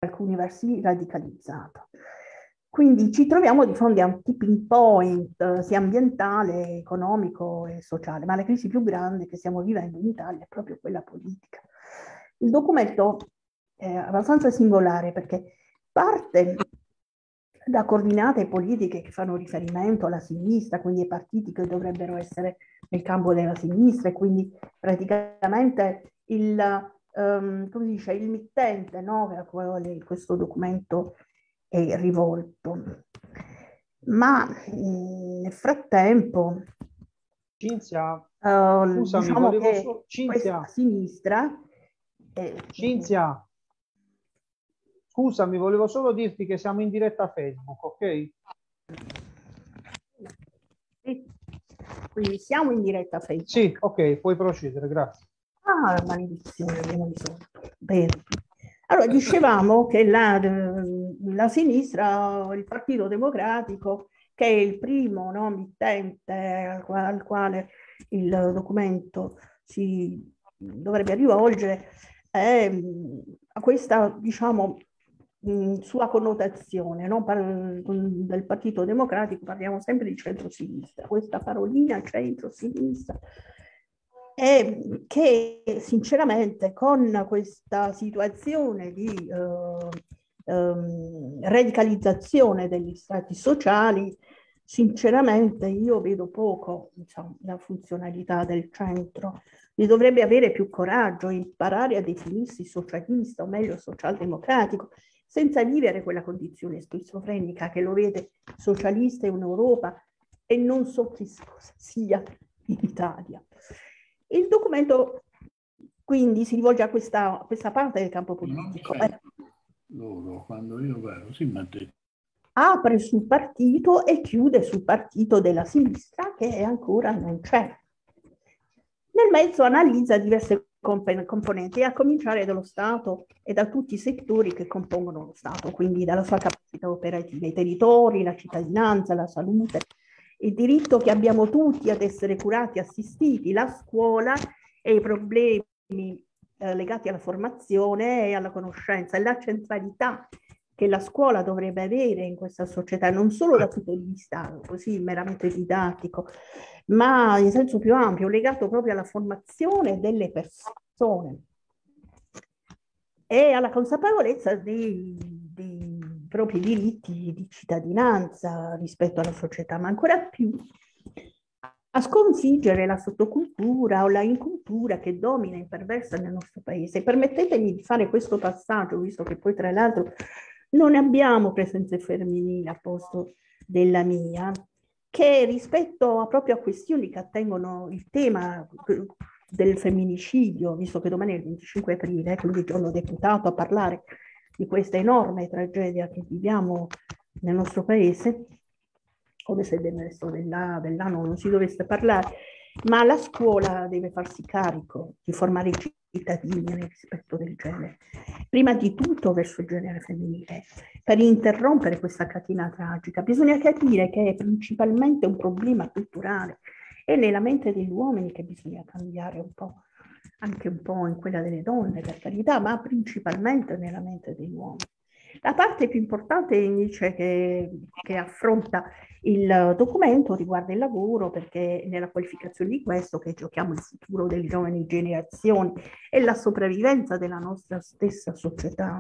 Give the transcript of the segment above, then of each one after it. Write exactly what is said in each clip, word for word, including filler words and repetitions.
alcuni versi radicalizzato. Quindi ci troviamo di fronte a un tipping point, eh, sia ambientale, economico e sociale, ma la crisi più grande che stiamo vivendo in Italia è proprio quella politica. Il documento è abbastanza singolare perché parte da coordinate politiche che fanno riferimento alla sinistra, quindi ai partiti che dovrebbero essere nel campo della sinistra, e quindi praticamente il, um, come si dice, il mittente, no, a quale questo documento è rivolto. Ma mh, nel frattempo, Cinzia, uh, scusami, diciamo volevo che solo... questa Cinzia, sinistra è, Cinzia, scusami, volevo solo dirti che siamo in diretta a Facebook, ok? quindi siamo in diretta a Facebook. Sì, ok, puoi procedere, grazie. Ah, maledizione, abbiamo risolto. Bene. Allora, dicevamo che la, la sinistra, il Partito Democratico, che è il primo, no, mittente al, al quale il documento si dovrebbe rivolgere, è, a questa, diciamo, mh, sua connotazione, no? Par- del Partito Democratico parliamo sempre di centrosinistra, questa parolina centrosinistra, e che sinceramente con questa situazione di eh, ehm, radicalizzazione degli strati sociali, sinceramente io vedo poco, diciamo, la funzionalità del centro. Si dovrebbe avere più coraggio, imparare a definirsi socialista o meglio socialdemocratico, senza vivere quella condizione schizofrenica che lo vede socialista in Europa e non so chi sia in Italia. Il documento quindi si rivolge a questa, a questa parte del campo politico. Non loro, quando io vedo, sì, ma apre sul partito e chiude sul partito della sinistra che ancora non c'è. Nel mezzo analizza diverse componenti, a cominciare dallo Stato e da tutti i settori che compongono lo Stato, quindi dalla sua capacità operativa, i territori, la cittadinanza, la salute, il diritto che abbiamo tutti ad essere curati e assistiti, la scuola e i problemi eh, legati alla formazione e alla conoscenza e la centralità che la scuola dovrebbe avere in questa società, non solo dal punto di vista così meramente didattico, ma in senso più ampio, legato proprio alla formazione delle persone e alla consapevolezza dei, dei propri diritti di cittadinanza rispetto alla società, ma ancora più a sconfiggere la sottocultura o la incultura che domina e imperversa nel nostro paese. Permettetemi di fare questo passaggio, visto che poi tra l'altro non abbiamo presenze femminili a posto della mia, che rispetto a proprio a questioni che attengono il tema del femminicidio, visto che domani è il venticinque aprile, quindi il giorno deputato a parlare di questa enorme tragedia che viviamo nel nostro paese, come se del resto dell'anno non si dovesse parlare, ma la scuola deve farsi carico di formare i cittadini nel rispetto del genere, prima di tutto verso il genere femminile, per interrompere questa catena tragica. Bisogna capire che è principalmente un problema culturale, è nella mente degli uomini che bisogna cambiare un po', anche un po' in quella delle donne, per carità, ma principalmente nella mente degli uomini. La parte più importante invece che, che affronta il documento riguarda il lavoro, perché nella qualificazione di questo che giochiamo il futuro delle giovani generazioni e la sopravvivenza della nostra stessa società.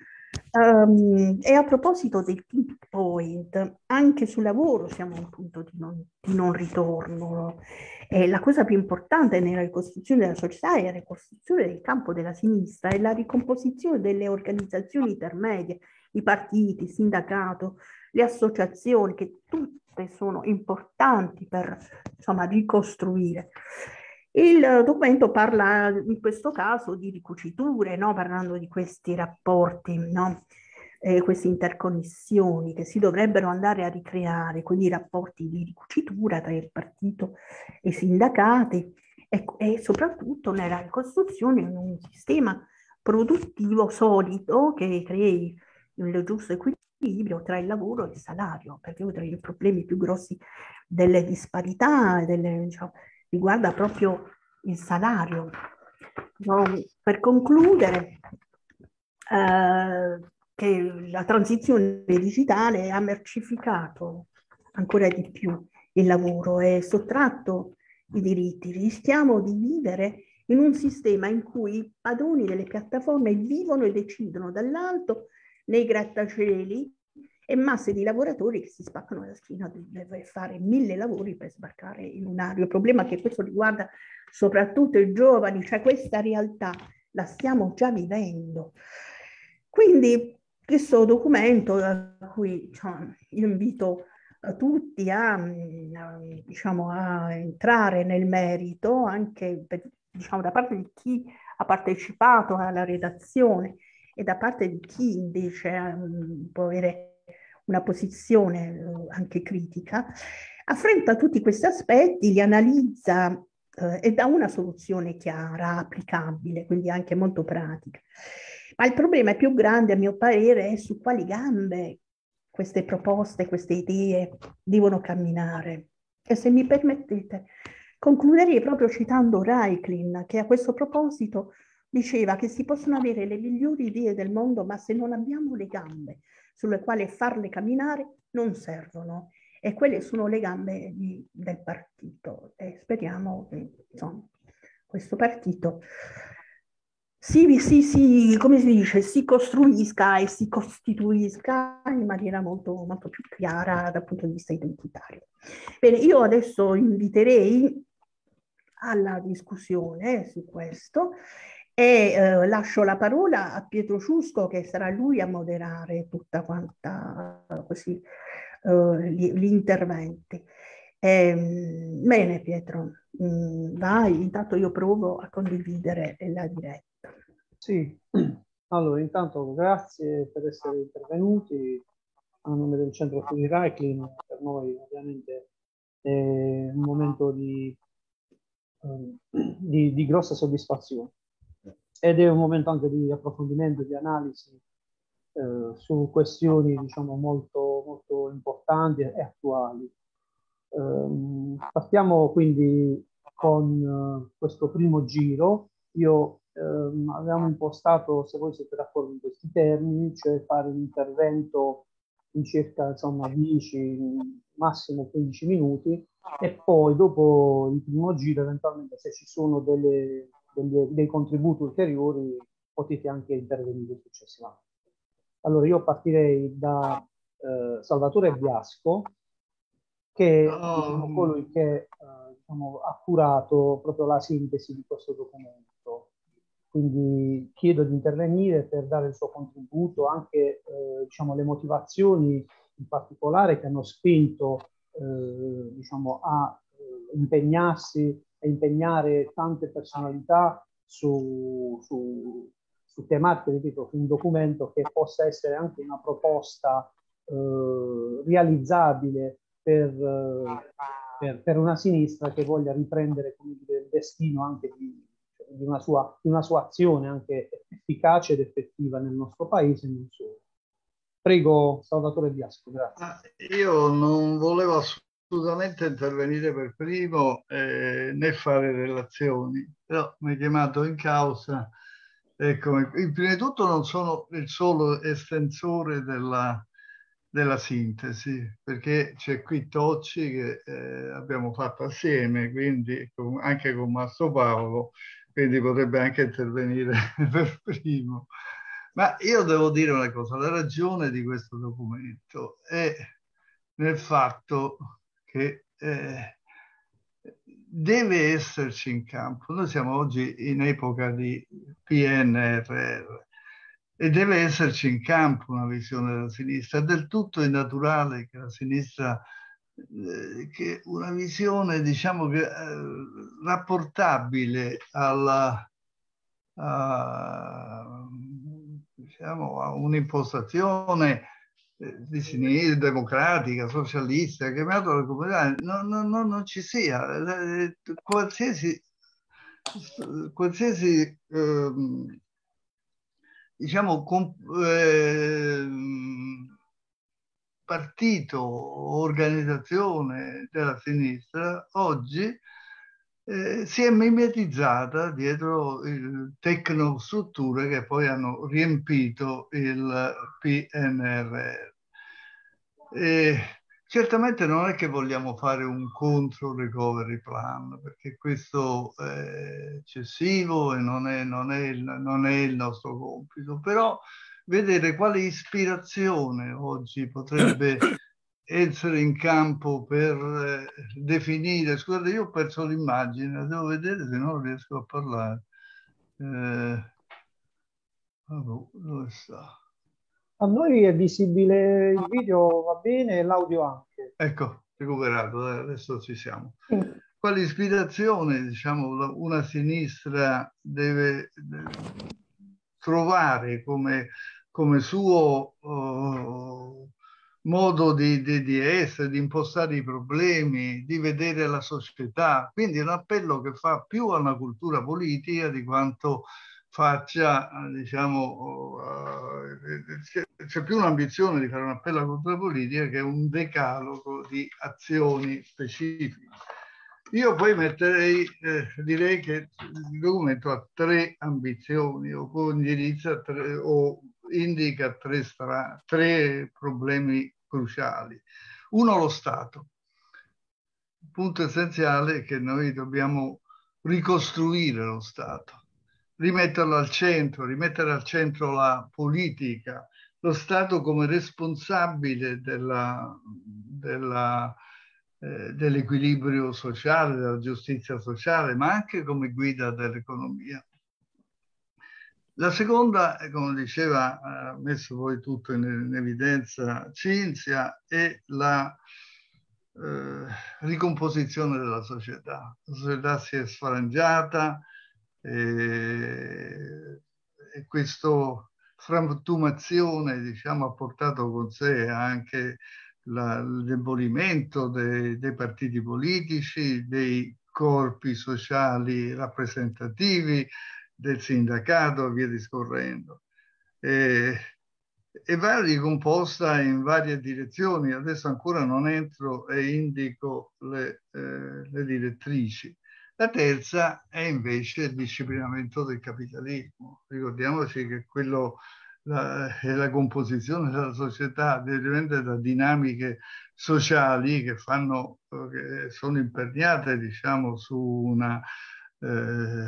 Um, e a proposito del tipping point, anche sul lavoro siamo a un punto di non, di non ritorno. E la cosa più importante nella ricostruzione della società è la ricostruzione del campo della sinistra e la ricomposizione delle organizzazioni intermedie, i partiti, il sindacato, le associazioni, che tutte sono importanti per, insomma, ricostruire. Il documento parla in questo caso di ricuciture, no? Parlando di questi rapporti, no? eh, queste interconnessioni che si dovrebbero andare a ricreare, quindi i rapporti di ricucitura tra il partito e i sindacati e, e soprattutto nella ricostruzione di un sistema produttivo solido che crei il giusto equilibrio tra il lavoro e il salario, perché uno dei problemi più grossi delle disparità delle, diciamo, riguarda proprio il salario. No, per concludere, eh, che la transizione digitale ha mercificato ancora di più il lavoro e sottratto i diritti. Rischiamo di vivere in un sistema in cui i padroni delle piattaforme vivono e decidono dall'alto nei grattacieli e masse di lavoratori che si spaccano la schiena per fare mille lavori per sbarcare in un aereo. Il problema è che questo riguarda soprattutto i giovani, cioè questa realtà la stiamo già vivendo. Quindi questo documento a cui cioè, io invito tutti a, a, diciamo, a entrare nel merito, anche per, diciamo, da parte di chi ha partecipato alla redazione e da parte di chi invece um, può avere una posizione uh, anche critica, affronta tutti questi aspetti, li analizza uh, e dà una soluzione chiara, applicabile, quindi anche molto pratica. Ma il problema è più grande, a mio parere, è su quali gambe queste proposte, queste idee devono camminare. E se mi permettete, concluderei proprio citando Raiklin, che a questo proposito diceva che si possono avere le migliori idee del mondo, ma se non abbiamo le gambe sulle quali farle camminare, non servono. E quelle sono le gambe di, del partito. E speriamo che insomma, questo partito si, si, si, come si dice, si costruisca e si costituisca in maniera molto, molto più chiara dal punto di vista identitario. Bene, io adesso inviterei alla discussione su questo e eh, lascio la parola a Pietro Ciusco, che sarà lui a moderare tutta quanta così eh, gli, gli interventi. Eh, bene Pietro, mh, vai, intanto io provo a condividere la diretta. Sì, allora intanto grazie per essere intervenuti a nome del Centro Studi Raiklin. Per noi ovviamente è un momento di, eh, di, di grossa soddisfazione ed è un momento anche di approfondimento, di analisi eh, su questioni diciamo molto, molto importanti e attuali. Eh, partiamo quindi con eh, questo primo giro. Io ehm, avevamo impostato, se voi siete d'accordo in questi termini, cioè fare un intervento in circa insomma dieci, massimo quindici minuti e poi dopo il primo giro eventualmente se ci sono delle, delle, dei contributi ulteriori potete anche intervenire successivamente. Allora io partirei da eh, Salvatore Biasco, che è diciamo, colui che eh, diciamo, ha curato proprio la sintesi di questo documento. Quindi chiedo di intervenire per dare il suo contributo, anche eh, diciamo, le motivazioni in particolare che hanno spinto eh, diciamo, a eh, impegnarsi e impegnare tante personalità su, su, su tematiche, ripeto, su un documento che possa essere anche una proposta eh, realizzabile Per, per, per una sinistra che voglia riprendere come dire, il destino anche di, di, una sua, di una sua azione anche efficace ed effettiva nel nostro paese e non solo. Prego, Salvatore Biasco, grazie. Ah, io non volevo assolutamente intervenire per primo eh, né fare relazioni, però mi hai chiamato in causa. Ecco, prima di tutto non sono il solo estensore della della sintesi, perché c'è qui Tocci che eh, abbiamo fatto assieme, quindi con, anche con Mastro Paolo, quindi potrebbe anche intervenire per primo. Ma io devo dire una cosa, la ragione di questo documento è nel fatto che eh, deve esserci in campo. Noi siamo oggi in epoca di P N R R, e deve esserci in campo una visione della sinistra. È del tutto innaturale che la sinistra, eh, che una visione, diciamo, che, eh, rapportabile alla, a, diciamo, a un'impostazione eh, di sinistra, democratica, socialista, chiamato la comunità, no, no, no, non ci sia. Eh, qualsiasi, qualsiasi ehm, diciamo, con, eh, partito o organizzazione della sinistra oggi eh, si è mimetizzata dietro il tecnostrutture che poi hanno riempito il P N R R. E certamente non è che vogliamo fare un contro recovery plan, perché questo è eccessivo e non è, non è il, non è il nostro compito, però vedere quale ispirazione oggi potrebbe essere in campo per eh, definire. Scusate, io ho perso l'immagine, devo vedere se no non riesco a parlare. Eh, vabbè, dove sta? A noi è visibile il video, va bene, e l'audio anche. Ecco, recuperato, eh, adesso ci siamo. Sì. Quale ispirazione, diciamo, la- una sinistra deve, deve trovare come, come suo oh, modo di, di, di essere, di impostare i problemi, di vedere la società. Quindi è un appello che fa più a una cultura politica di quanto faccia, diciamo, uh, c'è più un'ambizione di fare un appello alla cultura politica che un decalogo di azioni specifiche. Io poi metterei, eh, direi che il documento ha tre ambizioni o indirizza tre, o indica tre, stra, tre problemi cruciali. Uno, lo Stato. Il punto essenziale è che noi dobbiamo ricostruire lo Stato, rimetterlo al centro, rimettere al centro la politica, lo Stato come responsabile della, della, eh, dell'equilibrio sociale, della giustizia sociale, ma anche come guida dell'economia. La seconda, come diceva, ha messo poi tutto in, in evidenza Cinzia, è la eh, ricomposizione della società. La società si è sfrangiata e, e questa frantumazione, diciamo, ha portato con sé anche la, il demolimento dei, dei partiti politici, dei corpi sociali rappresentativi, del sindacato e via discorrendo. E, e va ricomposta in varie direzioni. Adesso ancora non entro e indico le, eh, le direttrici. La terza è invece il disciplinamento del capitalismo. Ricordiamoci che quello la, è la composizione della società, dipende da dinamiche sociali che fanno, che sono imperniate, diciamo, su una eh,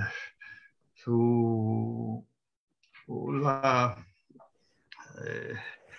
su, sulla eh,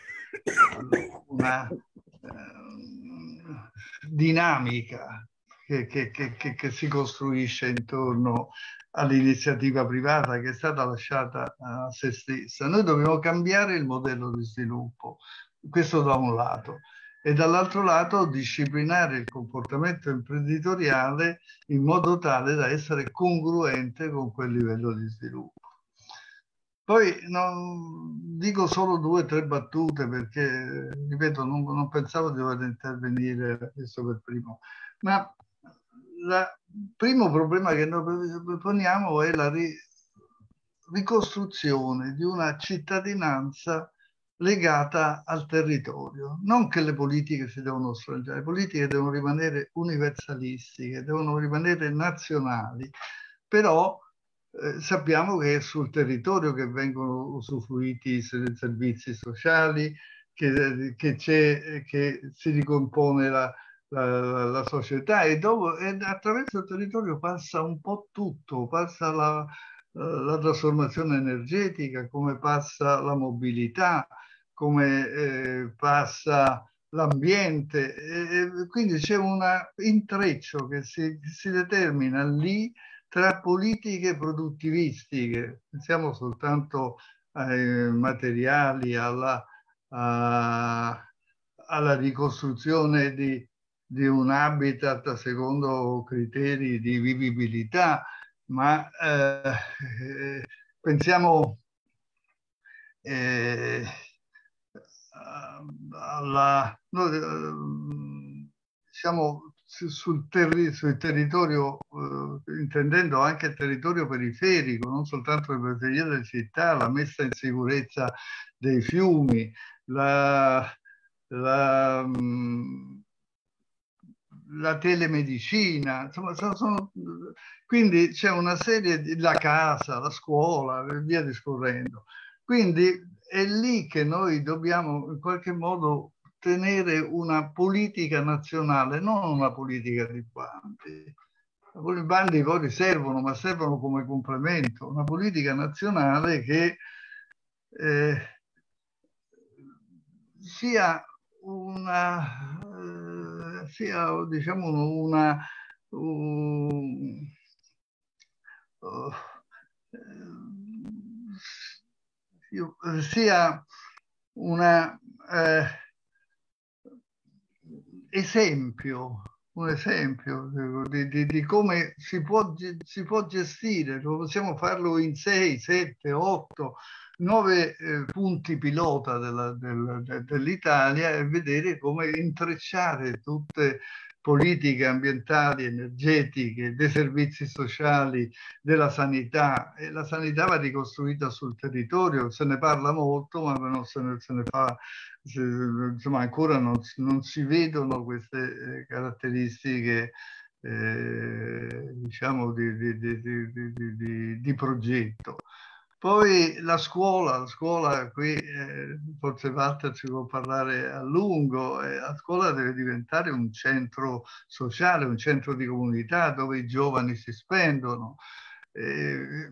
una eh, dinamica che, che, che, che si costruisce intorno all'iniziativa privata che è stata lasciata a se stessa. Noi dobbiamo cambiare il modello di sviluppo, questo da un lato, e dall'altro lato disciplinare il comportamento imprenditoriale in modo tale da essere congruente con quel livello di sviluppo. Poi non, dico solo due o tre battute perché, ripeto, non, non pensavo di dover intervenire adesso per primo, ma il primo problema che noi poniamo è la ri, ricostruzione di una cittadinanza legata al territorio. Non che le politiche si devono sfrangiare, le politiche devono rimanere universalistiche, devono rimanere nazionali, però eh, sappiamo che è sul territorio che vengono usufruiti i servizi sociali, che, che, c'è, che si ricompone la, la, la società e, dopo, e attraverso il territorio passa un po' tutto, passa la, la trasformazione energetica, come passa la mobilità, come eh, passa l'ambiente, e quindi c'è un intreccio che si, si determina lì tra politiche produttivistiche, pensiamo soltanto ai materiali, alla, a, alla ricostruzione di, di un habitat secondo criteri di vivibilità, ma eh, pensiamo eh, alla, no, eh, diciamo, sul, terri sul territorio, eh, intendendo anche il territorio periferico, non soltanto le periferie delle città, la messa in sicurezza dei fiumi, la, la, la telemedicina, insomma, sono, sono, quindi c'è una serie di, la casa, la scuola e via discorrendo. Quindi è lì che noi dobbiamo in qualche modo tenere una politica nazionale, non una politica di bandi. I bandi poi servono, ma servono come complemento, una politica nazionale che eh, sia una, eh, sia diciamo una, un, uh, uh, sia una eh, esempio, un esempio di, di, di come si può, si può gestire, possiamo farlo in sei, sette, otto, nove eh, punti pilota della, del, dell'Italia e vedere come intrecciare tutte politiche ambientali, energetiche, dei servizi sociali, della sanità. E la sanità va ricostruita sul territorio, se ne parla molto, ma non se ne, se ne fa, se, insomma, ancora non, non si vedono queste eh, caratteristiche eh, diciamo di, di, di, di, di, di progetto. Poi la scuola, la scuola qui eh, forse Walter ci può parlare a lungo, eh, la scuola deve diventare un centro sociale, un centro di comunità dove i giovani si spendono. Eh,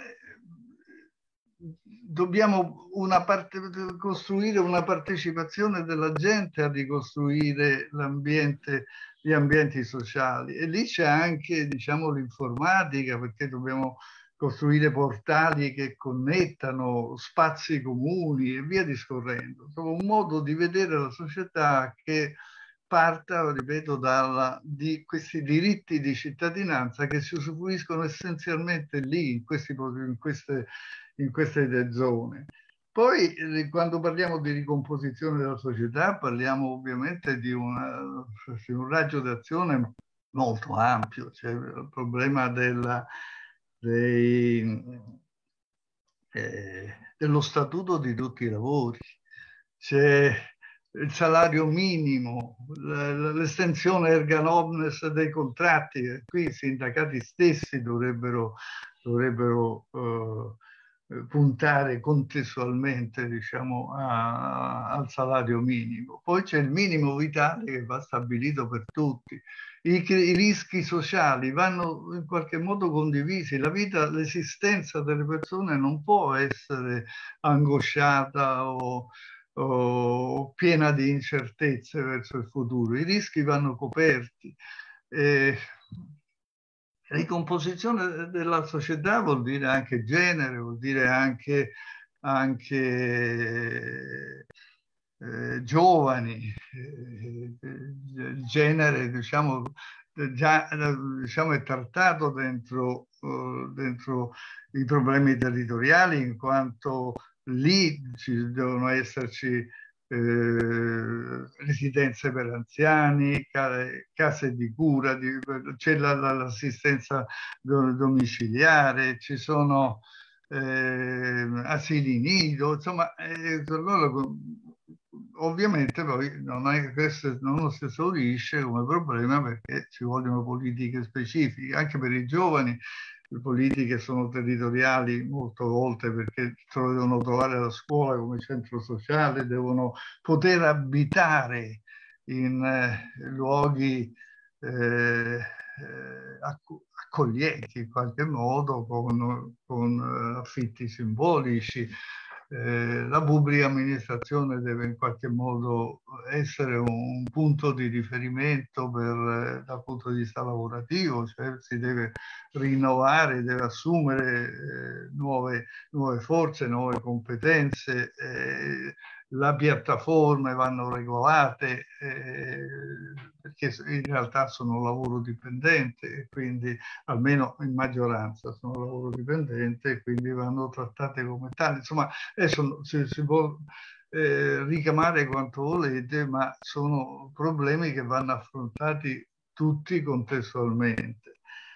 dobbiamo una parte, costruire una partecipazione della gente a ricostruire l'ambiente, gli ambienti sociali e lì c'è anche diciamo l'informatica perché dobbiamo costruire portali che connettano spazi comuni e via discorrendo. Insomma, un modo di vedere la società che parta, ripeto, dalla, di questi diritti di cittadinanza che si usufruiscono essenzialmente lì, in, questi, in, queste, in queste zone. Poi, quando parliamo di ricomposizione della società, parliamo ovviamente di, una, di un raggio d'azione molto ampio. C'è il problema della dei, eh, dello statuto di tutti i lavori, c'è il salario minimo, l'estensione erga omnes dei contratti, qui i sindacati stessi dovrebbero, dovrebbero eh, puntare contestualmente diciamo, a, al salario minimo. Poi c'è il minimo vitale che va stabilito per tutti. I, I rischi sociali vanno in qualche modo condivisi. La vita, l'esistenza delle persone non può essere angosciata o, o piena di incertezze verso il futuro. I rischi vanno coperti. Eh, ricomposizione della società vuol dire anche genere, vuol dire anche, anche eh, giovani, eh, il genere diciamo già diciamo, è trattato dentro, uh, dentro i problemi territoriali in quanto lì ci devono esserci Eh, residenze per anziani, case di cura, di, c'è l'assistenza domiciliare, ci sono eh, asili nido, insomma, eh, ovviamente poi non, è, questo non si esaurisce come problema perché ci vogliono politiche specifiche, anche per i giovani. Le politiche sono territoriali molte volte perché devono trovare la scuola come centro sociale, devono poter abitare in eh, luoghi eh, accoglienti in qualche modo, con, con affitti simbolici. Eh, la pubblica amministrazione deve in qualche modo essere un, un punto di riferimento per, eh, dal punto di vista lavorativo, cioè si deve rinnovare, deve assumere eh, nuove, nuove forze, nuove competenze, eh, le piattaforme vanno regolate eh, perché in realtà sono lavoro dipendente e quindi almeno in maggioranza sono lavoro dipendente e quindi vanno trattate come tali. Insomma, adesso si, si può eh, ricamare quanto volete, ma sono problemi che vanno affrontati tutti contestualmente.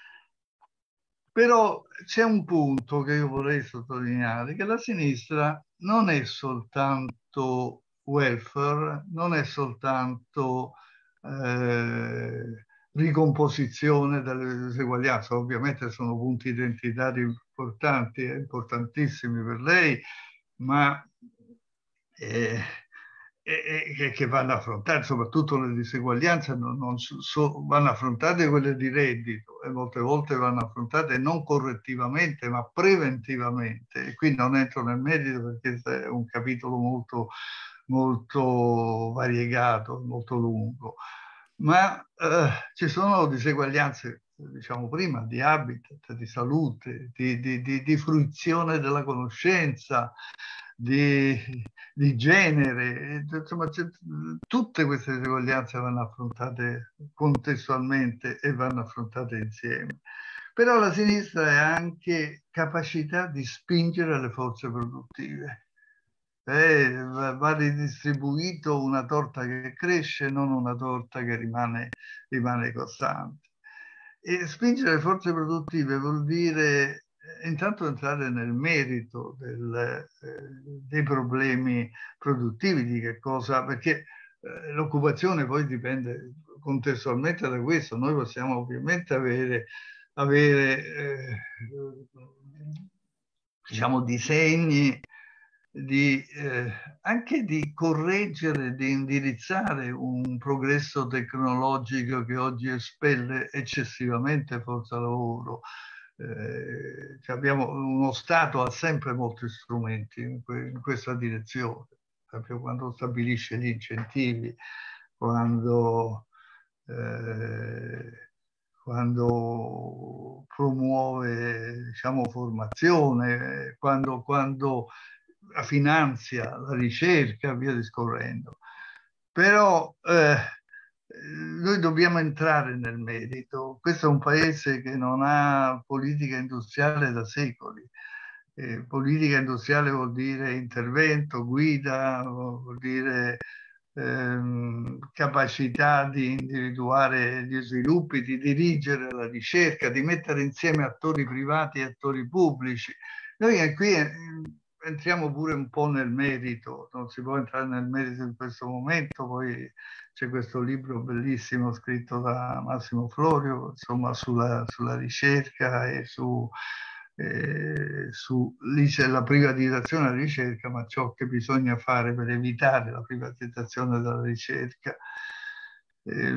Però c'è un punto che io vorrei sottolineare, che la sinistra non è soltanto welfare, non è soltanto eh, ricomposizione delle diseguaglianze. Ovviamente sono punti identitari importanti e importantissimi per lei, ma eh, eh, che vanno affrontate, soprattutto le diseguaglianze non, non so, vanno affrontate quelle di reddito, e molte volte vanno affrontate non correttivamente ma preventivamente, e qui non entro nel merito perché è un capitolo molto, molto variegato, molto lungo, ma eh, ci sono diseguaglianze, diciamo prima, di habitat, di salute, di, di, di, di fruizione della conoscenza, di, di genere, insomma, tutte queste diseguaglianze vanno affrontate contestualmente e vanno affrontate insieme. Però la sinistra ha anche capacità di spingere le forze produttive. Eh, va ridistribuito una torta che cresce, non una torta che rimane, rimane costante. E spingere le forze produttive vuol dire eh, intanto entrare nel merito del, eh, dei problemi produttivi, di che cosa, perché eh, l'occupazione poi dipende contestualmente da questo. Noi possiamo ovviamente avere, avere eh, diciamo, disegni di, eh, anche di correggere, di indirizzare un progresso tecnologico che oggi espelle eccessivamente forza lavoro. Eh, cioè abbiamo, uno Stato ha sempre molti strumenti in, que, in questa direzione, proprio quando stabilisce gli incentivi, quando, eh, quando promuove, diciamo, formazione, quando, quando finanzia la ricerca, via discorrendo. Però eh, noi dobbiamo entrare nel merito. Questo è un paese che non ha politica industriale da secoli. Eh, politica industriale vuol dire intervento, guida, vuol dire ehm, capacità di individuare gli sviluppi, di dirigere la ricerca, di mettere insieme attori privati e attori pubblici. Noi qui eh, entriamo pure un po' nel merito, non si può entrare nel merito in questo momento, poi c'è questo libro bellissimo scritto da Massimo Florio, insomma, sulla, sulla ricerca e su, eh, su lì c'è la privatizzazione della ricerca, ma ciò che bisogna fare per evitare la privatizzazione della ricerca. Eh,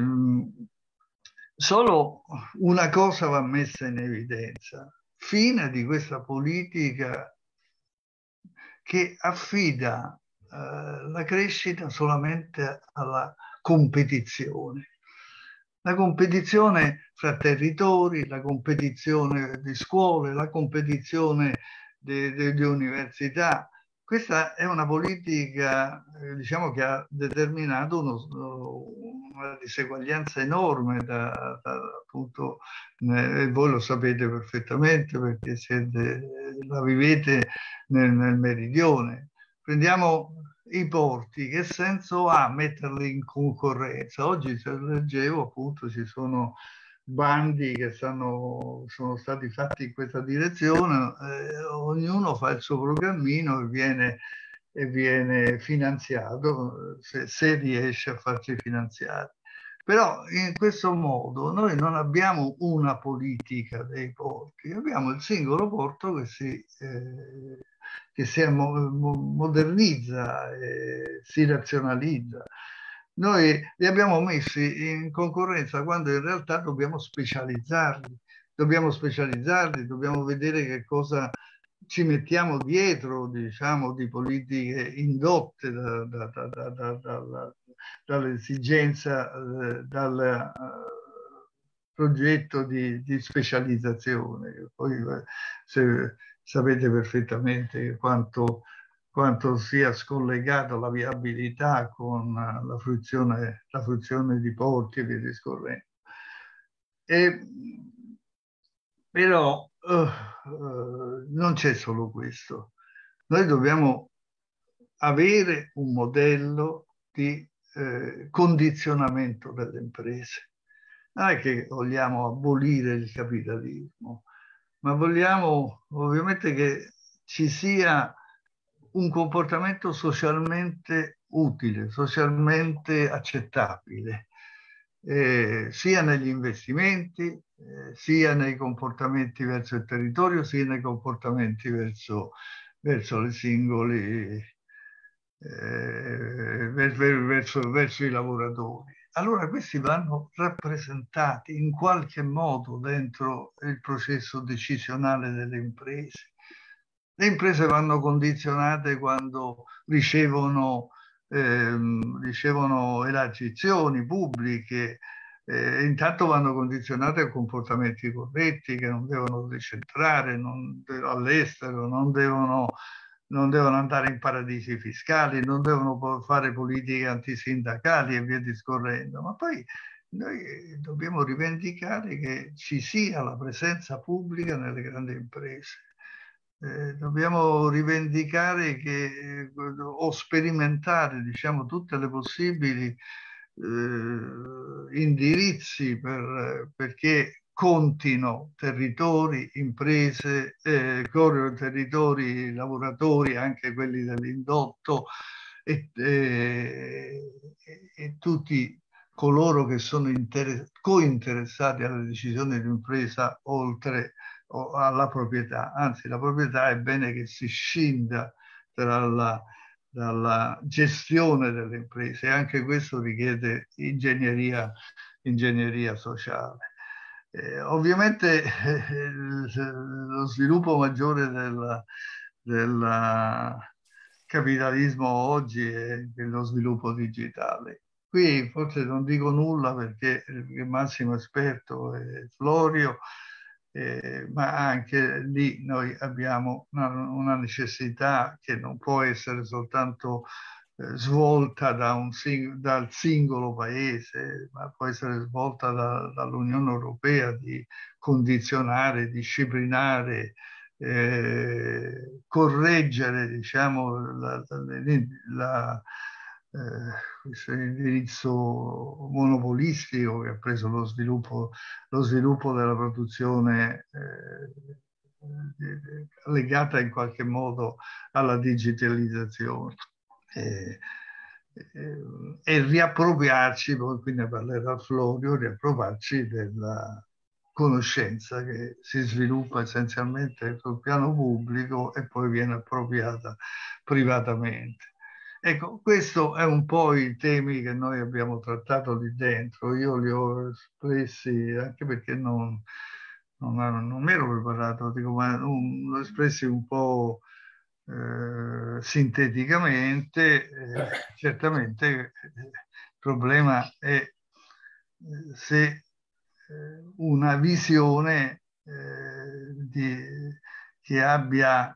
solo una cosa va messa in evidenza: fine di questa politica che affida eh, la crescita solamente alla competizione. La competizione fra territori, la competizione di scuole, la competizione di, di, di università. Questa è una politica, eh, diciamo, che ha determinato uno, una diseguaglianza enorme, da, da, appunto, eh, voi lo sapete perfettamente perché siete, la vivete nel, nel meridione. Prendiamo i porti, che senso ha metterli in concorrenza? Oggi, se leggevo, appunto, ci sono bandi che stanno, sono stati fatti in questa direzione, eh, ognuno fa il suo programmino e viene, e viene finanziato, se, se riesce a farsi finanziare. Però in questo modo noi non abbiamo una politica dei porti, abbiamo il singolo porto che si, eh, che si modernizza, eh, si razionalizza. Noi li abbiamo messi in concorrenza quando in realtà dobbiamo specializzarli, dobbiamo specializzarli, dobbiamo vedere che cosa ci mettiamo dietro, diciamo, di politiche indotte da, da, da, da, da, da, dall'esigenza, eh, dal eh, progetto di, di specializzazione. Poi se, sapete perfettamente quanto, quanto sia scollegato la viabilità con la fruizione, la fruizione di porti e via discorrendo. E, però uh, uh, non c'è solo questo. Noi dobbiamo avere un modello di eh, condizionamento delle imprese. Non è che vogliamo abolire il capitalismo, ma vogliamo ovviamente che ci sia un comportamento socialmente utile, socialmente accettabile. eh, sia negli investimenti, eh, sia nei comportamenti verso il territorio, sia nei comportamenti verso, verso i singoli, eh, verso, verso i lavoratori. Allora questi vanno rappresentati in qualche modo dentro il processo decisionale delle imprese. Le imprese vanno condizionate quando ricevono, ehm, ricevono elargizioni pubbliche, eh, intanto vanno condizionate a comportamenti corretti che non devono decentrare non de- all'estero, non devono, non devono andare in paradisi fiscali, non devono fare politiche antisindacali e via discorrendo. Ma poi noi dobbiamo rivendicare che ci sia la presenza pubblica nelle grandi imprese. Eh, dobbiamo rivendicare che, eh, o sperimentare, diciamo, tutte le possibili eh, indirizzi per, perché contino territori, imprese, eh, territori, lavoratori, anche quelli dell'indotto e, e, e tutti coloro che sono cointeressati alle decisioni di impresa oltre alla proprietà. Anzi, la proprietà è bene che si scinda dalla, dalla gestione delle imprese, e anche questo richiede ingegneria, ingegneria sociale. Eh, ovviamente eh, lo sviluppo maggiore del, del capitalismo oggi è lo sviluppo digitale. Qui forse non dico nulla perché il massimo esperto è Florio, eh, ma anche lì noi abbiamo una, una necessità che non può essere soltanto eh, svolta da un sing dal singolo paese, ma può essere svolta da, dall'Unione Europea di condizionare, disciplinare, eh, correggere, diciamo, la, la, la eh, questo indirizzo monopolistico che ha preso lo sviluppo, lo sviluppo della produzione eh, legata in qualche modo alla digitalizzazione. Eh, eh, e riappropriarci, poi qui ne parlerà Florio, riappropriarci della conoscenza che si sviluppa essenzialmente sul piano pubblico e poi viene appropriata privatamente. Ecco, questo è un po' i temi che noi abbiamo trattato lì dentro. Io li ho espressi anche perché non, non, non mi ero preparato, dico, ma um, l'ho espressi un po' eh, sinteticamente. Eh, certamente eh, il problema è eh, se una visione eh, di, che abbia,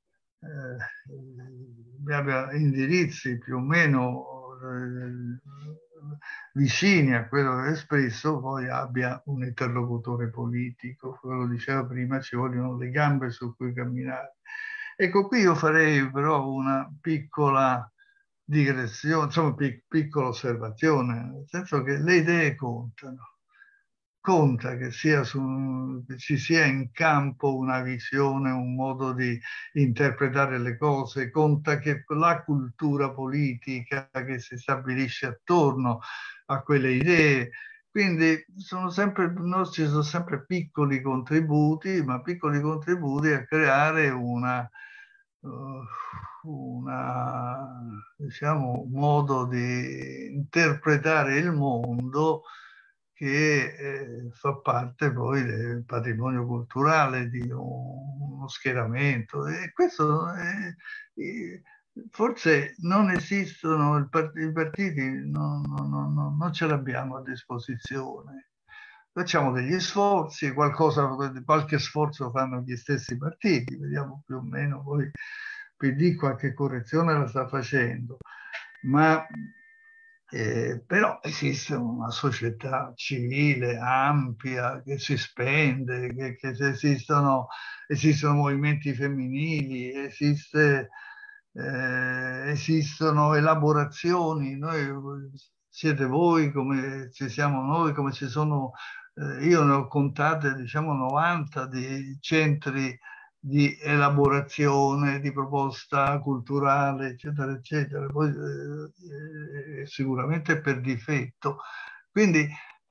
eh, abbia indirizzi più o meno eh, vicini a quello che ho espresso, poi abbia un interlocutore politico. Quello diceva prima, ci vogliono le gambe su cui camminare. Ecco, qui io farei però una piccola digressione, insomma, pic piccola osservazione, nel senso che le idee contano. Conta che, sia su, che ci sia in campo una visione, un modo di interpretare le cose, conta che la cultura politica che si stabilisce attorno a quelle idee. Quindi sono sempre, nostri sono sempre piccoli contributi, ma piccoli contributi a creare una, uh, una, diciamo, modo di interpretare il mondo che eh, fa parte poi del patrimonio culturale di un, uno schieramento. E questo è, è, forse non esistono, i partiti non, non, non, non ce l'abbiamo a disposizione. Facciamo degli sforzi, qualcosa, qualche sforzo fanno gli stessi partiti, vediamo più o meno, poi P D qualche correzione la sta facendo, ma eh, però esiste una società civile ampia che si spende, che, che esistono, esistono movimenti femminili, esiste, eh, esistono elaborazioni. Noi, siete voi come ci siamo noi, come ci sono, eh, io ne ho contate, diciamo, novanta di centri di elaborazione, di proposta culturale, eccetera, eccetera. Poi eh, sicuramente per difetto. Quindi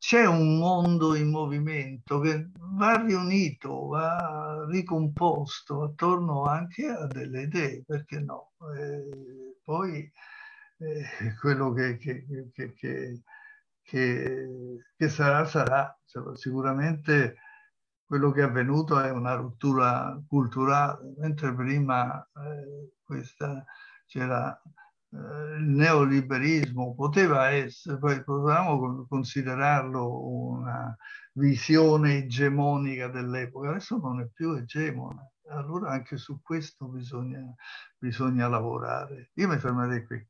c'è un mondo in movimento che va riunito, va ricomposto attorno anche a delle idee, perché no? Eh, poi eh, quello che, che, che, che, che, che sarà, sarà. Cioè, sicuramente quello che è avvenuto è una rottura culturale, mentre prima eh, questa c'era il neoliberismo, poteva essere, poi potevamo considerarlo una visione egemonica dell'epoca, adesso non è più egemone, allora anche su questo bisogna, bisogna lavorare. Io mi fermerei qui.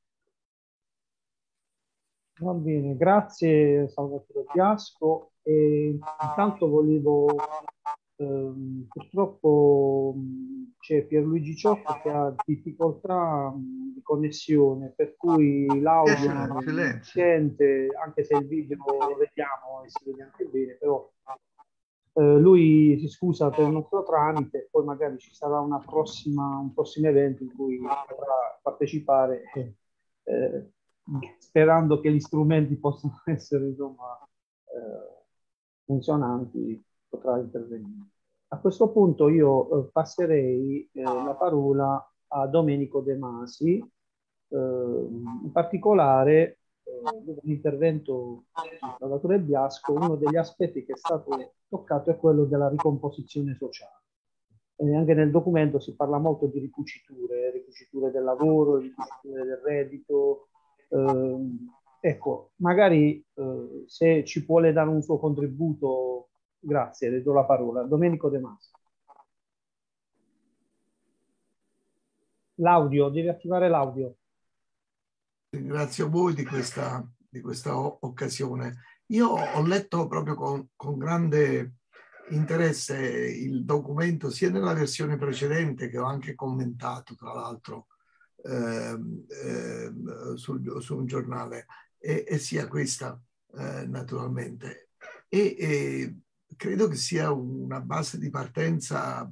Va bene, grazie Salvatore Biasco. E intanto volevo, ehm, purtroppo mh, c'è Pierluigi Ciocco che ha difficoltà mh, di connessione, per cui l'audio non Silenzio. si sente, anche se il video lo vediamo e si vede anche bene, però eh, lui si scusa per il nostro tramite, poi magari ci sarà una prossima, un prossimo evento in cui potrà partecipare. Eh, eh, sperando che gli strumenti possano essere insomma, eh, funzionanti, potrà intervenire. A questo punto io eh, passerei eh, la parola a Domenico De Masi, eh, in particolare eh, l'intervento del Salvatore Biasco, uno degli aspetti che è stato toccato è quello della ricomposizione sociale. E anche nel documento si parla molto di ricuciture, ricuciture del lavoro, ricuciture del reddito. Eh, ecco, magari eh, se ci vuole dare un suo contributo, grazie, le do la parola. Domenico De Masi. L'audio, devi attivare l'audio. Ringrazio voi di questa, di questa occasione. Io ho letto proprio con, con grande interesse il documento, sia nella versione precedente che ho anche commentato, tra l'altro, eh, eh, sul, su un giornale, e, e sia questa, eh, naturalmente. E, e credo che sia una base di partenza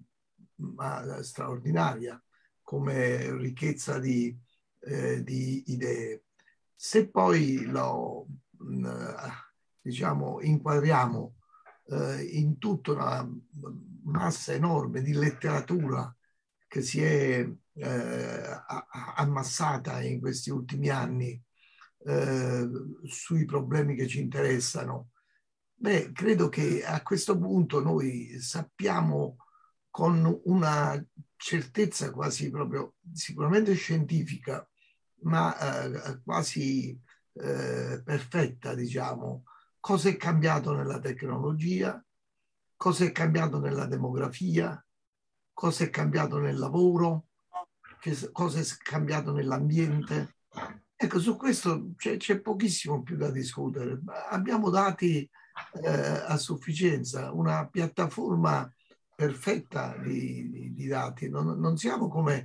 ma, straordinaria come ricchezza di, eh, di idee. Se poi lo, mh, diciamo, inquadriamo eh, in tutta una massa enorme di letteratura che si è eh, ammassata in questi ultimi anni eh, sui problemi che ci interessano, beh, credo che a questo punto noi sappiamo con una certezza quasi proprio, sicuramente scientifica, ma eh, quasi eh, perfetta, diciamo, cosa è cambiato nella tecnologia, cosa è cambiato nella demografia, cosa è cambiato nel lavoro, che, cosa è cambiato nell'ambiente. Ecco, su questo c'è pochissimo più da discutere. Abbiamo dati eh, a sufficienza, una piattaforma perfetta di, di, di dati. Non, non siamo come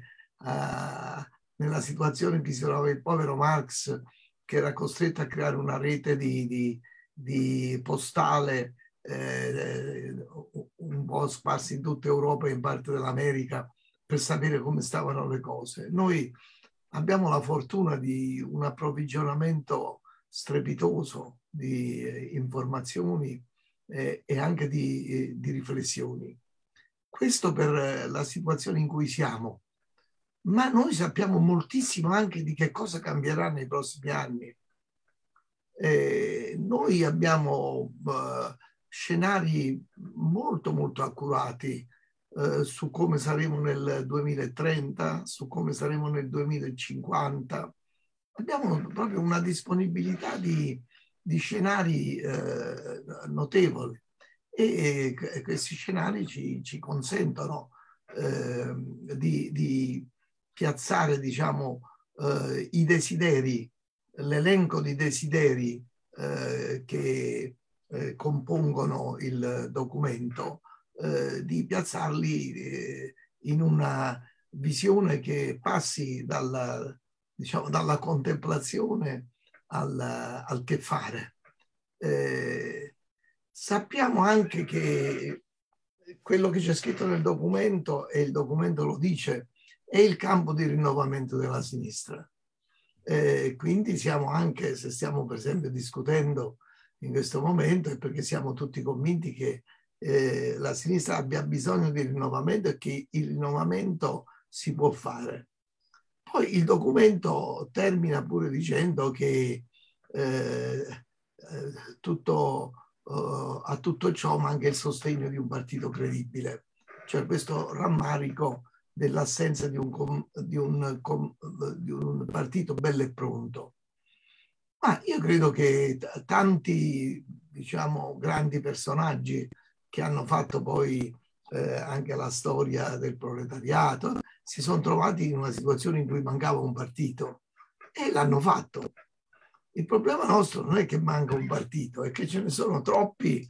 uh, nella situazione in cui si trova il povero Marx, che era costretto a creare una rete di, di, di postale eh, un po' sparsi in tutta Europa e in parte dell'America per sapere come stavano le cose. Noi abbiamo la fortuna di un approvvigionamento strepitoso di eh, informazioni eh, e anche di, eh, di riflessioni. Questo per la situazione in cui siamo, ma noi sappiamo moltissimo anche di che cosa cambierà nei prossimi anni. Eh, noi abbiamo eh, scenari molto molto accurati eh, su come saremo nel duemilatrenta, su come saremo nel duemilacinquanta. Abbiamo proprio una disponibilità di, di scenari eh, notevoli. E, e questi scenari ci, ci consentono eh, di, di piazzare, diciamo, eh, i desideri, l'elenco di desideri eh, che eh, compongono il documento, eh, di piazzarli eh, in una visione che passi dalla, diciamo, dalla contemplazione al, al che fare. Eh, Sappiamo anche che quello che c'è scritto nel documento, e il documento lo dice, è il campo di rinnovamento della sinistra. Eh, quindi siamo anche, se stiamo per esempio discutendo in questo momento è perché siamo tutti convinti che eh, la sinistra abbia bisogno di rinnovamento e che il rinnovamento si può fare. Poi il documento termina pure dicendo che eh, eh, tutto, eh, a tutto ciò manca il sostegno di un partito credibile, cioè questo rammarico dell'assenza di un, di, un, di un partito bello e pronto. Ma io credo che tanti, diciamo, grandi personaggi che hanno fatto poi eh, anche la storia del proletariato si sono trovati in una situazione in cui mancava un partito e l'hanno fatto. Il problema nostro non è che manca un partito, è che ce ne sono troppi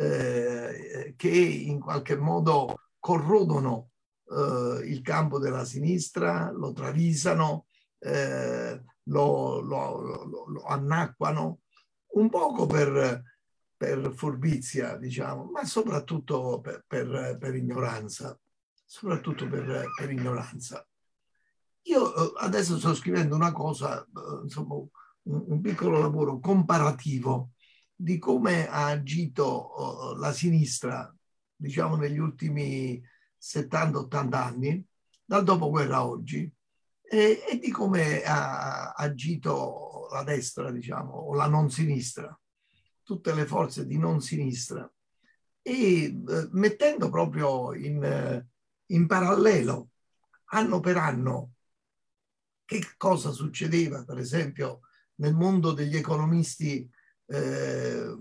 eh, che in qualche modo corrodono eh, il campo della sinistra, lo travisano, eh, lo, lo, lo, lo annacquano, un poco per, per furbizia, diciamo, ma soprattutto per, per, per ignoranza. Soprattutto per, per ignoranza. Io adesso sto scrivendo una cosa, insomma, un, un piccolo lavoro comparativo di come ha agito la sinistra, diciamo, negli ultimi settanta ottanta anni, dal dopoguerra a oggi, e, e di come ha agito la destra, diciamo, o la non sinistra, tutte le forze di non sinistra, e eh, mettendo proprio in, eh, in parallelo, anno per anno, che cosa succedeva, per esempio, nel mondo degli economisti eh,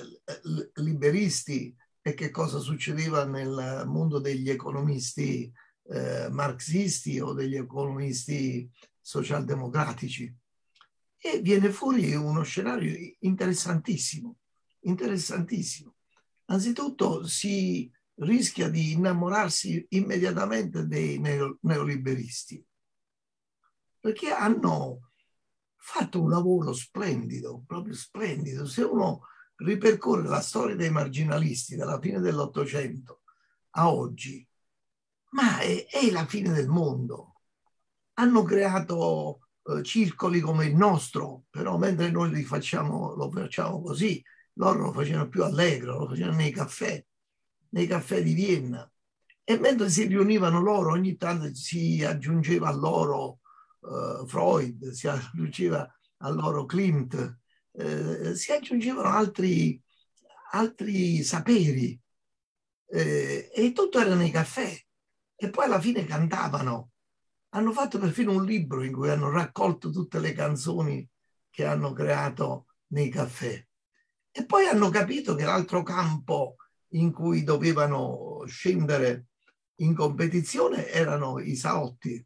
liberisti e che cosa succedeva nel mondo degli economisti eh, marxisti o degli economisti socialdemocratici. E viene fuori uno scenario interessantissimo, interessantissimo. Anzitutto si rischia di innamorarsi immediatamente dei neoliberisti, perché hanno fatto un lavoro splendido, proprio splendido. Se uno ripercorre la storia dei marginalisti dalla fine dell'Ottocento a oggi, ma è, è la fine del mondo. Hanno creato eh, circoli come il nostro, però mentre noi li facciamo, lo facciamo così, loro lo facevano più allegro, lo facevano nei caffè, nei caffè di Vienna. E mentre si riunivano loro, ogni tanto si aggiungeva a loro uh, Freud, si aggiungeva a loro Klimt, eh, si aggiungevano altri, altri saperi, eh, e tutto era nei caffè. E poi alla fine cantavano. Hanno fatto perfino un libro in cui hanno raccolto tutte le canzoni che hanno creato nei caffè. E poi hanno capito che l'altro campo in cui dovevano scendere in competizione erano i salotti.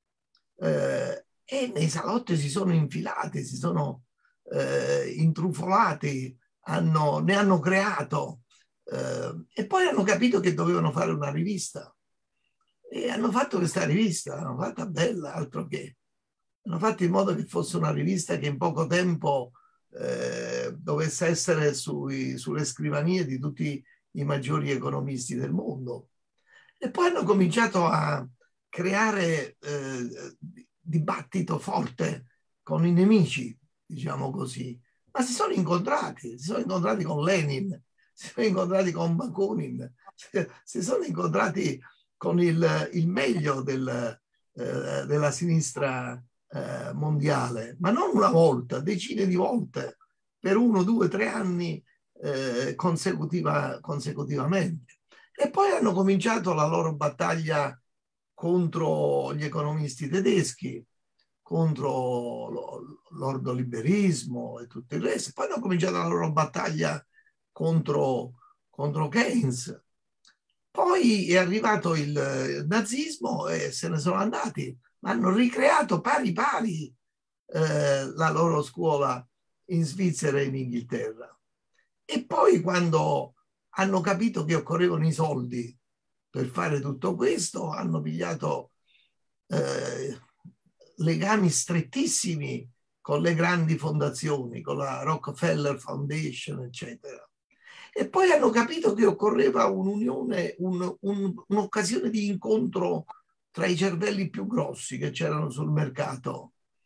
Eh, e nei salotti si sono infilati, si sono eh, intrufolati, hanno, ne hanno creato. Eh, e poi hanno capito che dovevano fare una rivista. E hanno fatto questa rivista, l'hanno fatta bella, altro che. Hanno fatto in modo che fosse una rivista che in poco tempo eh, dovesse essere sui, sulle scrivanie di tutti i maggiori economisti del mondo. E poi hanno cominciato a creare eh, dibattito forte con i nemici, diciamo così. Ma si sono incontrati, si sono incontrati con Lenin, si sono incontrati con Bakunin, si sono incontrati con il, il meglio del, eh, della sinistra eh, mondiale, ma non una volta, decine di volte, per uno, due, tre anni eh, consecutiva, consecutivamente. E poi hanno cominciato la loro battaglia contro gli economisti tedeschi, contro l'ordoliberismo e tutto il resto. Poi hanno cominciato la loro battaglia contro, contro Keynes. Poi è arrivato il nazismo e se ne sono andati. Hanno ricreato pari pari eh, la loro scuola in Svizzera e in Inghilterra. E poi quando hanno capito che occorrevano i soldi per fare tutto questo, hanno pigliato eh, legami strettissimi con le grandi fondazioni, con la Rockefeller Foundation, eccetera. E poi hanno capito che occorreva un'unione, un, un, un'occasione di incontro tra i cervelli più grossi che c'erano sul mercato.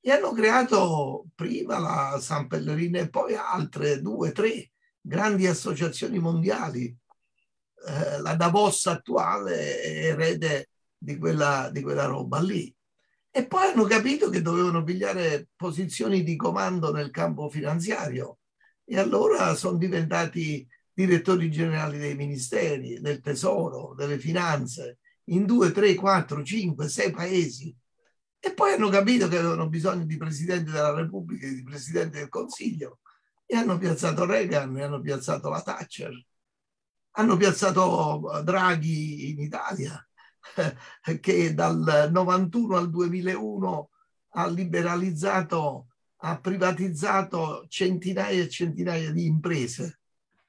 e hanno creato prima la San Pellegrino e poi altre due, tre grandi associazioni mondiali. Eh, la Davos attuale è erede di quella, di quella roba lì. E poi hanno capito che dovevano pigliare posizioni di comando nel campo finanziario e allora sono diventati direttori generali dei ministeri, del tesoro, delle finanze, in due, tre, quattro, cinque, sei paesi. E poi hanno capito che avevano bisogno di presidente della Repubblica e di presidente del Consiglio e hanno piazzato Reagan e hanno piazzato la Thatcher. Hanno piazzato Draghi in Italia, che dal novantuno al duemilauno ha liberalizzato, ha privatizzato centinaia e centinaia di imprese.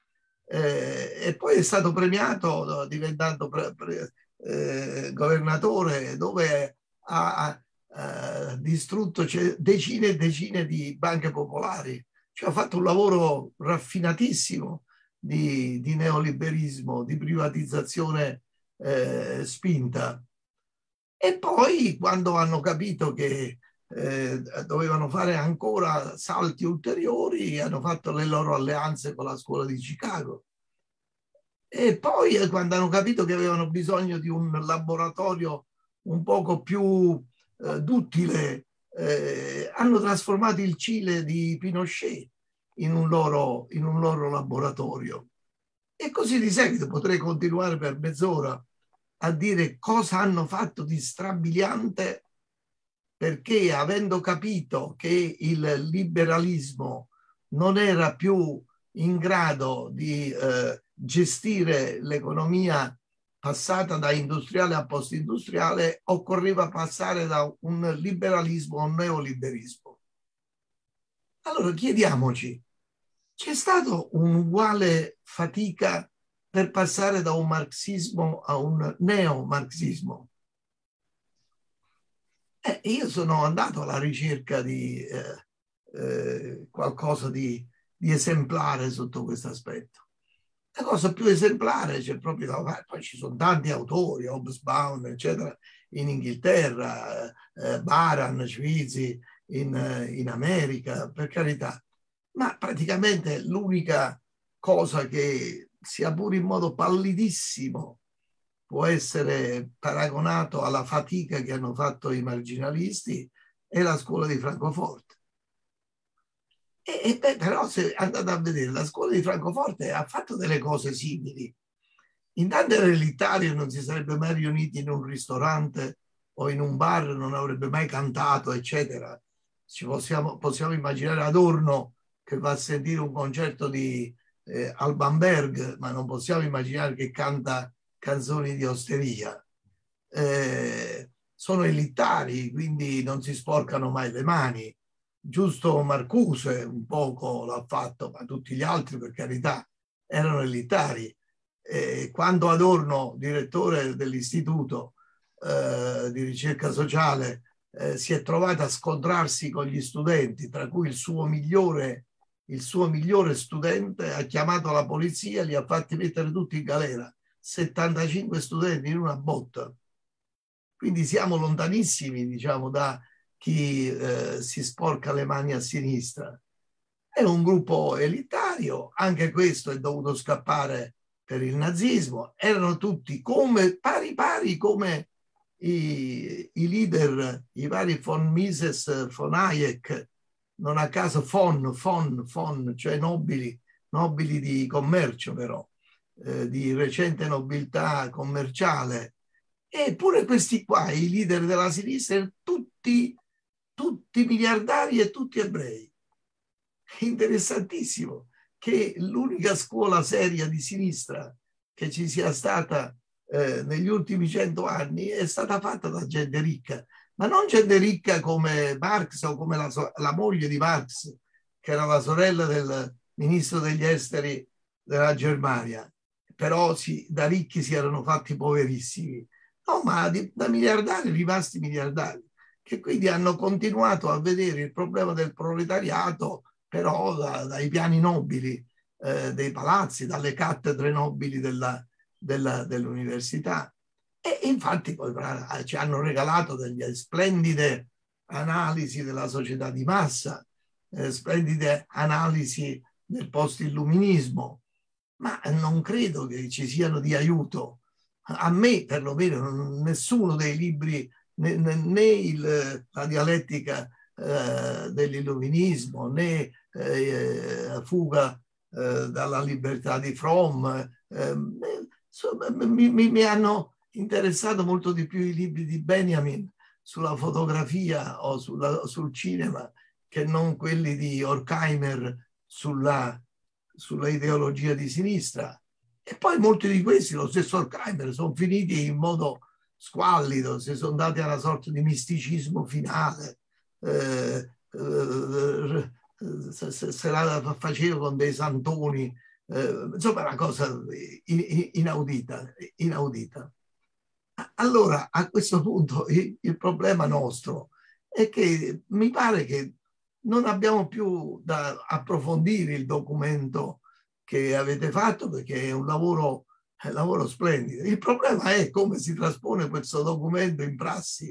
Eh, e poi è stato premiato diventando pre, pre, eh, governatore, dove ha eh, distrutto decine e decine di banche popolari. Cioè ha fatto un lavoro raffinatissimo di, di neoliberismo, di privatizzazione eh, spinta. E poi quando hanno capito che eh, dovevano fare ancora salti ulteriori, hanno fatto le loro alleanze con la scuola di Chicago. E poi quando hanno capito che avevano bisogno di un laboratorio un poco più eh, duttile, eh, hanno trasformato il Cile di Pinochet in un loro, in un loro laboratorio. E così di seguito potrei continuare per mezz'ora a dire cosa hanno fatto di strabiliante, perché avendo capito che il liberalismo non era più in grado di eh, gestire l'economia passata da industriale a post-industriale, occorreva passare da un liberalismo a un neoliberismo. Allora chiediamoci, c'è stata un'uguale fatica per passare da un marxismo a un neomarxismo? Eh, io sono andato alla ricerca di eh, eh, qualcosa di, di esemplare sotto questo aspetto. La cosa più esemplare c'è proprio da fare, poi ci sono tanti autori, Hobsbawm, eccetera, in Inghilterra, eh, Baran, Schwizzi, in, in America, per carità. Ma praticamente l'unica cosa che, sia pure in modo pallidissimo, può essere paragonato alla fatica che hanno fatto i marginalisti è la scuola di Francoforte. E, e beh, però se andate a vedere, la scuola di Francoforte ha fatto delle cose simili. Intanto era elitario, non si sarebbe mai riuniti in un ristorante o in un bar, non avrebbe mai cantato, eccetera. Ci possiamo, possiamo immaginare Adorno che va a sentire un concerto di eh, Alban Berg, ma non possiamo immaginare che canta canzoni di osteria. Eh, sono elitari, quindi non si sporcano mai le mani. Giusto Marcuse un poco l'ha fatto, ma tutti gli altri, per carità, erano elitari. Eh, quando Adorno, direttore dell'istituto eh, di ricerca sociale, eh, si è trovato a scontrarsi con gli studenti, tra cui il suo migliore, il suo migliore studente ha chiamato la polizia, li ha fatti mettere tutti in galera, settantacinque studenti in una botta. Quindi siamo lontanissimi, diciamo, da chi eh, si sporca le mani a sinistra. È un gruppo elitario, anche questo è dovuto scappare per il nazismo. Erano tutti come pari pari come i, i leader, i vari von Mises, von Hayek, non a caso von, von, von, cioè nobili, nobili di commercio però, eh, di recente nobiltà commerciale. Eppure questi qua, i leader della sinistra, tutti, tutti miliardari e tutti ebrei. È interessantissimo che l'unica scuola seria di sinistra che ci sia stata eh, negli ultimi cento anni è stata fatta da gente ricca, ma non gente ricca come Marx o come la, la moglie di Marx, che era la sorella del ministro degli esteri della Germania, però si, da ricchi si erano fatti poverissimi. No, ma di, da miliardari rimasti miliardari, che quindi hanno continuato a vedere il problema del proletariato, però da, dai piani nobili eh, dei palazzi, dalle cattedre nobili della, della, dell'università. E infatti poi ci hanno regalato delle splendide analisi della società di massa, eh, splendide analisi del post-illuminismo, ma non credo che ci siano di aiuto. A me, perlomeno, nessuno dei libri, né, né il, la dialettica eh, dell'illuminismo, né eh, Fuga eh, dalla libertà di Fromm, eh, insomma, mi, mi, mi hanno interessato molto di più i libri di Benjamin sulla fotografia o sulla, sul cinema, che non quelli di Horkheimer sulla, sulla ideologia di sinistra. E poi molti di questi, lo stesso Horkheimer, sono finiti in modo squallido, si sono dati a una sorta di misticismo finale, eh, eh, se, se la faceva con dei santoni, eh, insomma una cosa inaudita, inaudita. Allora, a questo punto il, il problema nostro è che mi pare che non abbiamo più da approfondire il documento che avete fatto, perché è un lavoro, è un lavoro splendido. Il problema è come si traspone questo documento in prassi.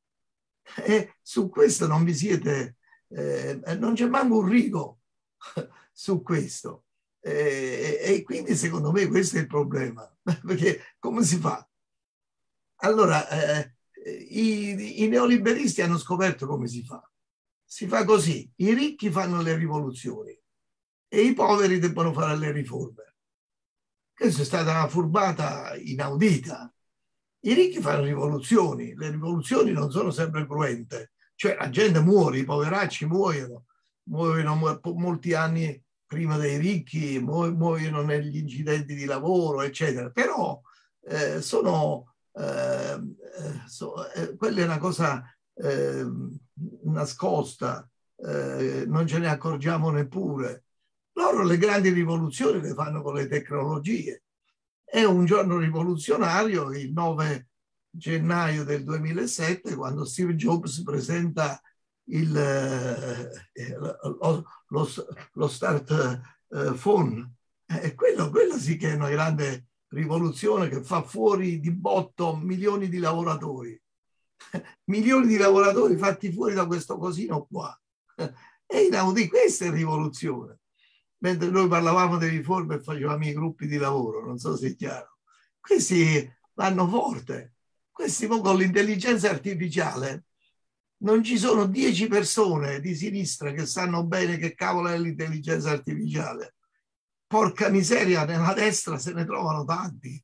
E su questo non vi siete, eh, non c'è manco un rigo su questo. E, e quindi secondo me questo è il problema, perché come si fa? Allora, eh, i, i neoliberisti hanno scoperto come si fa. Si fa così: i ricchi fanno le rivoluzioni e i poveri debbono fare le riforme. Questa è stata una furbata inaudita. I ricchi fanno rivoluzioni, le rivoluzioni non sono sempre cruente, cioè la gente muore, i poveracci muoiono, muoiono molti anni prima dei ricchi, muoiono negli incidenti di lavoro, eccetera. Però eh, sono... Eh, so, eh, quella è una cosa eh, nascosta, eh, non ce ne accorgiamo neppure. Loro le grandi rivoluzioni le fanno con le tecnologie. È un giorno rivoluzionario, il nove gennaio del duemilasette, quando Steve Jobs presenta il, eh, lo, lo, lo start eh, phone. E quello, quello sì che è una grande rivoluzione che fa fuori di botto milioni di lavoratori. Milioni di lavoratori fatti fuori da questo cosino qua. È inaudito, questa è rivoluzione. Mentre noi parlavamo di riforme e facevamo i gruppi di lavoro, non so se è chiaro. Questi vanno forte. Questi con l'intelligenza artificiale non ci sono dieci persone di sinistra che sanno bene che cavolo è l'intelligenza artificiale. Porca miseria, nella destra se ne trovano tanti.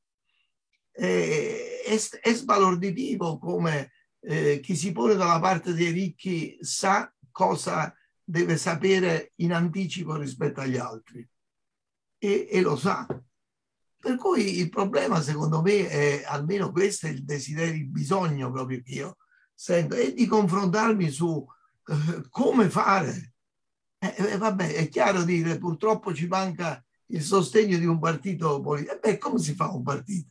È, è, è sbalorditivo come eh, chi si pone dalla parte dei ricchi sa cosa deve sapere in anticipo rispetto agli altri e, e lo sa. Per cui il problema, secondo me, è almeno questo è il desiderio, il bisogno proprio che io sento, è di confrontarmi su eh, come fare. Eh, eh, vabbè, è chiaro dire purtroppo ci manca il sostegno di un partito politico. Beh, come si fa un partito?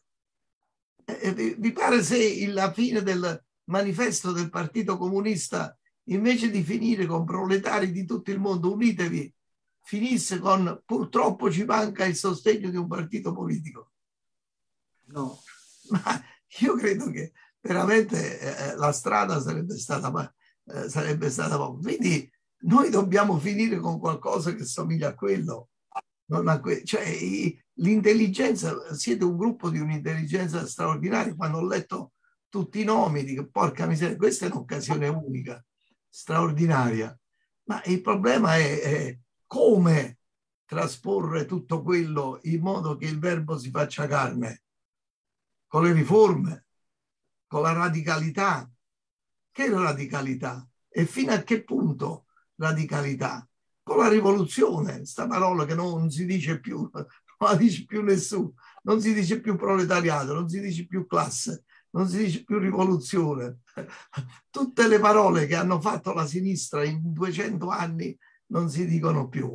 Eh, vi, vi pare se la fine del manifesto del Partito Comunista, invece di finire con proletari di tutto il mondo, unitevi, finisse con purtroppo ci manca il sostegno di un partito politico? No, ma io credo che veramente eh, la strada sarebbe stata, eh, sarebbe stata poco. Quindi noi dobbiamo finire con qualcosa che somiglia a quello. Non a que- cioè, l'intelligenza, siete un gruppo di un'intelligenza straordinaria. Quando ho letto tutti i nomi, dico porca miseria, questa è un'occasione unica, straordinaria. Ma il problema è, è come trasporre tutto quello in modo che il verbo si faccia carne, con le riforme, con la radicalità. Che radicalità? E fino a che punto radicalità? Con la rivoluzione, sta parola che non si dice più, non la dice più nessuno, non si dice più proletariato, non si dice più classe, non si dice più rivoluzione. Tutte le parole che hanno fatto la sinistra in duecento anni non si dicono più.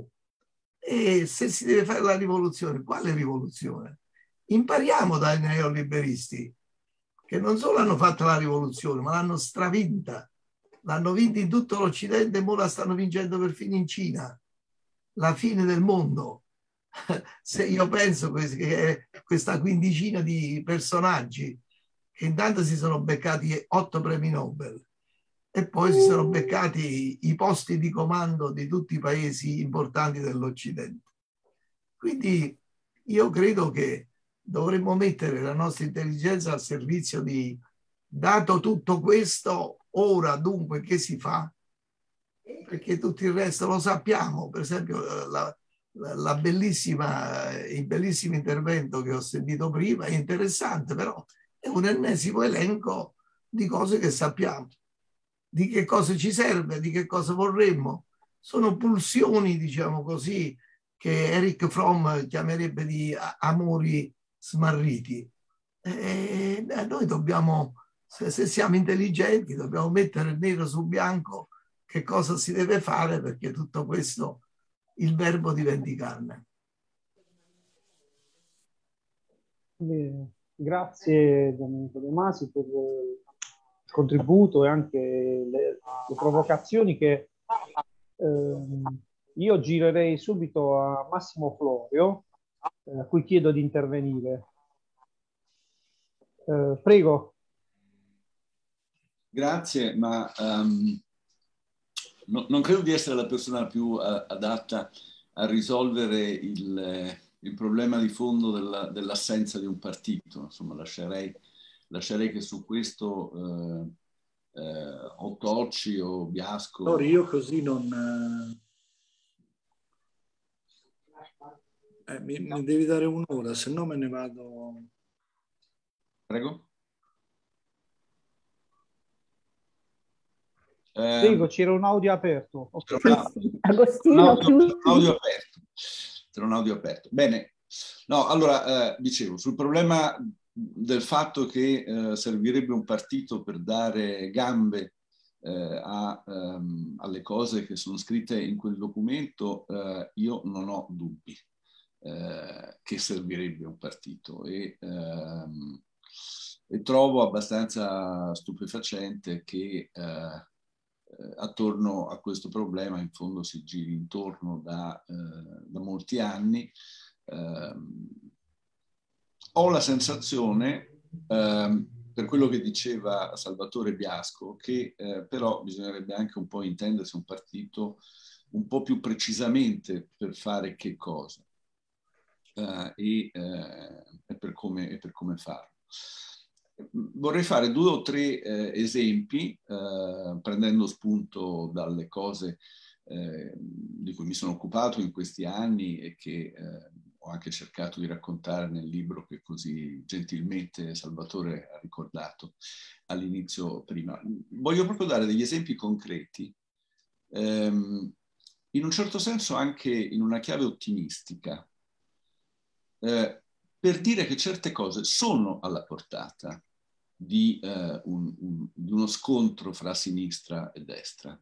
E se si deve fare la rivoluzione, quale rivoluzione? Impariamo dai neoliberisti, che non solo hanno fatto la rivoluzione, ma l'hanno stravinta. L'hanno vinta in tutto l'Occidente e ora la stanno vincendo perfino in Cina. La fine del mondo. Se io penso che questa quindicina di personaggi che intanto si sono beccati otto premi Nobel e poi si sono beccati i posti di comando di tutti i paesi importanti dell'Occidente. Quindi io credo che dovremmo mettere la nostra intelligenza al servizio di, dato tutto questo, ora dunque che si fa? Perché tutto il resto lo sappiamo, per esempio la, la, la bellissima, il bellissimo intervento che ho sentito prima è interessante, però è un ennesimo elenco di cose che sappiamo, di che cosa ci serve, di che cosa vorremmo. Sono pulsioni, diciamo così, che Eric Fromm chiamerebbe di amori smarriti. E noi dobbiamo, se, se siamo intelligenti, dobbiamo mettere nero su bianco che cosa si deve fare perché tutto questo il verbo diventi carne. Bene. Grazie Domenico De Masi per il contributo e anche le, le provocazioni che ehm, io girerei subito a Massimo Florio, eh, a cui chiedo di intervenire. Eh, prego. Grazie, ma um, no, non credo di essere la persona più uh, adatta a risolvere il, il problema di fondo della, dell'assenza di un partito. Insomma, lascerei, lascerei che su questo uh, uh, o Tocci o Biasco... Sorry, io così non... Eh, mi, mi devi dare un'ora, se no me ne vado... Prego? Prego, c'era un audio aperto. Okay. C'era Agostino, un audio, un audio aperto. C'era un audio aperto. Bene. No, allora, eh, dicevo, sul problema del fatto che eh, servirebbe un partito per dare gambe eh, a, um, alle cose che sono scritte in quel documento, eh, io non ho dubbi eh, che servirebbe un partito e, ehm, e trovo abbastanza stupefacente che eh, Eh, attorno a questo problema in fondo si giri intorno da, eh, da molti anni. Eh, ho la sensazione, eh, per quello che diceva Salvatore Biasco, che eh, però bisognerebbe anche un po' intendersi un partito un po' più precisamente per fare che cosa eh, e, eh, e, per come, e per come farlo. Vorrei fare due o tre eh, esempi, eh, prendendo spunto dalle cose eh, di cui mi sono occupato in questi anni e che eh, ho anche cercato di raccontare nel libro che così gentilmente Salvatore ha ricordato all'inizio prima. Voglio proprio dare degli esempi concreti, ehm, in un certo senso anche in una chiave ottimistica, eh, per dire che certe cose sono alla portata di, eh, un, un, di uno scontro fra sinistra e destra.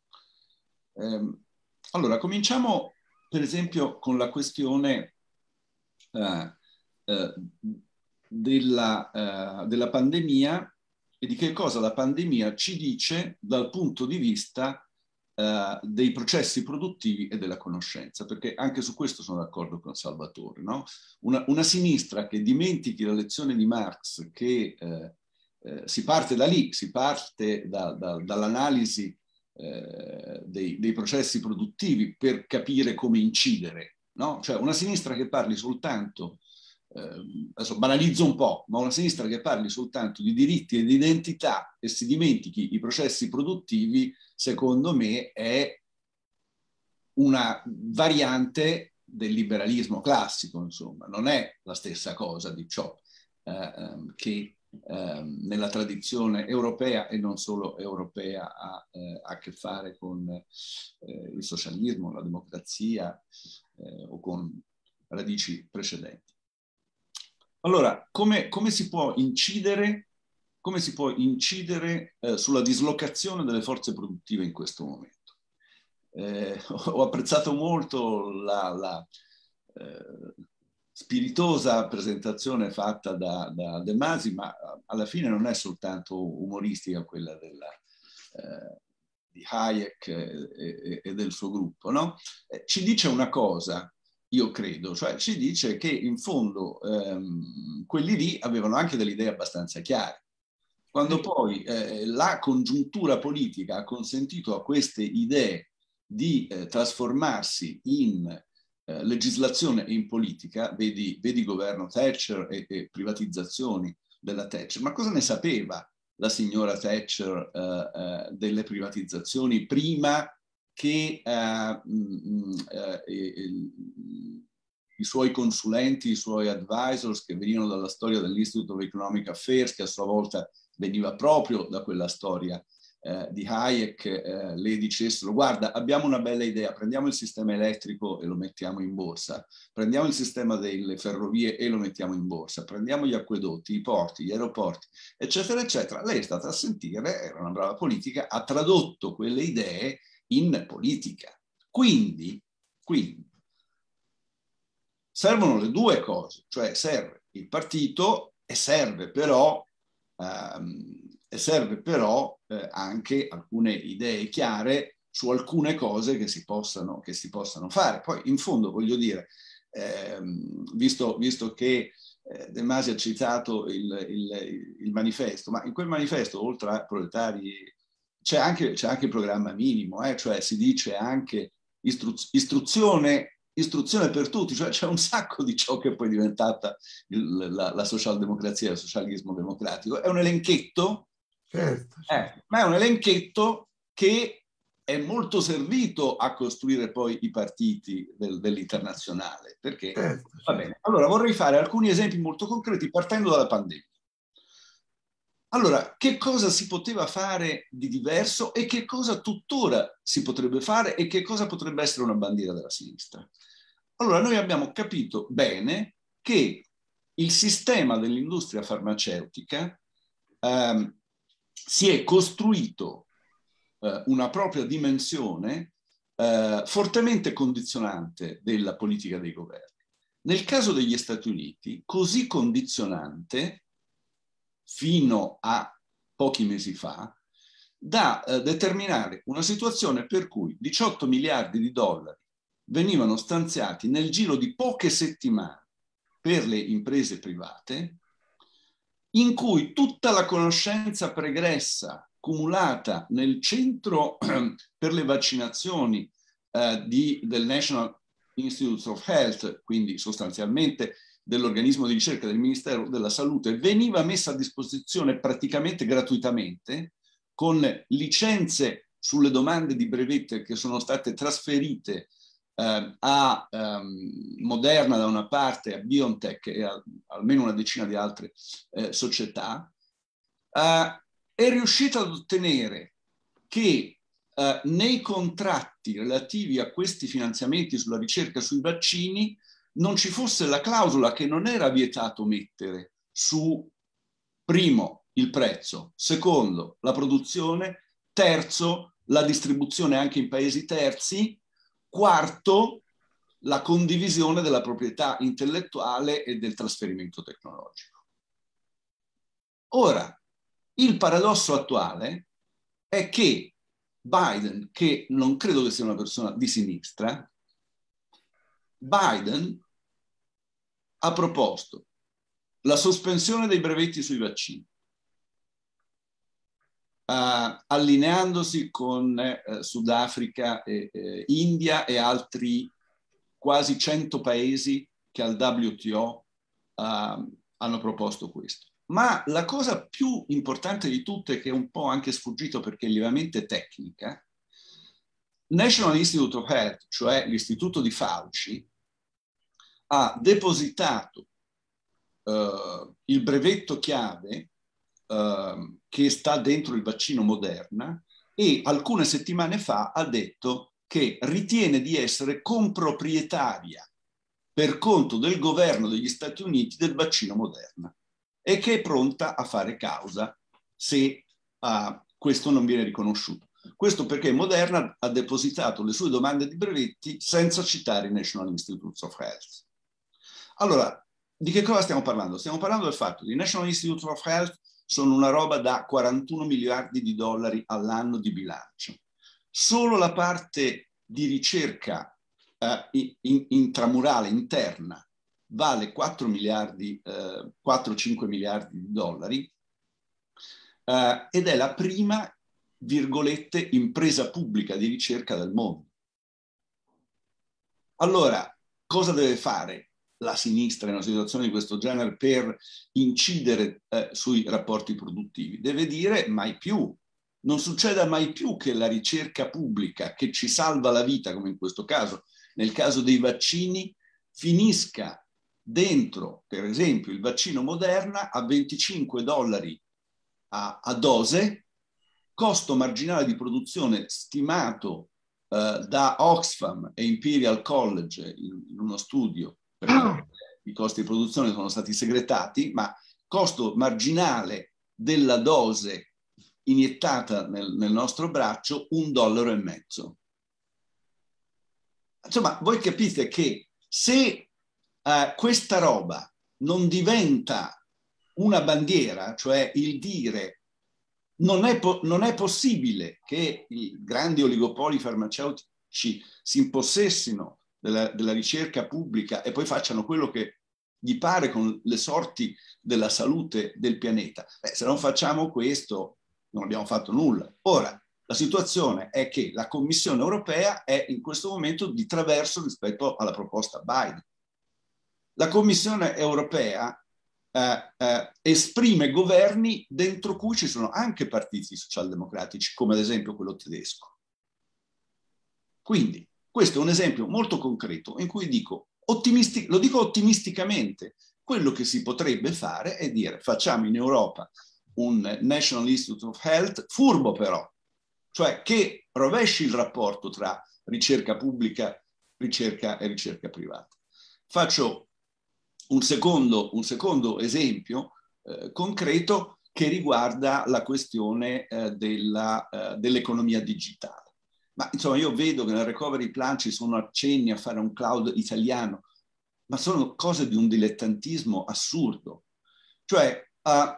Eh, allora, cominciamo per esempio con la questione eh, eh, della, eh, della pandemia e di che cosa la pandemia ci dice dal punto di vista Uh, dei processi produttivi e della conoscenza, perché anche su questo sono d'accordo con Salvatore, no? Una, una sinistra che dimentichi la lezione di Marx, che eh, eh, si parte da lì, si parte da, da, dall'analisi eh, dei, dei processi produttivi per capire come incidere, no? Cioè una sinistra che parli soltanto, eh, adesso banalizzo un po', ma una sinistra che parli soltanto di diritti e di identità e si dimentichi i processi produttivi, secondo me è una variante del liberalismo classico, insomma, non è la stessa cosa di ciò eh, che eh, nella tradizione europea e non solo europea ha eh, a che fare con eh, il socialismo, la democrazia eh, o con radici precedenti. Allora, come, come si può incidere, come si può incidere eh, sulla dislocazione delle forze produttive in questo momento? Eh, ho apprezzato molto la, la eh, spiritosa presentazione fatta da, da De Masi, ma alla fine non è soltanto umoristica quella della, eh, di Hayek e, e, e del suo gruppo, no? Eh, ci dice una cosa, io credo, cioè ci dice che in fondo ehm, quelli lì avevano anche delle idee abbastanza chiare. quando poi eh, la congiuntura politica ha consentito a queste idee di eh, trasformarsi in eh, legislazione e in politica, vedi, vedi governo Thatcher e, e privatizzazioni della Thatcher, ma cosa ne sapeva la signora Thatcher eh, eh, delle privatizzazioni prima che eh, mh, eh, eh, i suoi consulenti, i suoi advisors che venivano dalla storia dell'Institute of Economic Affairs, che a sua volta veniva proprio da quella storia eh, di Hayek, eh, le dicessero: guarda, abbiamo una bella idea, prendiamo il sistema elettrico e lo mettiamo in borsa, prendiamo il sistema delle ferrovie e lo mettiamo in borsa, prendiamo gli acquedotti, i porti, gli aeroporti, eccetera, eccetera. Lei è stata a sentire, era una brava politica, ha tradotto quelle idee in politica. Quindi, quindi servono le due cose, cioè serve il partito e serve però, ehm, e serve però eh, anche alcune idee chiare su alcune cose che si possano, che si possano fare. Poi in fondo voglio dire, ehm, visto, visto che eh, De Masi ha citato il, il, il manifesto, ma in quel manifesto oltre a proletari c'è anche, c'è anche il programma minimo, eh? Cioè si dice anche istruz- istruzione istruzione per tutti, cioè c'è un sacco di ciò che poi è diventata il, la, la socialdemocrazia, il socialismo democratico. È un elenchetto, certo, certo. Eh, ma è un elenchetto che è molto servito a costruire poi i partiti del, dell'internazionale, perché Certo, va certo. bene. Allora vorrei fare alcuni esempi molto concreti partendo dalla pandemia. Allora, che cosa si poteva fare di diverso e che cosa tuttora si potrebbe fare e che cosa potrebbe essere una bandiera della sinistra? Allora, noi abbiamo capito bene che il sistema dell'industria farmaceutica ehm, si è costruito eh, una propria dimensione eh, fortemente condizionante della politica dei governi. Nel caso degli Stati Uniti, così condizionante fino a pochi mesi fa, da eh, determinare una situazione per cui diciotto miliardi di dollari venivano stanziati nel giro di poche settimane per le imprese private, in cui tutta la conoscenza pregressa cumulata nel centro eh, per le vaccinazioni eh, di, del National Institute of Health, quindi sostanzialmente dell'organismo di ricerca del Ministero della Salute, veniva messa a disposizione praticamente gratuitamente, con licenze sulle domande di brevetto che sono state trasferite eh, a um, Moderna da una parte, a BioNTech e a almeno una decina di altre eh, società, eh, è riuscita ad ottenere che eh, nei contratti relativi a questi finanziamenti sulla ricerca sui vaccini non ci fosse la clausola che non era vietato mettere su, primo, il prezzo, secondo, la produzione, terzo, la distribuzione anche in paesi terzi, quarto, la condivisione della proprietà intellettuale e del trasferimento tecnologico. Ora, il paradosso attuale è che Biden, che non credo che sia una persona di sinistra, Biden ha proposto la sospensione dei brevetti sui vaccini, uh, allineandosi con uh, Sudafrica, e, eh, India e altri quasi cento paesi che al W T O uh, hanno proposto questo. Ma la cosa più importante di tutte, che è un po' anche sfuggito perché è lievemente tecnica, National Institute of Health, cioè l'istituto di Fauci, ha depositato uh, il brevetto chiave uh, che sta dentro il vaccino Moderna e alcune settimane fa ha detto che ritiene di essere comproprietaria per conto del governo degli Stati Uniti del vaccino Moderna e che è pronta a fare causa se uh, questo non viene riconosciuto. Questo perché Moderna ha depositato le sue domande di brevetti senza citare i National Institutes of Health. Allora, di che cosa stiamo parlando? Stiamo parlando del fatto che i National Institutes of Health sono una roba da quarantuno miliardi di dollari all'anno di bilancio. Solo la parte di ricerca eh, in, intramurale, interna, vale quattro miliardi, eh, quattro cinque miliardi di dollari. uh, ed è la prima, virgolette, impresa pubblica di ricerca del mondo. Allora, cosa deve fare la sinistra in una situazione di questo genere per incidere eh, sui rapporti produttivi? Deve dire mai più. Non succeda mai più che la ricerca pubblica che ci salva la vita, come in questo caso, nel caso dei vaccini, finisca dentro, per esempio, il vaccino Moderna a venticinque dollari a, a dose, costo marginale di produzione stimato eh, da Oxfam e Imperial College in, in uno studio, perché i costi di produzione sono stati segretati, ma costo marginale della dose iniettata nel, nel nostro braccio un dollaro e mezzo. Insomma, voi capite che se uh, questa roba non diventa una bandiera, cioè il dire non è, non è possibile che i grandi oligopoli farmaceutici si impossessino della, della ricerca pubblica e poi facciano quello che gli pare con le sorti della salute del pianeta. Beh, se non facciamo questo non abbiamo fatto nulla. Ora, la situazione è che la Commissione europea è in questo momento di traverso rispetto alla proposta Biden. La Commissione europea eh, eh, esprime governi dentro cui ci sono anche partiti socialdemocratici, come ad esempio quello tedesco. Quindi, questo è un esempio molto concreto in cui dico, ottimisti, lo dico ottimisticamente, quello che si potrebbe fare è dire facciamo in Europa un National Institute of Health furbo però, cioè che rovesci il rapporto tra ricerca pubblica, ricerca e ricerca privata. Faccio un secondo, un secondo esempio eh, concreto che riguarda la questione eh, della, eh, dell'economia digitale. Ma insomma io vedo che nel recovery plan ci sono accenni a fare un cloud italiano, ma sono cose di un dilettantismo assurdo. Cioè, uh,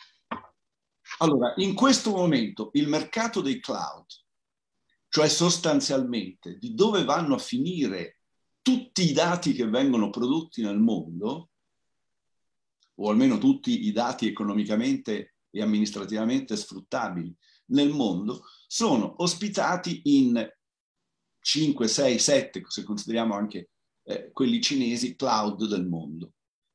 allora, in questo momento il mercato dei cloud, cioè sostanzialmente di dove vanno a finire tutti i dati che vengono prodotti nel mondo, o almeno tutti i dati economicamente e amministrativamente sfruttabili nel mondo, sono ospitati in cinque, sei, sette, se consideriamo anche eh, quelli cinesi, cloud del mondo.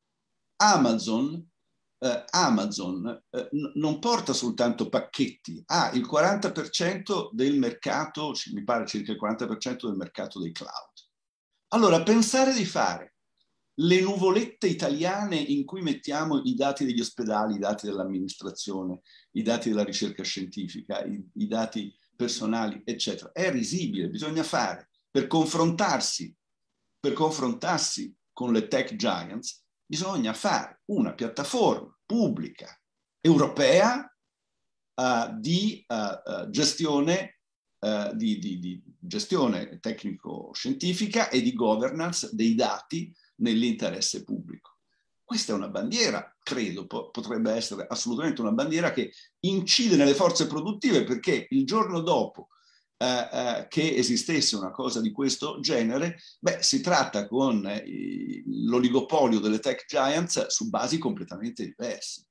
Amazon Uh, Amazon uh, non porta soltanto pacchetti, ha il quaranta per cento del mercato, mi pare circa il quaranta per cento del mercato dei cloud. Allora, pensare di fare le nuvolette italiane in cui mettiamo i dati degli ospedali, i dati dell'amministrazione, i dati della ricerca scientifica, i, i dati personali, eccetera, è risibile. Bisogna fare, per confrontarsi, per confrontarsi con le tech giants, bisogna fare una piattaforma pubblica europea uh, di uh, uh, gestione, uh, di, di, di gestione tecnico-scientifica e di governance dei dati nell'interesse pubblico. Questa è una bandiera, credo, po- potrebbe essere assolutamente una bandiera che incide nelle forze produttive, perché il giorno dopo Uh, uh, che esistesse una cosa di questo genere, beh, si tratta con eh, l'oligopolio delle tech giants su basi completamente diverse.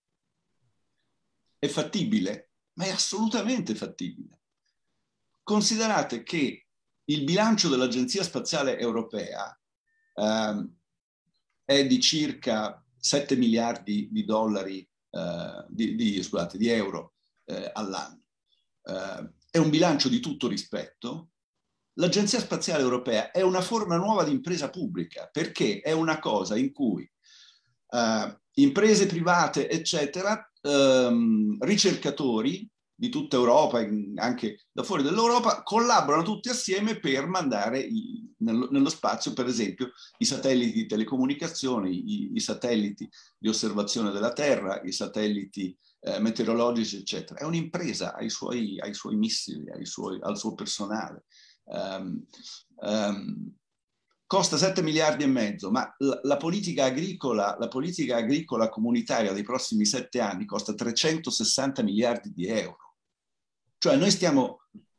È fattibile? Ma è assolutamente fattibile. Considerate che il bilancio dell'Agenzia Spaziale Europea uh, è di circa sette miliardi di dollari, uh, di, di, scusate, di euro uh, all'anno. Uh, è un bilancio di tutto rispetto. L'Agenzia Spaziale Europea è una forma nuova di impresa pubblica, perché è una cosa in cui uh, imprese private, eccetera, um, ricercatori di tutta Europa, anche da fuori dell'Europa, collaborano tutti assieme per mandare i, nello, nello spazio, per esempio, i satelliti di telecomunicazione, i, i satelliti di osservazione della Terra, i satelliti eh, meteorologici, eccetera. È un'impresa, ha i suoi, ha i suoi missili, ha i suoi, ha il suo personale. Um, um, costa sette miliardi e mezzo, ma la, la, politica agricola, la politica agricola comunitaria dei prossimi sette anni costa trecentosessanta miliardi di euro. Cioè noi stiamo,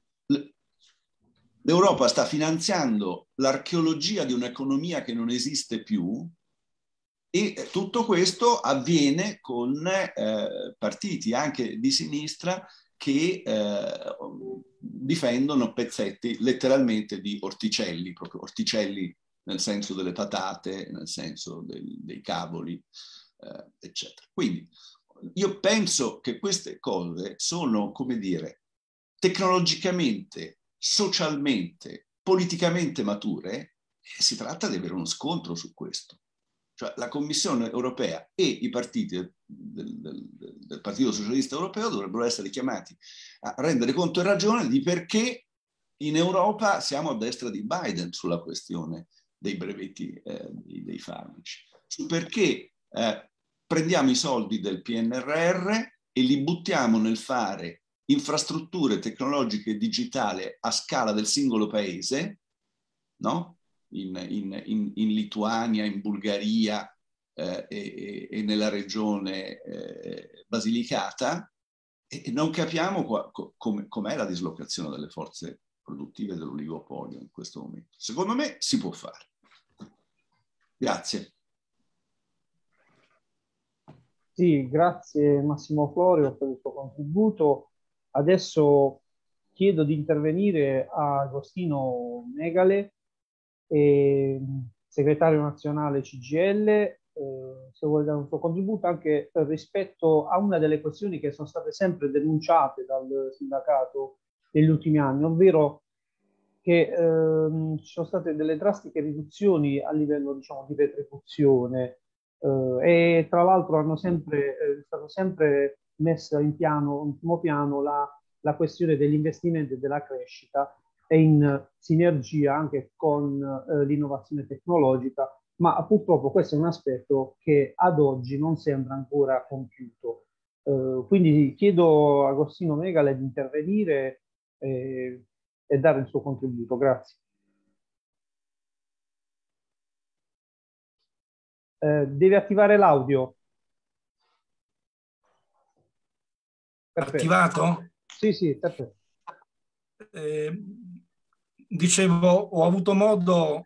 l'Europa sta finanziando l'archeologia di un'economia che non esiste più E tutto questo avviene con eh, partiti anche di sinistra che eh, difendono pezzetti letteralmente di orticelli, proprio orticelli nel senso delle patate, nel senso del, dei cavoli, eh, eccetera. Quindi io penso che queste cose sono, come dire, tecnologicamente, socialmente, politicamente mature, e si tratta di avere uno scontro su questo. Cioè la Commissione europea e i partiti del, del, del, del Partito Socialista Europeo dovrebbero essere chiamati a rendere conto e ragione di perché in Europa siamo a destra di Biden sulla questione dei brevetti eh, dei, dei farmaci, su perché eh, prendiamo i soldi del P N R R e li buttiamo nel fare infrastrutture tecnologiche e digitali a scala del singolo paese, no? In, in, in, in Lituania, in Bulgaria eh, e, e nella regione eh, Basilicata, e non capiamo qua, co, com, com'è la dislocazione delle forze produttive dell'oligopolio in questo momento. Secondo me si può fare. Grazie. Sì, grazie Massimo Florio per il tuo contributo. Adesso chiedo di intervenire a Agostino Megale, eh, segretario nazionale C G I L, eh, se vuole dare un suo contributo anche rispetto a una delle questioni che sono state sempre denunciate dal sindacato negli ultimi anni, ovvero che ehm, ci sono state delle drastiche riduzioni a livello, diciamo, di retribuzione, eh, e tra l'altro hanno sempre, eh, è stata sempre messa in piano, in primo piano la, la questione degli investimenti e della crescita, e in sinergia anche con eh, l'innovazione tecnologica, ma purtroppo questo è un aspetto che ad oggi non sembra ancora compiuto. Eh, quindi chiedo a Agostino Megale di intervenire eh, e dare il suo contributo. Grazie. Eh, deve attivare l'audio. Attivato? Sì, sì, perfetto. Eh, dicevo, ho avuto modo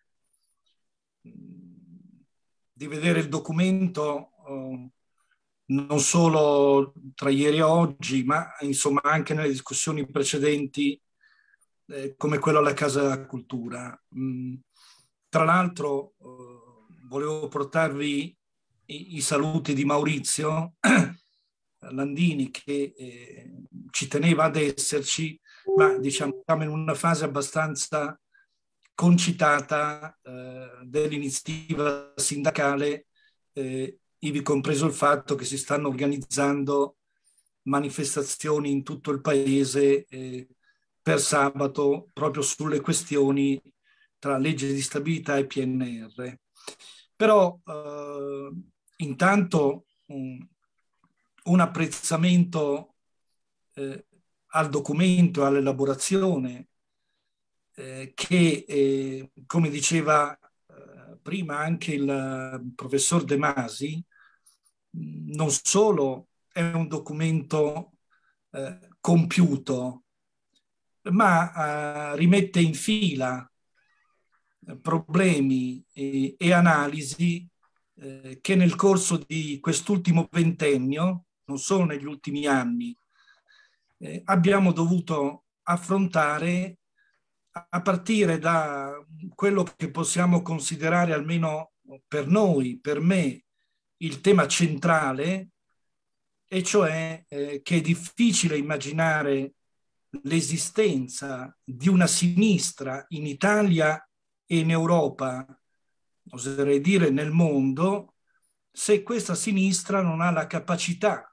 di vedere il documento eh, non solo tra ieri e oggi, ma insomma anche nelle discussioni precedenti, eh, come quello alla Casa della Cultura. Mm, tra l'altro eh, volevo portarvi i, i saluti di Maurizio Landini, che eh, ci teneva ad esserci, ma diciamo siamo in una fase abbastanza concitata eh, dell'iniziativa sindacale, eh, ivi compreso il fatto che si stanno organizzando manifestazioni in tutto il paese eh, per sabato proprio sulle questioni tra legge di stabilità e P N R. Però eh, intanto um, un apprezzamento eh, al documento, all'elaborazione, eh, che, eh, come diceva eh, prima anche il professor De Masi, non solo è un documento eh, compiuto, ma eh, rimette in fila problemi e, e analisi eh, che nel corso di quest'ultimo ventennio, non solo negli ultimi anni, eh, abbiamo dovuto affrontare a partire da quello che possiamo considerare, almeno per noi, per me, il tema centrale, e cioè eh, che è difficile immaginare l'esistenza di una sinistra in Italia e in Europa, oserei dire nel mondo, se questa sinistra non ha la capacità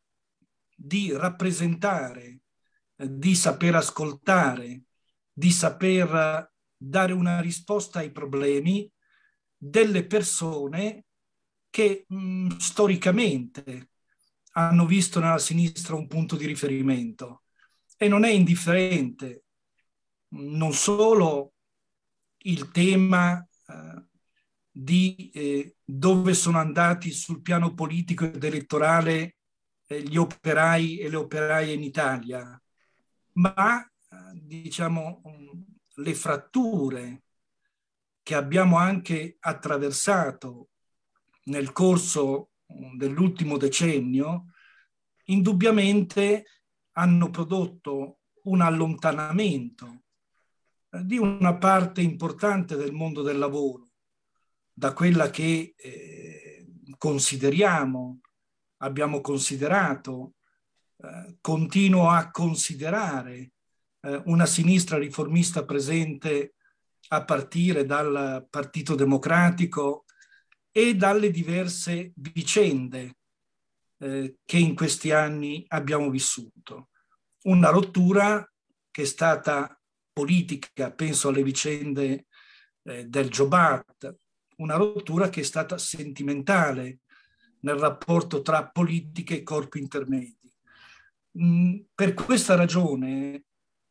di rappresentare, di saper ascoltare, di saper dare una risposta ai problemi delle persone che mh, storicamente hanno visto nella sinistra un punto di riferimento. E non è indifferente non solo il tema eh, di eh, dove sono andati sul piano politico ed elettorale eh, gli operai e le operaie in Italia, ma eh, diciamo um, le fratture che abbiamo anche attraversato nel corso dell'ultimo decennio indubbiamente hanno prodotto un allontanamento di una parte importante del mondo del lavoro da quella che eh, consideriamo, abbiamo considerato, eh, continuo a considerare eh, una sinistra riformista presente a partire dal Partito Democratico e dalle diverse vicende eh, che in questi anni abbiamo vissuto. Una rottura che è stata politica, penso alle vicende eh, del Jobat, una rottura che è stata sentimentale nel rapporto tra politica e corpi intermedi. Mm, per questa ragione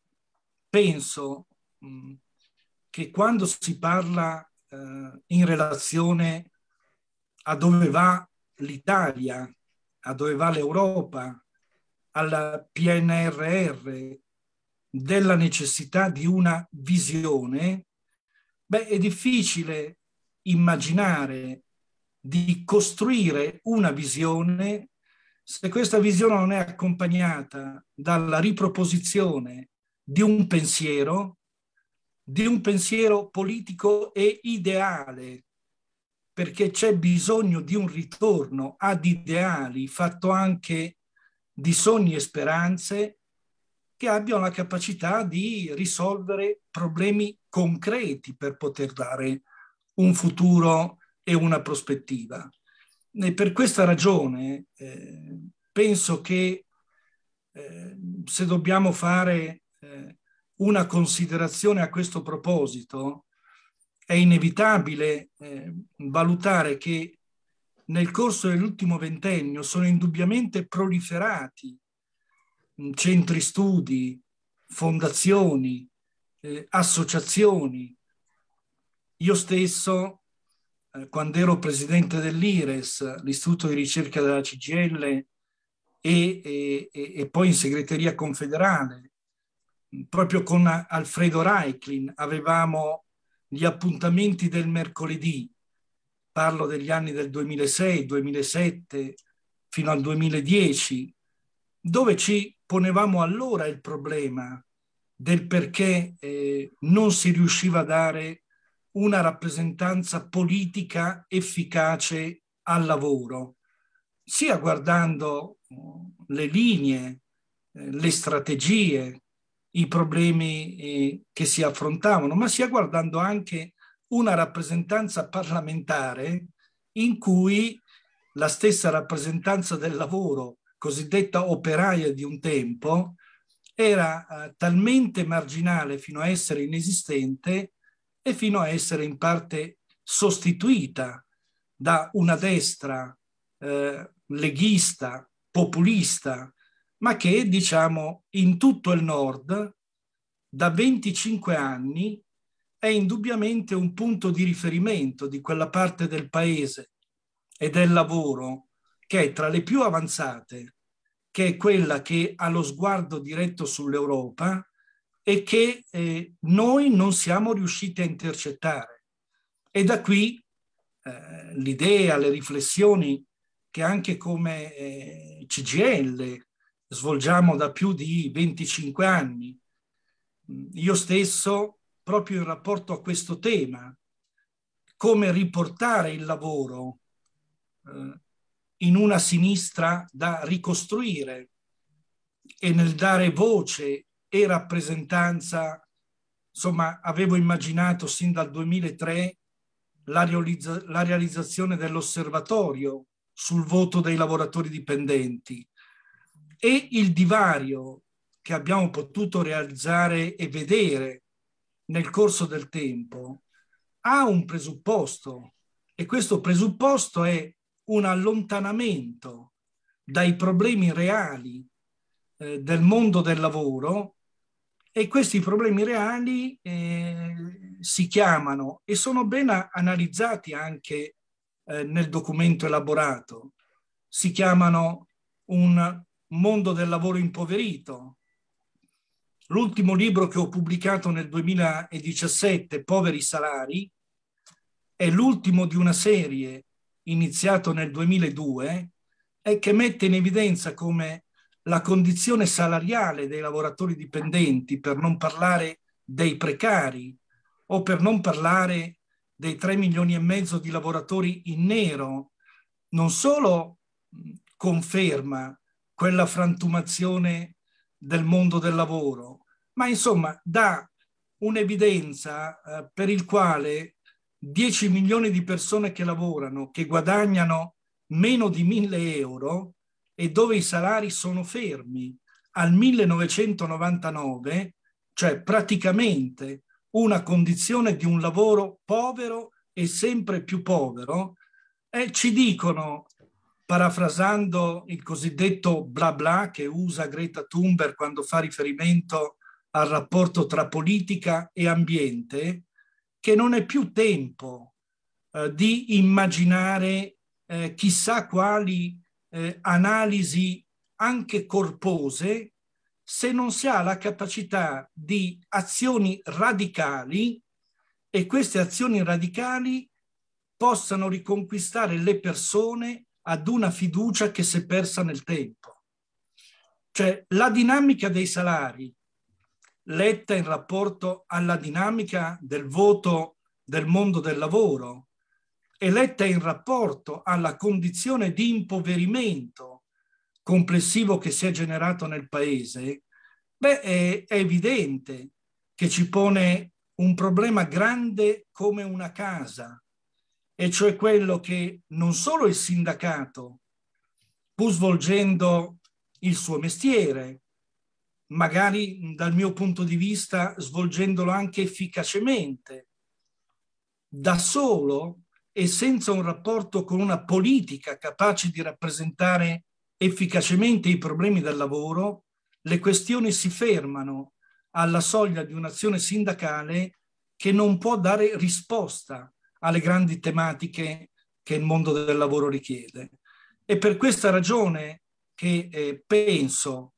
penso mm, che quando si parla eh, in relazione a dove va l'Italia, a dove va l'Europa, al P N R R, della necessità di una visione, beh, è difficile immaginare di costruire una visione se questa visione non è accompagnata dalla riproposizione di un pensiero, di un pensiero politico e ideale, perché c'è bisogno di un ritorno ad ideali fatto anche di sogni e speranze che abbiano la capacità di risolvere problemi concreti per poter dare un futuro e una prospettiva. E per questa ragione eh, penso che eh, se dobbiamo fare eh, una considerazione a questo proposito, è inevitabile eh, valutare che nel corso dell'ultimo ventennio sono indubbiamente proliferati centri studi, fondazioni, eh, associazioni. Io stesso, eh, quando ero presidente dell'I R E S, l'Istituto di Ricerca della C G I L, e, e, e poi in segreteria confederale, proprio con Alfredo Reiklin, avevamo gli appuntamenti del mercoledì, parlo degli anni del duemilasei, duemilasette, fino al duemiladieci, dove ci ponevamo allora il problema del perché eh, non si riusciva a dare una rappresentanza politica efficace al lavoro, sia guardando uh, le linee, eh, le strategie, i problemi eh, che si affrontavano, ma sia guardando anche una rappresentanza parlamentare in cui la stessa rappresentanza del lavoro, cosiddetta operaia di un tempo, era eh, talmente marginale fino a essere inesistente e fino a essere in parte sostituita da una destra eh, leghista, populista, ma che, diciamo, in tutto il nord, da venticinque anni, è indubbiamente un punto di riferimento di quella parte del paese e del lavoro che è tra le più avanzate, che è quella che ha lo sguardo diretto sull'Europa e che eh, noi non siamo riusciti a intercettare. E da qui eh, l'idea, le riflessioni che anche come eh, C G I L svolgiamo da più di venticinque anni. Io stesso, proprio in rapporto a questo tema, come riportare il lavoro eh, in una sinistra da ricostruire e nel dare voce e rappresentanza, insomma, avevo immaginato sin dal duemilatré la, realizza- la realizzazione dell'osservatorio sul voto dei lavoratori dipendenti e il divario che abbiamo potuto realizzare e vedere nel corso del tempo ha un presupposto, e questo presupposto è un allontanamento dai problemi reali eh, del mondo del lavoro, e questi problemi reali eh, si chiamano, e sono ben analizzati anche eh, nel documento elaborato, si chiamano un mondo del lavoro impoverito. L'ultimo libro che ho pubblicato nel duemiladiciassette, Poveri salari, è l'ultimo di una serie iniziato nel duemiladue e che mette in evidenza come la condizione salariale dei lavoratori dipendenti, per non parlare dei precari o per non parlare dei tre milioni e mezzo di lavoratori in nero, non solo conferma quella frantumazione del mondo del lavoro, ma insomma dà un'evidenza eh, per il quale dieci milioni di persone che lavorano, che guadagnano meno di mille euro e dove i salari sono fermi al millenovecentonovantanove, cioè praticamente una condizione di un lavoro povero e sempre più povero, eh, ci dicono, parafrasando il cosiddetto bla bla che usa Greta Thunberg quando fa riferimento al rapporto tra politica e ambiente, che non è più tempo eh, di immaginare eh, chissà quali eh, analisi anche corpose, se non si ha la capacità di azioni radicali, e queste azioni radicali possano riconquistare le persone ad una fiducia che si è persa nel tempo. Cioè la dinamica dei salari, letta in rapporto alla dinamica del voto del mondo del lavoro e letta in rapporto alla condizione di impoverimento complessivo che si è generato nel paese, beh, è, è evidente che ci pone un problema grande come una casa, e cioè quello che non solo il sindacato, pur svolgendo il suo mestiere, magari dal mio punto di vista svolgendolo anche efficacemente, da solo e senza un rapporto con una politica capace di rappresentare efficacemente i problemi del lavoro, le questioni si fermano alla soglia di un'azione sindacale che non può dare risposta alle grandi tematiche che il mondo del lavoro richiede. E per questa ragione che eh, penso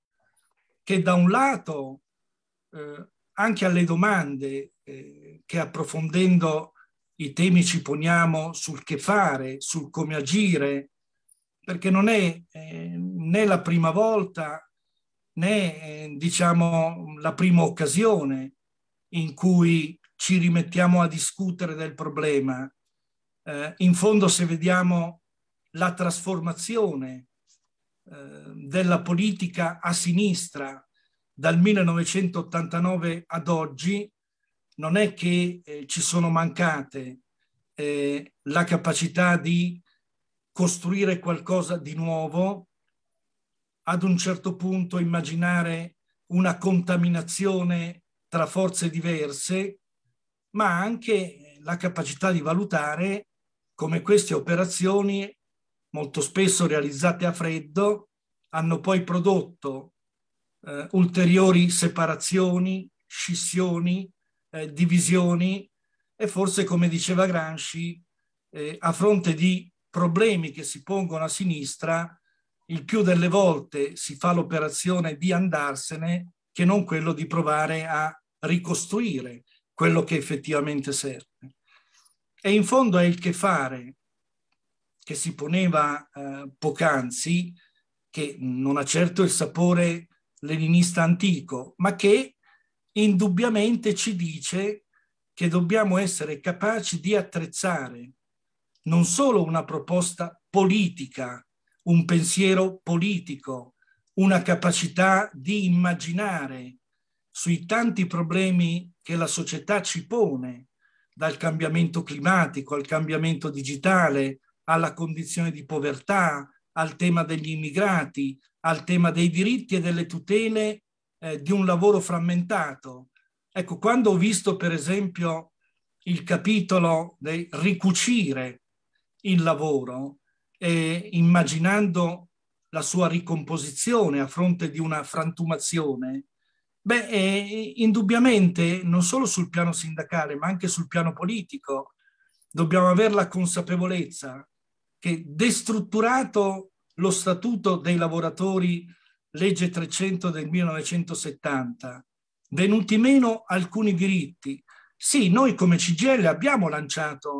che da un lato eh, anche alle domande eh, che approfondendo i temi ci poniamo sul che fare, sul come agire, perché non è eh, né la prima volta né eh, diciamo la prima occasione in cui ci rimettiamo a discutere del problema. Eh, in fondo, se vediamo la trasformazione eh, della politica a sinistra dal millenovecentottantanove ad oggi, non è che eh, ci sono mancate eh, la capacità di costruire qualcosa di nuovo, ad un certo punto immaginare una contaminazione tra forze diverse, ma anche la capacità di valutare come queste operazioni, molto spesso realizzate a freddo, hanno poi prodotto eh, ulteriori separazioni, scissioni, eh, divisioni e forse, come diceva Gramsci, eh, a fronte di problemi che si pongono a sinistra, il più delle volte si fa l'operazione di andarsene che non quello di provare a ricostruire quello che effettivamente serve. E in fondo è il che fare che si poneva eh, poc'anzi, che non ha certo il sapore leninista antico, ma che indubbiamente ci dice che dobbiamo essere capaci di attrezzare non solo una proposta politica, un pensiero politico, una capacità di immaginare sui tanti problemi che la società ci pone, dal cambiamento climatico al cambiamento digitale, alla condizione di povertà, al tema degli immigrati, al tema dei diritti e delle tutele eh, di un lavoro frammentato. Ecco, quando ho visto per esempio il capitolo del ricucire il lavoro, eh, immaginando la sua ricomposizione a fronte di una frantumazione, beh, eh, indubbiamente non solo sul piano sindacale, ma anche sul piano politico, dobbiamo avere la consapevolezza che, destrutturato lo Statuto dei lavoratori, legge trecento del millenovecentosettanta, venuti meno alcuni diritti, sì, noi come C G I L abbiamo lanciato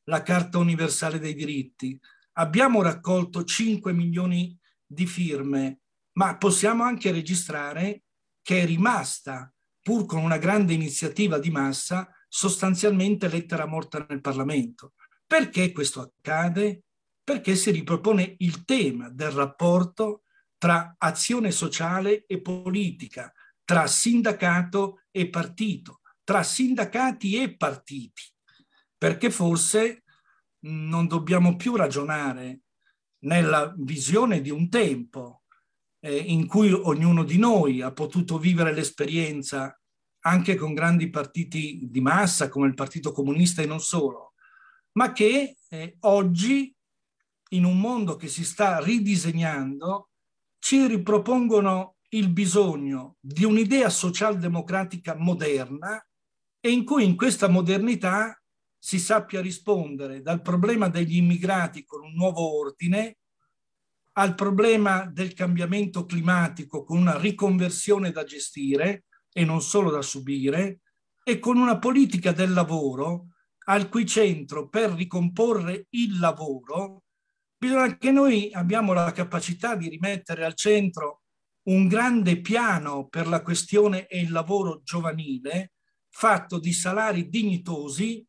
la Carta Universale dei Diritti. Abbiamo raccolto cinque milioni di firme, ma possiamo anche registrare che è rimasta, pur con una grande iniziativa di massa, sostanzialmente lettera morta nel Parlamento. Perché questo accade? Perché si ripropone il tema del rapporto tra azione sociale e politica, tra sindacato e partito, tra sindacati e partiti, perché forse non dobbiamo più ragionare nella visione di un tempo eh, in cui ognuno di noi ha potuto vivere l'esperienza anche con grandi partiti di massa come il Partito Comunista e non solo, ma che eh, oggi, in un mondo che si sta ridisegnando, ci ripropongono il bisogno di un'idea socialdemocratica moderna e in cui in questa modernità si sappia rispondere dal problema degli immigrati con un nuovo ordine al problema del cambiamento climatico con una riconversione da gestire e non solo da subire, e con una politica del lavoro al cui centro, per ricomporre il lavoro, bisogna che noi abbiamo la capacità di rimettere al centro un grande piano per la questione e il lavoro giovanile, fatto di salari dignitosi.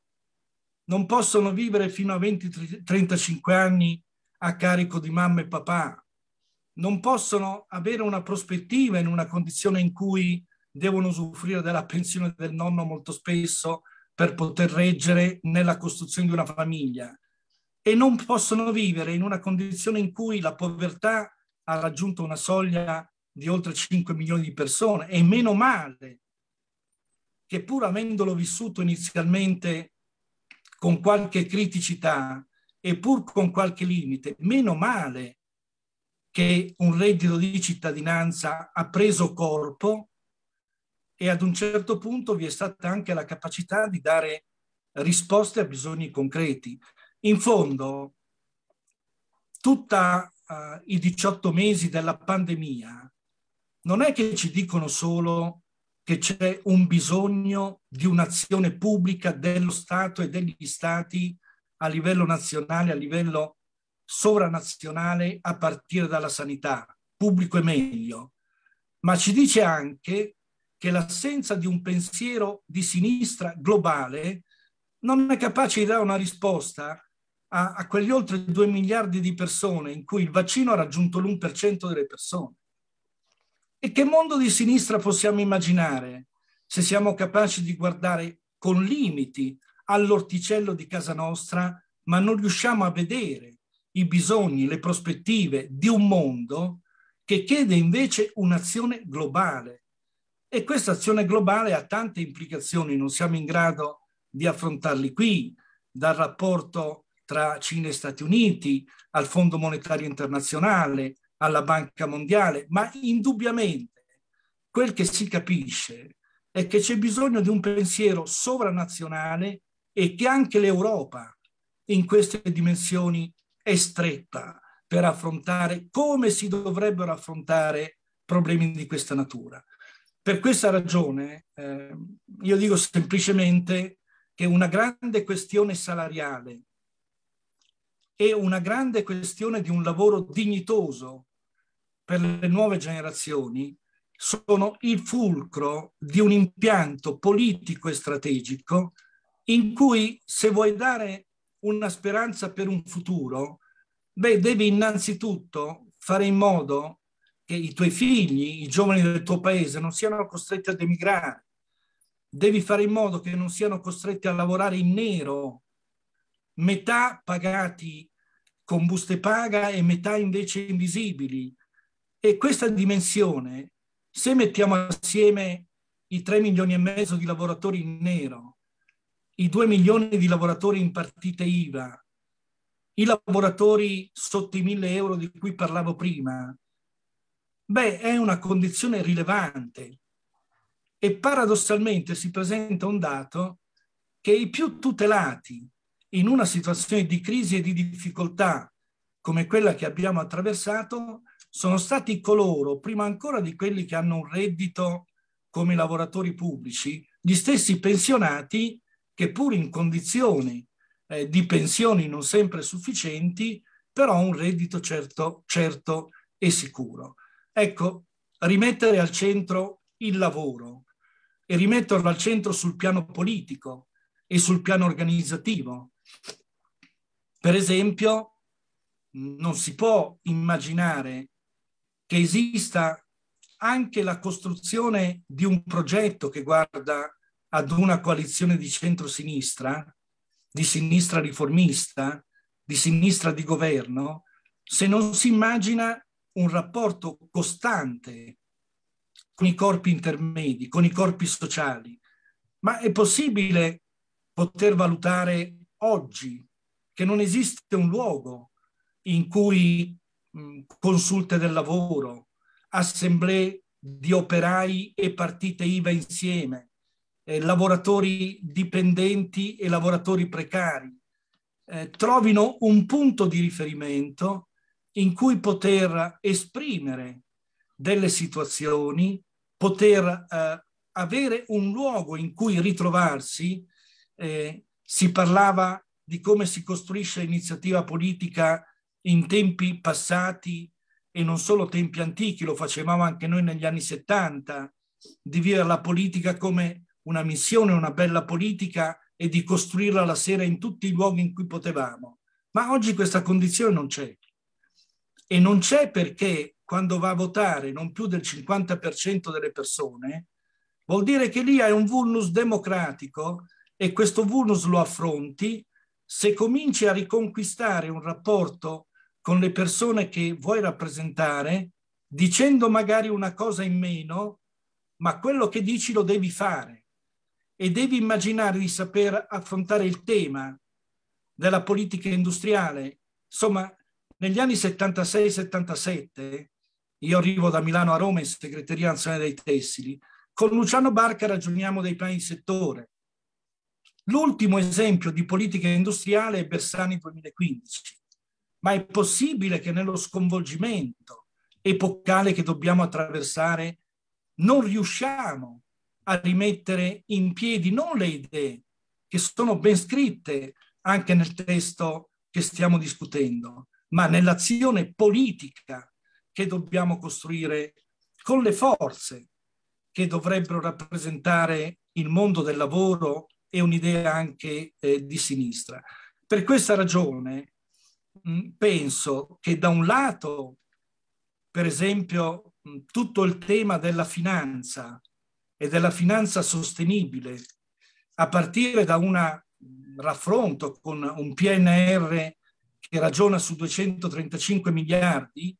Non possono vivere fino a venti trentacinque anni a carico di mamma e papà, non possono avere una prospettiva in una condizione in cui devono usufruire della pensione del nonno molto spesso per poter reggere nella costruzione di una famiglia, e non possono vivere in una condizione in cui la povertà ha raggiunto una soglia di oltre cinque milioni di persone. E meno male che, pur avendolo vissuto inizialmente con qualche criticità e pur con qualche limite, meno male che un reddito di cittadinanza ha preso corpo e ad un certo punto vi è stata anche la capacità di dare risposte a bisogni concreti. In fondo, tutti uh, i diciotto mesi della pandemia non è che ci dicono solo che c'è un bisogno di un'azione pubblica dello Stato e degli Stati a livello nazionale, a livello sovranazionale, a partire dalla sanità, pubblico e meglio, ma ci dice anche che l'assenza di un pensiero di sinistra globale non è capace di dare una risposta a, a quegli oltre due miliardi di persone in cui il vaccino ha raggiunto l'uno per cento delle persone. E che mondo di sinistra possiamo immaginare se siamo capaci di guardare con limiti all'orticello di casa nostra, ma non riusciamo a vedere i bisogni, le prospettive di un mondo che chiede invece un'azione globale. E questa azione globale ha tante implicazioni, non siamo in grado di affrontarli qui, dal rapporto tra Cina e Stati Uniti, al Fondo Monetario Internazionale, alla Banca Mondiale, ma indubbiamente quel che si capisce è che c'è bisogno di un pensiero sovranazionale e che anche l'Europa in queste dimensioni è stretta per affrontare come si dovrebbero affrontare problemi di questa natura. Per questa ragione eh, io dico semplicemente che una grande questione salariale e una grande questione di un lavoro dignitoso per le nuove generazioni sono il fulcro di un impianto politico e strategico in cui, se vuoi dare una speranza per un futuro, beh, devi innanzitutto fare in modo che i tuoi figli, i giovani del tuo paese, non siano costretti ad emigrare. Devi fare in modo che non siano costretti a lavorare in nero, metà pagati con buste paga e metà invece invisibili. E questa dimensione, se mettiamo assieme i tre milioni e mezzo di lavoratori in nero, i due milioni di lavoratori in partite I V A, i lavoratori sotto i mille euro di cui parlavo prima, beh, è una condizione rilevante. E paradossalmente si presenta un dato che i più tutelati in una situazione di crisi e di difficoltà come quella che abbiamo attraversato sono stati coloro, prima ancora di quelli che hanno un reddito come lavoratori pubblici, gli stessi pensionati che, pur in condizioni eh, di pensioni non sempre sufficienti, però un reddito certo, certo e sicuro. Ecco, rimettere al centro il lavoro e rimetterlo al centro sul piano politico e sul piano organizzativo. Per esempio, non si può immaginare che esista anche la costruzione di un progetto che guarda ad una coalizione di centrosinistra, di sinistra riformista, di sinistra di governo, se non si immagina un rapporto costante con i corpi intermedi, con i corpi sociali. Ma è possibile poter valutare oggi che non esiste un luogo in cui mh, consulte del lavoro, assemblee di operai e partite I V A insieme, eh, lavoratori dipendenti e lavoratori precari, eh, trovino un punto di riferimento in cui poter esprimere delle situazioni, poter eh, avere un luogo in cui ritrovarsi. Eh, si parlava di come si costruisce l'iniziativa politica in tempi passati e non solo tempi antichi, lo facevamo anche noi negli anni settanta, di vivere la politica come una missione, una bella politica e di costruirla la sera in tutti i luoghi in cui potevamo. Ma oggi questa condizione non c'è. E non c'è perché quando va a votare non più del cinquanta per cento delle persone, vuol dire che lì hai un vulnus democratico e questo vulnus lo affronti se cominci a riconquistare un rapporto con le persone che vuoi rappresentare, dicendo magari una cosa in meno, ma quello che dici lo devi fare e devi immaginare di saper affrontare il tema della politica industriale. Insomma, negli anni settantasei settantasette, io arrivo da Milano a Roma in segreteria nazionale dei tessili, con Luciano Barca ragioniamo dei piani di settore. L'ultimo esempio di politica industriale è Bersani duemilaquindici, ma è possibile che nello sconvolgimento epocale che dobbiamo attraversare non riusciamo a rimettere in piedi non le idee che sono ben scritte anche nel testo che stiamo discutendo, ma nell'azione politica che dobbiamo costruire con le forze che dovrebbero rappresentare il mondo del lavoro e un'idea anche eh, di sinistra. Per questa ragione mh, penso che da un lato, per esempio, mh, tutto il tema della finanza e della finanza sostenibile, a partire da un raffronto con un P N R che ragiona su duecentotrentacinque miliardi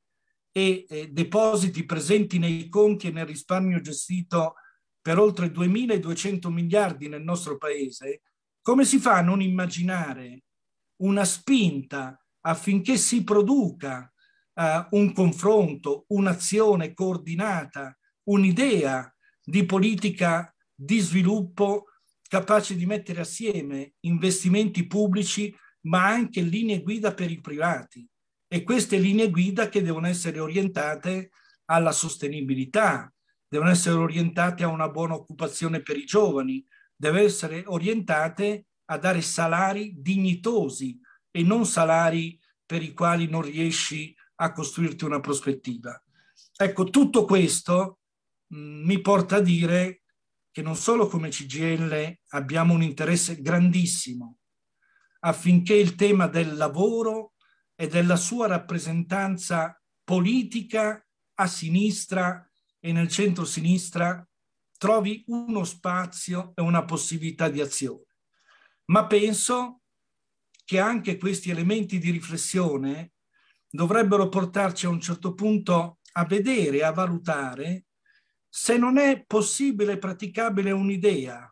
e eh, depositi presenti nei conti e nel risparmio gestito per oltre duemiladuecento miliardi nel nostro paese, come si fa a non immaginare una spinta affinché si produca uh, un confronto, un'azione coordinata, un'idea di politica di sviluppo capace di mettere assieme investimenti pubblici ma anche linee guida per i privati, e queste linee guida che devono essere orientate alla sostenibilità, devono essere orientate a una buona occupazione per i giovani, devono essere orientate a dare salari dignitosi e non salari per i quali non riesci a costruirti una prospettiva. Ecco, tutto questo mh, mi porta a dire che non solo come C G I L abbiamo un interesse grandissimo affinché il tema del lavoro e della sua rappresentanza politica a sinistra e nel centro-sinistra trovi uno spazio e una possibilità di azione. Ma penso che anche questi elementi di riflessione dovrebbero portarci a un certo punto a vedere, a valutare se non è possibile e praticabile un'idea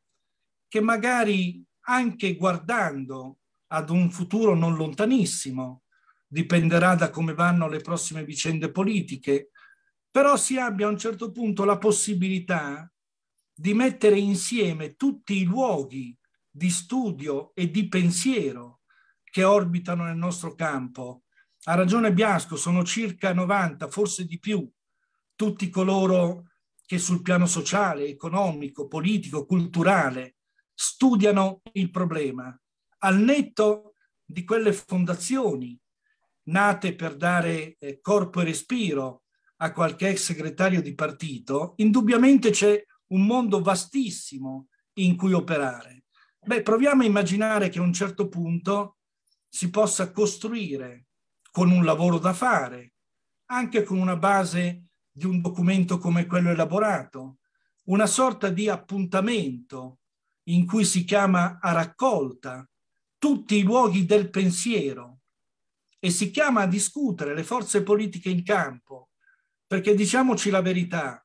che magari anche guardando ad un futuro non lontanissimo, dipenderà da come vanno le prossime vicende politiche, però si abbia a un certo punto la possibilità di mettere insieme tutti i luoghi di studio e di pensiero che orbitano nel nostro campo. Ha ragione Biasco, sono circa novanta, forse di più, tutti coloro che sul piano sociale, economico, politico, culturale studiano il problema. al netto di quelle fondazioni nate per dare eh, corpo e respiro a qualche ex segretario di partito, indubbiamente c'è un mondo vastissimo in cui operare. Beh, proviamo a immaginare che a un certo punto si possa costruire con un lavoro da fare, anche con una base di un documento come quello elaborato, una sorta di appuntamento in cui si chiama a raccolta tutti i luoghi del pensiero e si chiama a discutere le forze politiche in campo, perché diciamoci la verità,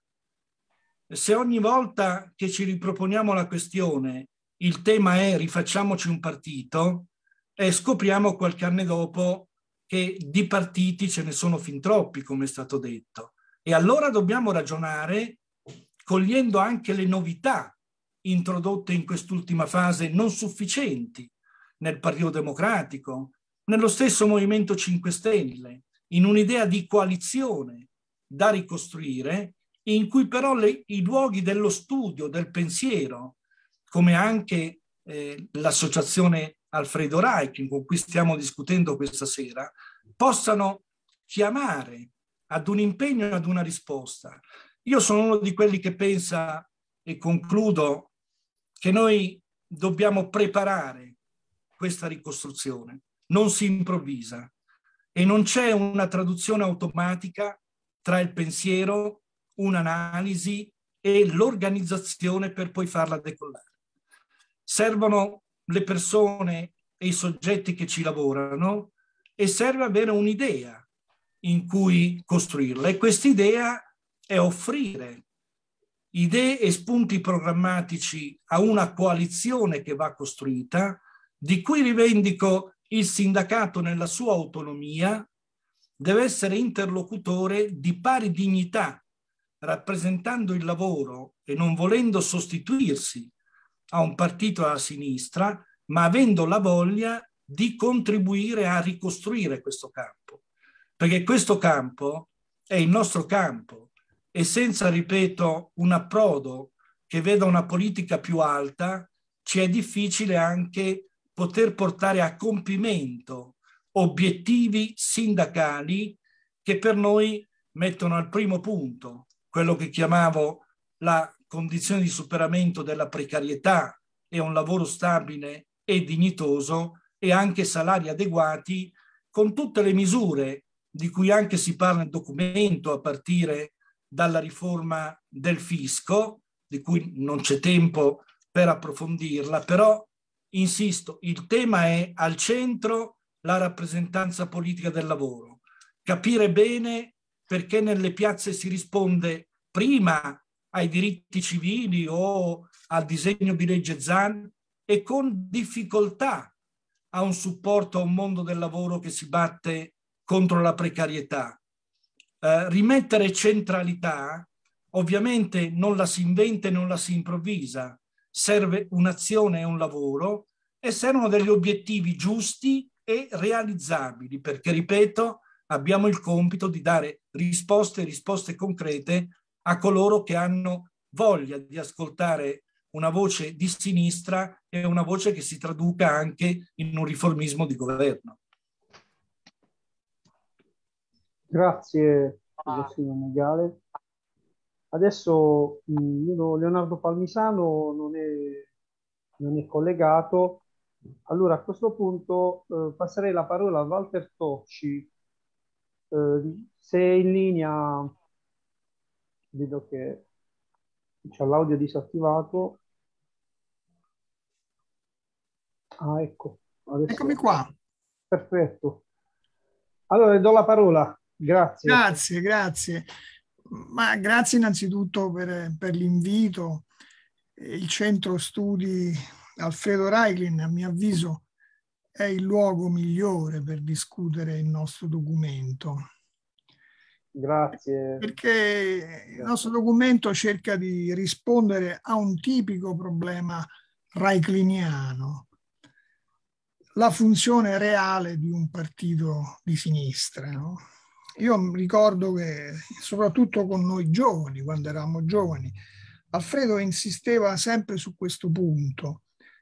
se ogni volta che ci riproponiamo la questione il tema è rifacciamoci un partito, e scopriamo qualche anno dopo che di partiti ce ne sono fin troppi, come è stato detto. E allora dobbiamo ragionare cogliendo anche le novità introdotte in quest'ultima fase, non sufficienti nel Partito Democratico, nello stesso Movimento cinque Stelle, in un'idea di coalizione da ricostruire, in cui però le, i luoghi dello studio, del pensiero, come anche eh, l'associazione Alfredo Reichling, con cui stiamo discutendo questa sera, possano chiamare ad un impegno e ad una risposta. Io sono uno di quelli che pensa, e concludo, che noi dobbiamo preparare questa ricostruzione. Non si improvvisa e non c'è una traduzione automatica tra il pensiero, un'analisi e l'organizzazione per poi farla decollare. Servono le persone e i soggetti che ci lavorano e serve avere un'idea in cui costruirla, e quest'idea è offrire idee e spunti programmatici a una coalizione che va costruita, di cui rivendico il sindacato nella sua autonomia, deve essere interlocutore di pari dignità, rappresentando il lavoro e non volendo sostituirsi a un partito alla sinistra, ma avendo la voglia di contribuire a ricostruire questo campo. Perché questo campo è il nostro campo e senza, ripeto, un approdo che veda una politica più alta, ci è difficile anche poter portare a compimento obiettivi sindacali che per noi mettono al primo punto quello che chiamavo la condizione di superamento della precarietà e un lavoro stabile e dignitoso e anche salari adeguati, con tutte le misure di cui anche si parla nel documento, a partire dalla riforma del fisco, di cui non c'è tempo per approfondirla, però insisto, il tema è al centro la rappresentanza politica del lavoro, capire bene perché nelle piazze si risponde prima ai diritti civili o al disegno di legge Zan e con difficoltà a un supporto a un mondo del lavoro che si batte contro la precarietà. Eh, rimettere centralità ovviamente non la si inventa e non la si improvvisa, serve un'azione e un lavoro e servono degli obiettivi giusti e realizzabili, perché, ripeto, abbiamo il compito di dare risposte, risposte concrete a coloro che hanno voglia di ascoltare una voce di sinistra e una voce che si traduca anche in un riformismo di governo. Grazie, Giuseppino Megale. Adesso mh, Leonardo Palmisano non è, non è collegato. Allora a questo punto eh, passerei la parola a Walter Tocci. Eh, se è in linea, vedo che c'è l'audio disattivato. Ah, ecco. Adesso... Eccomi qua. Perfetto. Allora, do la parola. Grazie. Grazie, grazie. Ma grazie innanzitutto per, per l'invito. Il centro studi Alfredo Reichling, a mio avviso, è il luogo migliore per discutere il nostro documento. Grazie. Perché il nostro documento cerca di rispondere a un tipico problema reichlingiano, la funzione reale di un partito di sinistra, no? Io ricordo che, soprattutto con noi giovani, quando eravamo giovani, Alfredo insisteva sempre su questo punto,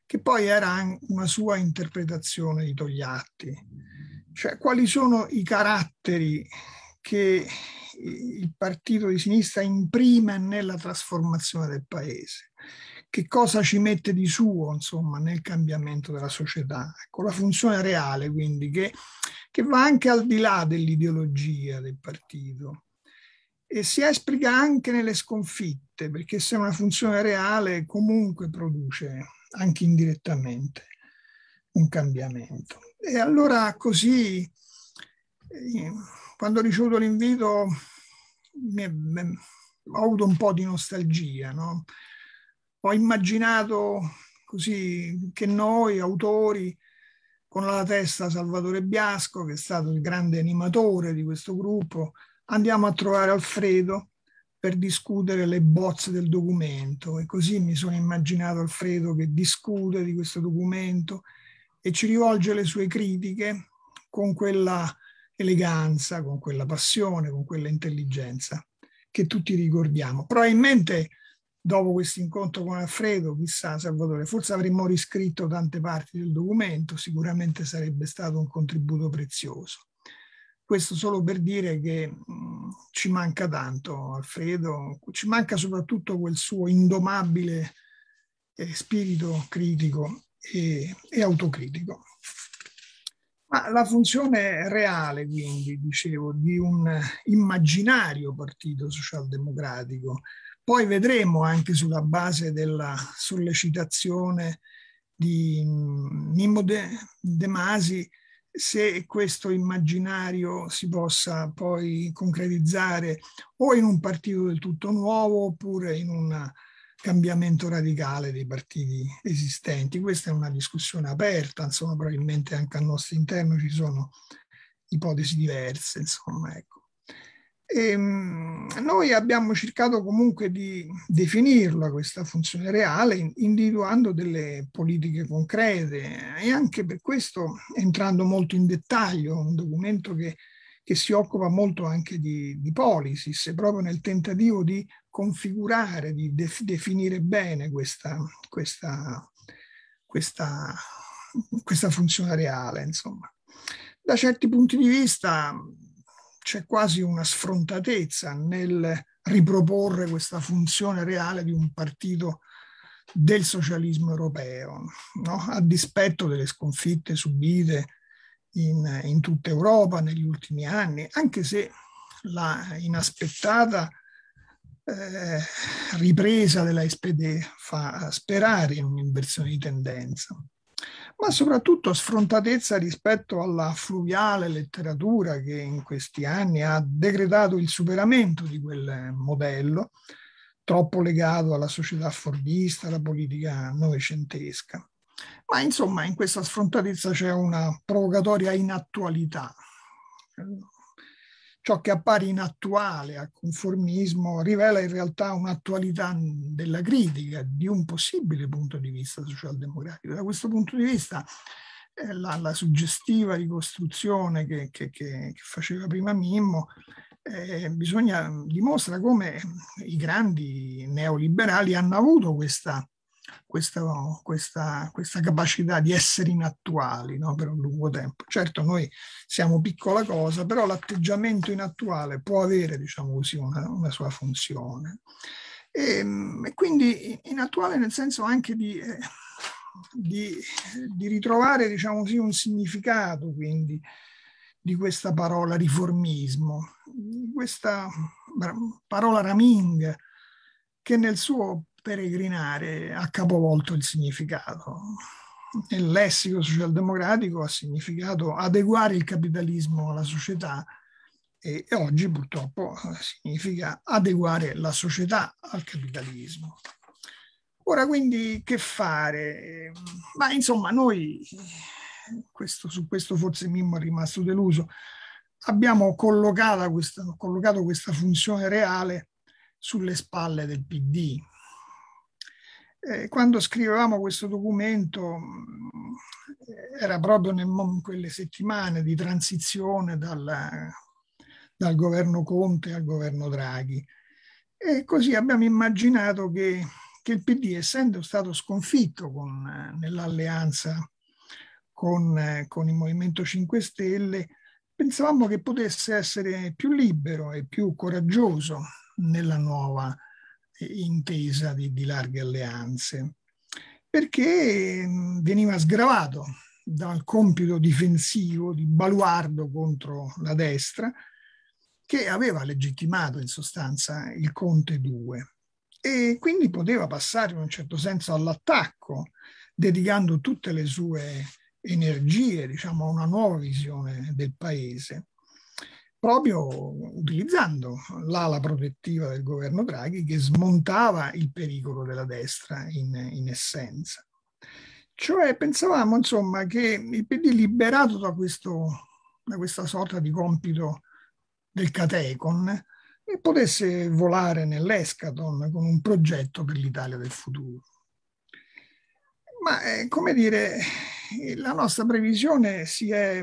che poi era una sua interpretazione di Togliatti. Cioè, quali sono i caratteri che il partito di sinistra imprime nella trasformazione del paese? Che cosa ci mette di suo, insomma, nel cambiamento della società? Ecco, la funzione reale, quindi, che, che va anche al di là dell'ideologia del partito e si esplica anche nelle sconfitte, perché se è una funzione reale comunque produce anche indirettamente un cambiamento. E allora così, eh, quando ho ricevuto l'invito, mi, mi, ho avuto un po' di nostalgia, no? Ho immaginato così che noi, autori, con alla testa Salvatore Biasco, che è stato il grande animatore di questo gruppo, andiamo a trovare Alfredo per discutere le bozze del documento. E così mi sono immaginato Alfredo che discute di questo documento e ci rivolge le sue critiche con quella eleganza, con quella passione, con quella intelligenza che tutti ricordiamo. Probabilmente dopo questo incontro con Alfredo, chissà Salvatore, forse avremmo riscritto tante parti del documento, sicuramente sarebbe stato un contributo prezioso. Questo solo per dire che mh, ci manca tanto Alfredo, ci manca soprattutto quel suo indomabile eh, spirito critico e, e autocritico. Ma la funzione reale, quindi, dicevo, di un immaginario partito socialdemocratico, poi vedremo anche sulla base della sollecitazione di Mimmo De, De Masi se questo immaginario si possa poi concretizzare o in un partito del tutto nuovo oppure in un cambiamento radicale dei partiti esistenti. Questa è una discussione aperta, insomma, probabilmente anche al nostro interno ci sono ipotesi diverse, insomma, ecco. E, noi abbiamo cercato comunque di definirla questa funzione reale individuando delle politiche concrete e anche per questo entrando molto in dettaglio, un documento che, che si occupa molto anche di, di policies, proprio nel tentativo di configurare, di def, definire bene questa, questa, questa, questa funzione reale, insomma. Da certi punti di vista c'è quasi una sfrontatezza nel riproporre questa funzione reale di un partito del socialismo europeo, no? A dispetto delle sconfitte subite in, in tutta Europa negli ultimi anni, anche se la inaspettata eh, ripresa della S P D fa sperare in un'inversione di tendenza. Ma soprattutto sfrontatezza rispetto alla fluviale letteratura che in questi anni ha decretato il superamento di quel modello, troppo legato alla società fordista, alla politica novecentesca. Ma insomma in questa sfrontatezza c'è una provocatoria inattualità. Ciò che appare inattuale al conformismo rivela in realtà un'attualità della critica di un possibile punto di vista socialdemocratico. Da questo punto di vista eh, la, la suggestiva ricostruzione che, che, che, che faceva prima Mimmo eh, bisogna, dimostra come i grandi neoliberali hanno avuto questa Questa, questa, questa capacità di essere inattuali, no, per un lungo tempo. Certo noi siamo piccola cosa, però l'atteggiamento inattuale può avere, diciamo così, una, una sua funzione. E, e quindi inattuale nel senso anche di, eh, di, di ritrovare, diciamo così, un significato quindi di questa parola riformismo, questa parola Ramin che nel suo peregrinare ha capovolto il significato. Nel lessico socialdemocratico ha significato adeguare il capitalismo alla società e, e oggi purtroppo significa adeguare la società al capitalismo. Ora quindi che fare? Ma insomma noi, questo, su questo forse Mimmo è rimasto deluso, abbiamo collocato questa, collocato questa funzione reale sulle spalle del P D. Eh, quando scrivevamo questo documento eh, era proprio nel, in quelle settimane di transizione dal, dal governo Conte al governo Draghi e così abbiamo immaginato che che il P D, essendo stato sconfitto con, nell'alleanza con, con il Movimento cinque Stelle, pensavamo che potesse essere più libero e più coraggioso nella nuova intesa di, di larghe alleanze, perché veniva sgravato dal compito difensivo di baluardo contro la destra che aveva legittimato in sostanza il Conte due, e quindi poteva passare in un certo senso all'attacco, dedicando tutte le sue energie, diciamo, a una nuova visione del paese, proprio utilizzando l'ala protettiva del governo Draghi, che smontava il pericolo della destra in, in essenza. Cioè pensavamo, insomma, che il P D, liberato da, questo, da questa sorta di compito del catecon, potesse volare nell'escaton con un progetto per l'Italia del futuro. Ma, eh, come dire, la nostra previsione si è,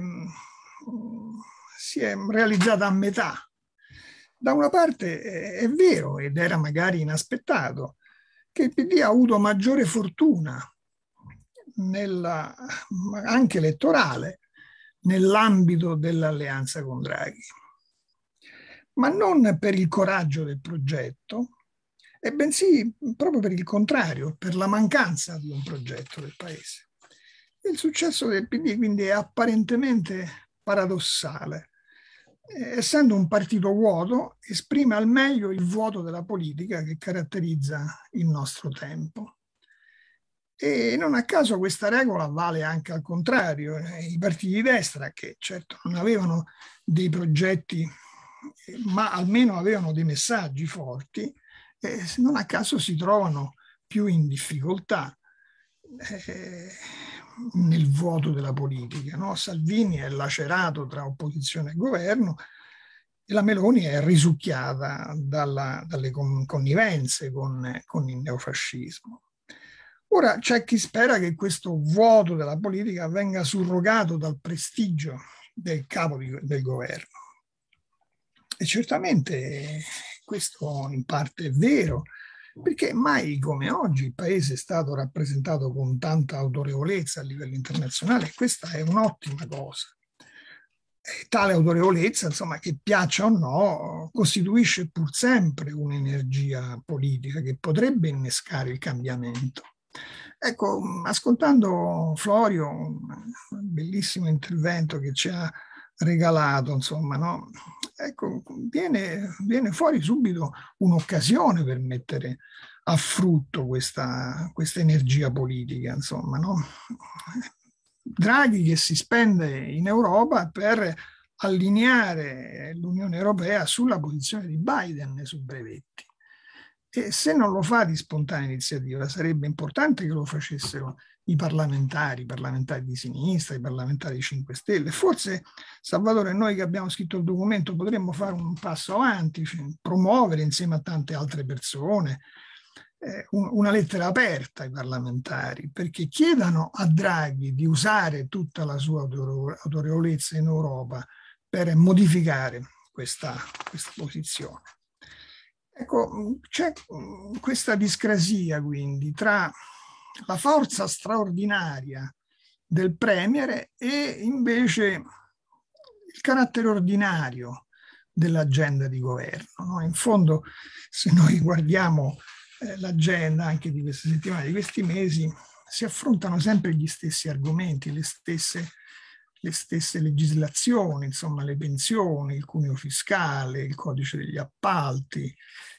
si è realizzata a metà. Da una parte è vero, ed era magari inaspettato, che il P D ha avuto maggiore fortuna nella, anche elettorale nell'ambito dell'alleanza con Draghi, ma non per il coraggio del progetto, e bensì proprio per il contrario, per la mancanza di un progetto del paese. Il successo del P D quindi è apparentemente paradossale. Essendo un partito vuoto, esprime al meglio il vuoto della politica che caratterizza il nostro tempo. E non a caso questa regola vale anche al contrario. I partiti di destra, che certo non avevano dei progetti, ma almeno avevano dei messaggi forti, eh, non a caso si trovano più in difficoltà eh, nel vuoto della politica, no? Salvini è lacerato tra opposizione e governo e la Meloni è risucchiata dalla, dalle connivenze con, con il neofascismo. Ora c'è chi spera che questo vuoto della politica venga surrogato dal prestigio del capo di, del governo. E certamente questo in parte è vero, perché mai come oggi il paese è stato rappresentato con tanta autorevolezza a livello internazionale, e questa è un'ottima cosa. E tale autorevolezza, insomma, che piaccia o no, costituisce pur sempre un'energia politica che potrebbe innescare il cambiamento. Ecco, ascoltando Florio, un bellissimo intervento che ci ha regalato, insomma, no? Ecco, viene, viene fuori subito un'occasione per mettere a frutto questa, questa energia politica, insomma, no? Draghi che si spende in Europa per allineare l'Unione Europea sulla posizione di Biden sui brevetti. E se non lo fa di spontanea iniziativa, sarebbe importante che lo facessero i parlamentari, i parlamentari di sinistra, i parlamentari di cinque Stelle. Forse, Salvatore, noi che abbiamo scritto il documento potremmo fare un passo avanti, cioè promuovere insieme a tante altre persone eh, un, una lettera aperta ai parlamentari, perché chiedano a Draghi di usare tutta la sua autorevolezza in Europa per modificare questa, questa posizione. Ecco, c'è questa discrasia quindi tra la forza straordinaria del premier e invece il carattere ordinario dell'agenda di governo, no? In fondo, se noi guardiamo eh, l'agenda anche di queste settimane, di questi mesi, si affrontano sempre gli stessi argomenti, le stesse, le stesse legislazioni, insomma le pensioni, il cuneo fiscale, il codice degli appalti,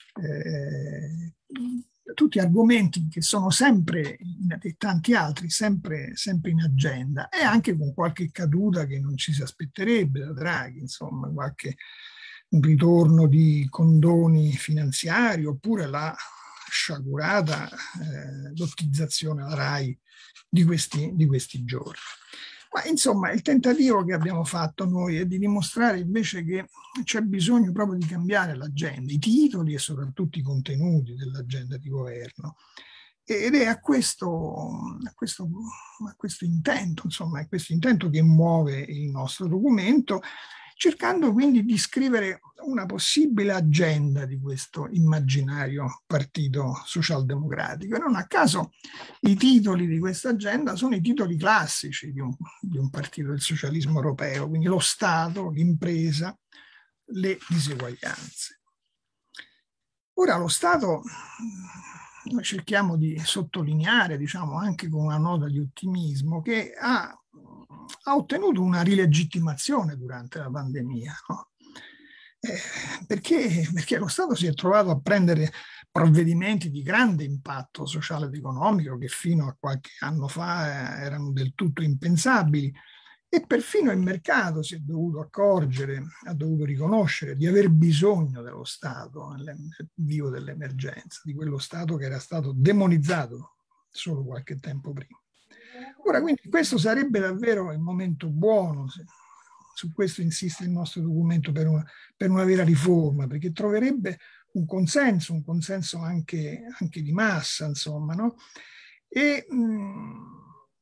eh, tutti argomenti che sono sempre, e tanti altri, sempre, sempre in agenda, e anche con qualche caduta che non ci si aspetterebbe da Draghi, insomma, qualche un ritorno di condoni finanziari, oppure la sciagurata eh, lottizzazione alla RAI di questi, di questi giorni. Ma insomma il tentativo che abbiamo fatto noi è di dimostrare invece che c'è bisogno proprio di cambiare l'agenda, i titoli e soprattutto i contenuti dell'agenda di governo. Ed è a questo, a questo, a questo intento, insomma, è questo intento che muove il nostro documento. cercando quindi di scrivere una possibile agenda di questo immaginario partito socialdemocratico. E non a caso i titoli di questa agenda sono i titoli classici di un, di un partito del socialismo europeo, quindi lo Stato, l'impresa, le diseguaglianze. Ora lo Stato, noi cerchiamo di sottolineare, diciamo anche con una nota di ottimismo, che ha, ha ottenuto una rilegittimazione durante la pandemia, no? Eh, perché, perché lo Stato si è trovato a prendere provvedimenti di grande impatto sociale ed economico che fino a qualche anno fa eh, erano del tutto impensabili, e perfino il mercato si è dovuto accorgere, ha dovuto riconoscere di aver bisogno dello Stato nel vivo dell'emergenza, di quello Stato che era stato demonizzato solo qualche tempo prima. Ora, quindi questo sarebbe davvero il momento buono, se, su questo insiste il nostro documento, per una, per una vera riforma, perché troverebbe un consenso, un consenso anche, anche di massa, insomma, no? E, mh,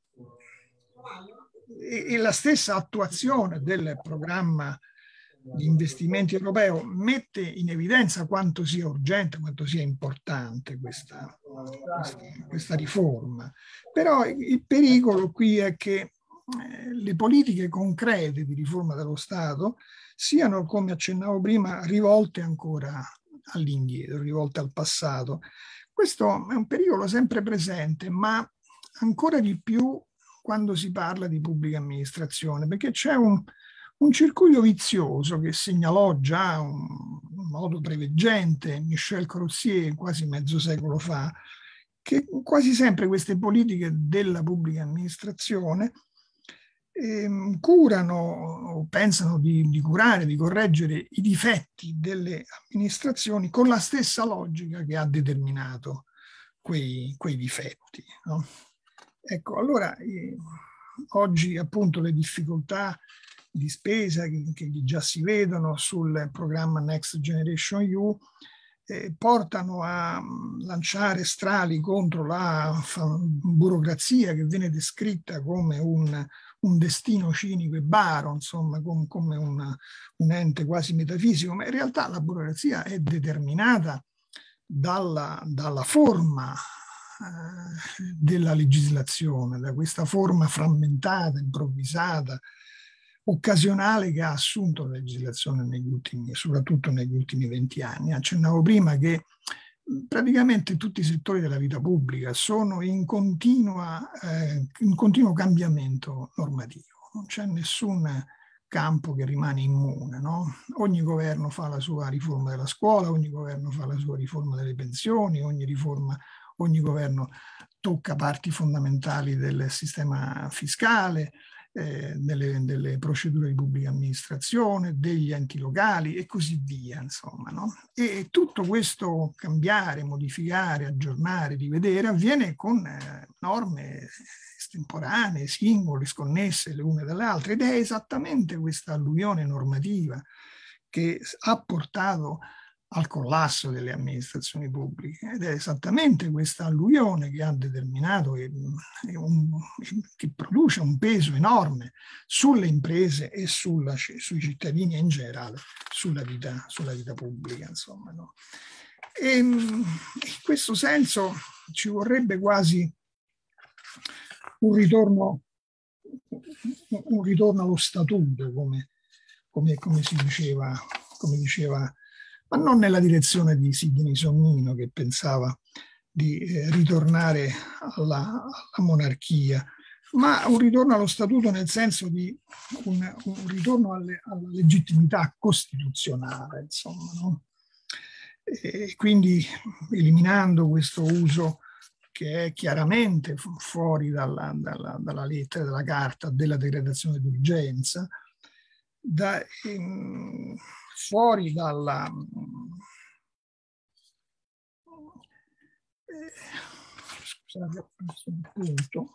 e la stessa attuazione del programma di investimenti europeo mette in evidenza quanto sia urgente, quanto sia importante questa, questa, questa riforma. Però il pericolo qui è che le politiche concrete di riforma dello Stato siano, come accennavo prima, rivolte ancora all'indietro, rivolte al passato. Questo è un pericolo sempre presente, ma ancora di più quando si parla di pubblica amministrazione, perché c'è un, un circuito vizioso che segnalò già un, un modo preveggente Michel Crozier quasi mezzo secolo fa, che quasi sempre queste politiche della pubblica amministrazione eh, curano o pensano di, di curare, di correggere i difetti delle amministrazioni con la stessa logica che ha determinato quei, quei difetti, no? Ecco, allora eh, oggi appunto le difficoltà di spesa che, che già si vedono sul programma Next Generation E U eh, portano a lanciare strali contro la burocrazia che viene descritta come un, un destino cinico e baro, insomma, com, come una, un ente quasi metafisico, ma in realtà la burocrazia è determinata dalla, dalla forma della legislazione, da questa forma frammentata, improvvisata, occasionale che ha assunto la legislazione negli ultimi, soprattutto negli ultimi venti anni. Accennavo prima che praticamente tutti i settori della vita pubblica sono in, continua, eh, in continuo cambiamento normativo, non c'è nessun campo che rimane immune, no? Ogni governo fa la sua riforma della scuola, ogni governo fa la sua riforma delle pensioni, ogni riforma Ogni governo tocca parti fondamentali del sistema fiscale, eh, delle, delle procedure di pubblica amministrazione, degli enti locali e così via, insomma, no? E tutto questo cambiare, modificare, aggiornare, rivedere avviene con eh, norme estemporanee, singole, sconnesse le une dalle altre, ed è esattamente questa alluvione normativa che ha portato al collasso delle amministrazioni pubbliche, ed è esattamente questa alluvione che ha determinato e, e un, che produce un peso enorme sulle imprese e sulla, sui cittadini e in generale sulla vita, sulla vita pubblica, insomma, no? E, in questo senso ci vorrebbe quasi un ritorno, un ritorno allo statuto, come, come, come si diceva, come diceva ma non nella direzione di Sidney Sonnino, che pensava di eh, ritornare alla, alla monarchia, ma un ritorno allo statuto nel senso di un, un ritorno alle, alla legittimità costituzionale, insomma, no? E quindi eliminando questo uso che è chiaramente fuori dalla, dalla, dalla lettera della carta della decretazione d'urgenza, da, in, fuori dalla eh, scusate, ho perso un punto.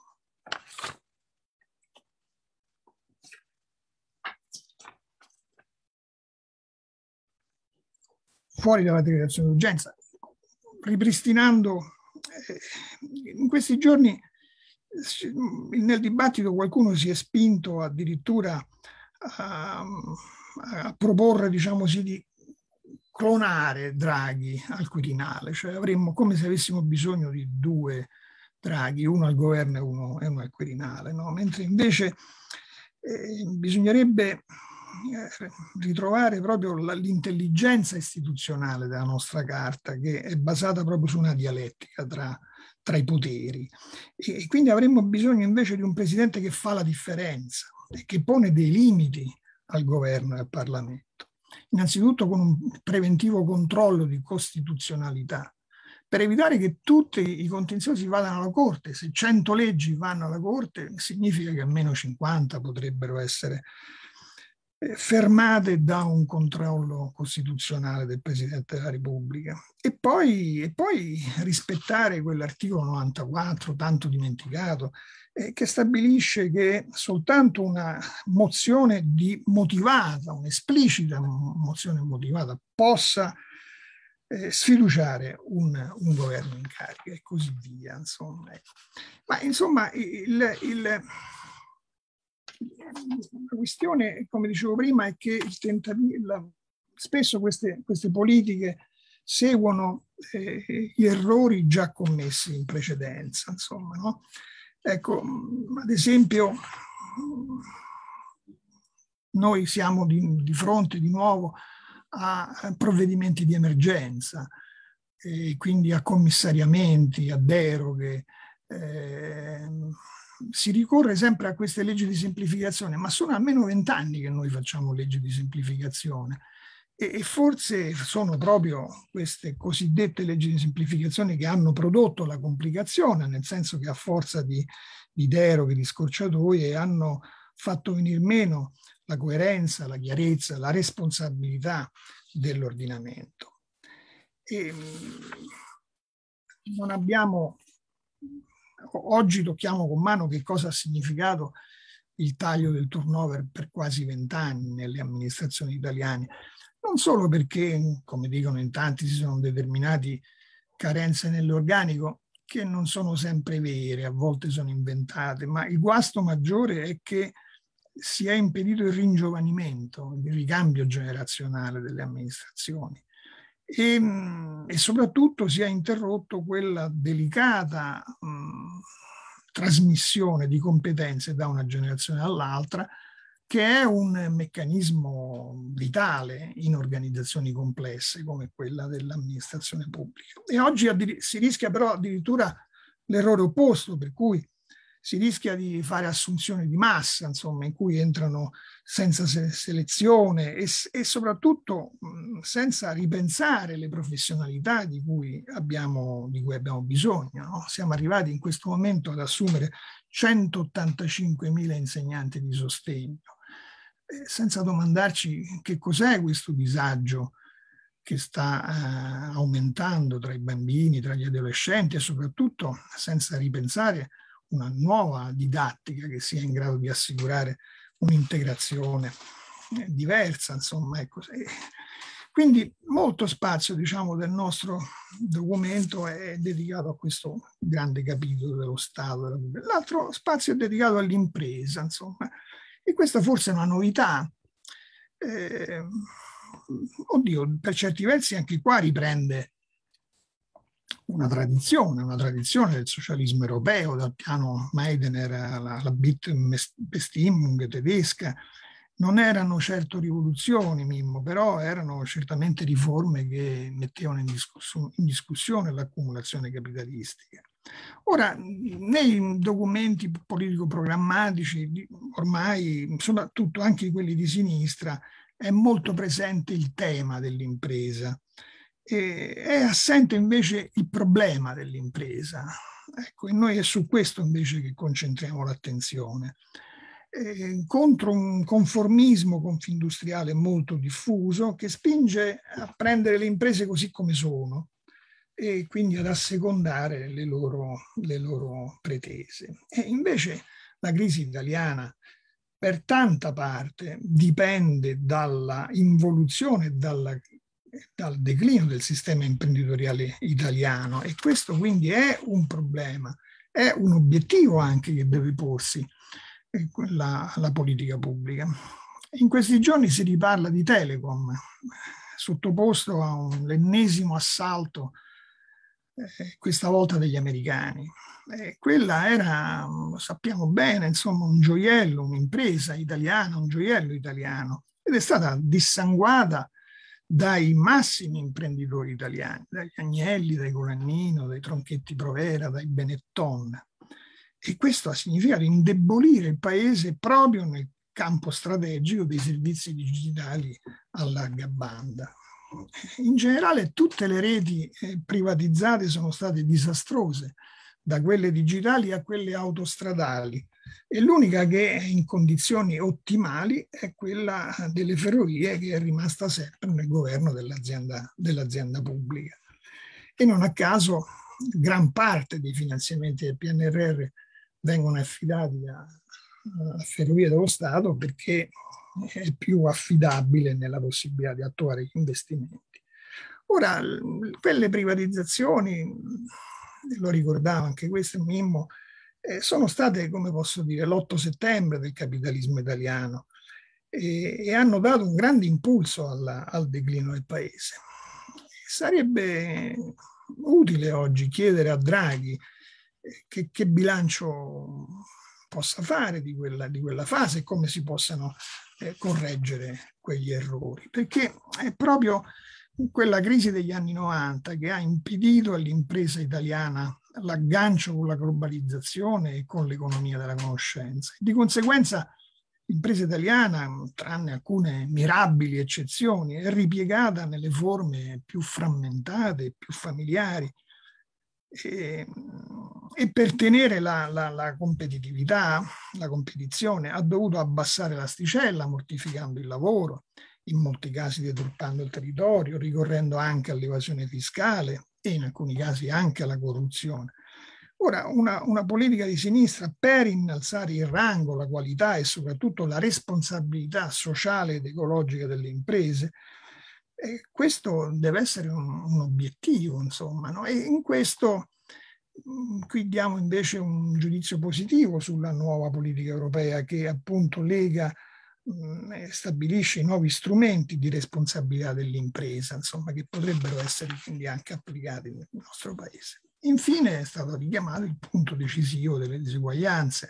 Fuori dalla decretazione d'urgenza, ripristinando eh, in questi giorni nel dibattito qualcuno si è spinto addirittura a, a proporre, diciamo così, di clonare Draghi al Quirinale, cioè avremmo come se avessimo bisogno di due Draghi, uno al governo e uno, e uno al Quirinale, no? Mentre invece eh, bisognerebbe eh, ritrovare proprio l'intelligenza istituzionale della nostra Carta, che è basata proprio su una dialettica tra, tra i poteri, e, e quindi avremmo bisogno invece di un presidente che fa la differenza e che pone dei limiti al governo e al Parlamento. Innanzitutto con un preventivo controllo di costituzionalità, per evitare che tutti i contenziosi vadano alla Corte. Se cento leggi vanno alla Corte, significa che almeno cinquanta potrebbero essere fermate da un controllo costituzionale del Presidente della Repubblica. E poi, e poi rispettare quell'articolo novantaquattro, tanto dimenticato, eh, che stabilisce che soltanto una mozione di motivata, un'esplicita mozione motivata, possa eh, sfiduciare un, un governo in carica e così via. Insomma. Ma insomma, il... il la questione, come dicevo prima, è che il tentativo, spesso queste, queste politiche seguono eh, gli errori già commessi in precedenza. Insomma, no? Ecco, ad esempio, noi siamo di, di fronte di nuovo a provvedimenti di emergenza, e quindi a commissariamenti, a deroghe. Eh, si ricorre sempre a queste leggi di semplificazione, ma sono almeno vent'anni che noi facciamo leggi di semplificazione e, e forse sono proprio queste cosiddette leggi di semplificazione che hanno prodotto la complicazione, nel senso che a forza di, di deroghe, di scorciatoie, hanno fatto venir meno la coerenza, la chiarezza, la responsabilità dell'ordinamento. E non abbiamo... Oggi tocchiamo con mano che cosa ha significato il taglio del turnover per quasi vent'anni nelle amministrazioni italiane, non solo perché, come dicono in tanti, si sono determinati carenze nell'organico, che non sono sempre vere, a volte sono inventate, ma il guasto maggiore è che si è impedito il ringiovanimento, il ricambio generazionale delle amministrazioni. E, e soprattutto si è interrotto quella delicata mh, trasmissione di competenze da una generazione all'altra, che è un meccanismo vitale in organizzazioni complesse come quella dell'amministrazione pubblica. E oggi si rischia però addirittura l'errore opposto, per cui si rischia di fare assunzioni di massa, insomma, in cui entrano senza se selezione e, e soprattutto mh, senza ripensare le professionalità di cui abbiamo, di cui abbiamo bisogno. No? Siamo arrivati in questo momento ad assumere centottantacinquemila insegnanti di sostegno, eh, senza domandarci che cos'è questo disagio che sta eh, aumentando tra i bambini, tra gli adolescenti, e soprattutto senza ripensare una nuova didattica che sia in grado di assicurare un'integrazione diversa, insomma. Ecco. Quindi molto spazio, diciamo, del nostro documento è dedicato a questo grande capitolo dello Stato. L'altro spazio è dedicato all'impresa, insomma, e questa forse è una novità. Eh, oddio, per certi versi anche qua riprende una tradizione, una tradizione del socialismo europeo, dal piano Meidner alla, alla Bestimmung tedesca. Non erano certo rivoluzioni, Mimmo, però erano certamente riforme che mettevano in, discuss- in discussione l'accumulazione capitalistica. Ora, nei documenti politico-programmatici, ormai, soprattutto anche quelli di sinistra, è molto presente il tema dell'impresa. E è assente invece il problema dell'impresa. Ecco, e noi è su questo invece che concentriamo l'attenzione. Eh, contro un conformismo confindustriale molto diffuso che spinge a prendere le imprese così come sono e quindi ad assecondare le loro, le loro pretese. E invece la crisi italiana per tanta parte dipende dalla involuzione, dalla dal declino del sistema imprenditoriale italiano, e questo quindi è un problema, è un obiettivo anche che deve porsi la, la politica pubblica. In questi giorni si riparla di Telecom, sottoposto a un l'ennesimo assalto, eh, questa volta degli americani. Eh, quella era, lo sappiamo bene, insomma, un gioiello, un'impresa italiana, un gioiello italiano, ed è stata dissanguata dai massimi imprenditori italiani, dagli Agnelli, dai Colaninno, dai Tronchetti Provera, dai Benetton. E questo ha significato indebolire il paese proprio nel campo strategico dei servizi digitali a larga banda. In generale tutte le reti privatizzate sono state disastrose, da quelle digitali a quelle autostradali, e l'unica che è in condizioni ottimali è quella delle ferrovie, che è rimasta sempre nel governo dell'azienda dell'azienda pubblica. E non a caso gran parte dei finanziamenti del P N R R vengono affidati a, a Ferrovie dello Stato, perché è più affidabile nella possibilità di attuare gli investimenti. Ora, quelle privatizzazioni, lo ricordava anche questo Mimmo, eh, sono state, come posso dire, l'otto settembre del capitalismo italiano, e, e hanno dato un grande impulso alla, al declino del paese. Sarebbe utile oggi chiedere a Draghi che, che bilancio possa fare di quella, di quella fase e come si possano eh, correggere quegli errori, perché è proprio quella crisi degli anni novanta che ha impedito all'impresa italiana l'aggancio con la globalizzazione e con l'economia della conoscenza. Di conseguenza l'impresa italiana, tranne alcune mirabili eccezioni, è ripiegata nelle forme più frammentate, più familiari, e, e per tenere la, la, la competitività, la competizione, ha dovuto abbassare l'asticella, mortificando il lavoro, in molti casi deturpando il territorio, ricorrendo anche all'evasione fiscale e in alcuni casi anche alla corruzione. Ora, una, una politica di sinistra, per innalzare il rango, la qualità e soprattutto la responsabilità sociale ed ecologica delle imprese, eh, questo deve essere un, un obiettivo, insomma, no? E in questo mh, qui diamo invece un giudizio positivo sulla nuova politica europea, che appunto lega e stabilisce i nuovi strumenti di responsabilità dell'impresa, insomma, che potrebbero essere quindi anche applicati nel nostro paese. Infine è stato richiamato il punto decisivo delle disuguaglianze,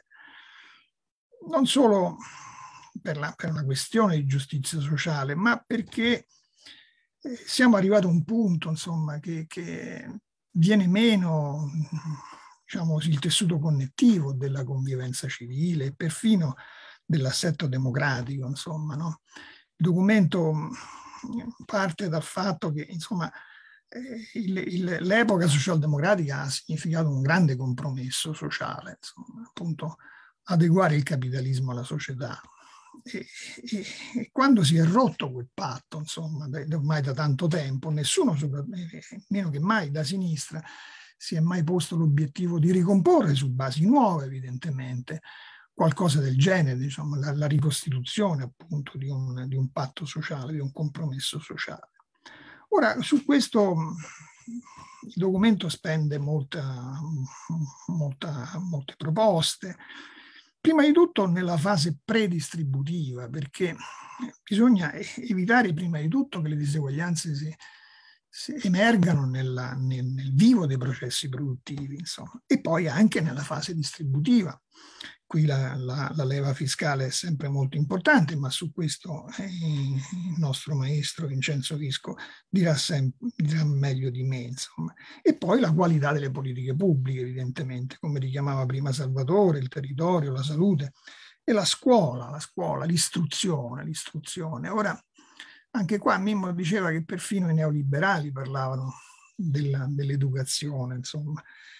non solo per, la, per una questione di giustizia sociale, ma perché eh, siamo arrivati a un punto, insomma, che, che viene meno, diciamo, il tessuto connettivo della convivenza civile, perfino dell'assetto democratico, insomma, no? Il documento parte dal fatto che, insomma, eh, il, il, l'epoca socialdemocratica ha significato un grande compromesso sociale, insomma, appunto adeguare il capitalismo alla società. E, e, e quando si è rotto quel patto, insomma, da, ormai da tanto tempo, nessuno, meno che mai da sinistra, si è mai posto l'obiettivo di ricomporre su basi nuove, evidentemente, qualcosa del genere, diciamo, la, la ricostituzione appunto di un, di un patto sociale, di un compromesso sociale. Ora, su questo il documento spende molta, molta, molte proposte, prima di tutto nella fase predistributiva, perché bisogna evitare prima di tutto che le diseguaglianze si, si emergano nella, nel, nel vivo dei processi produttivi, insomma, e poi anche nella fase distributiva. Qui la, la, la leva fiscale è sempre molto importante, ma su questo eh, il nostro maestro Vincenzo Visco dirà, sempre, dirà meglio di me, insomma. E poi la qualità delle politiche pubbliche, evidentemente, come richiamava prima Salvatore, il territorio, la salute e la scuola, la scuola, l'istruzione, l'istruzione. Ora, anche qua Mimmo diceva che perfino i neoliberali parlavano della, dell'educazione, insomma.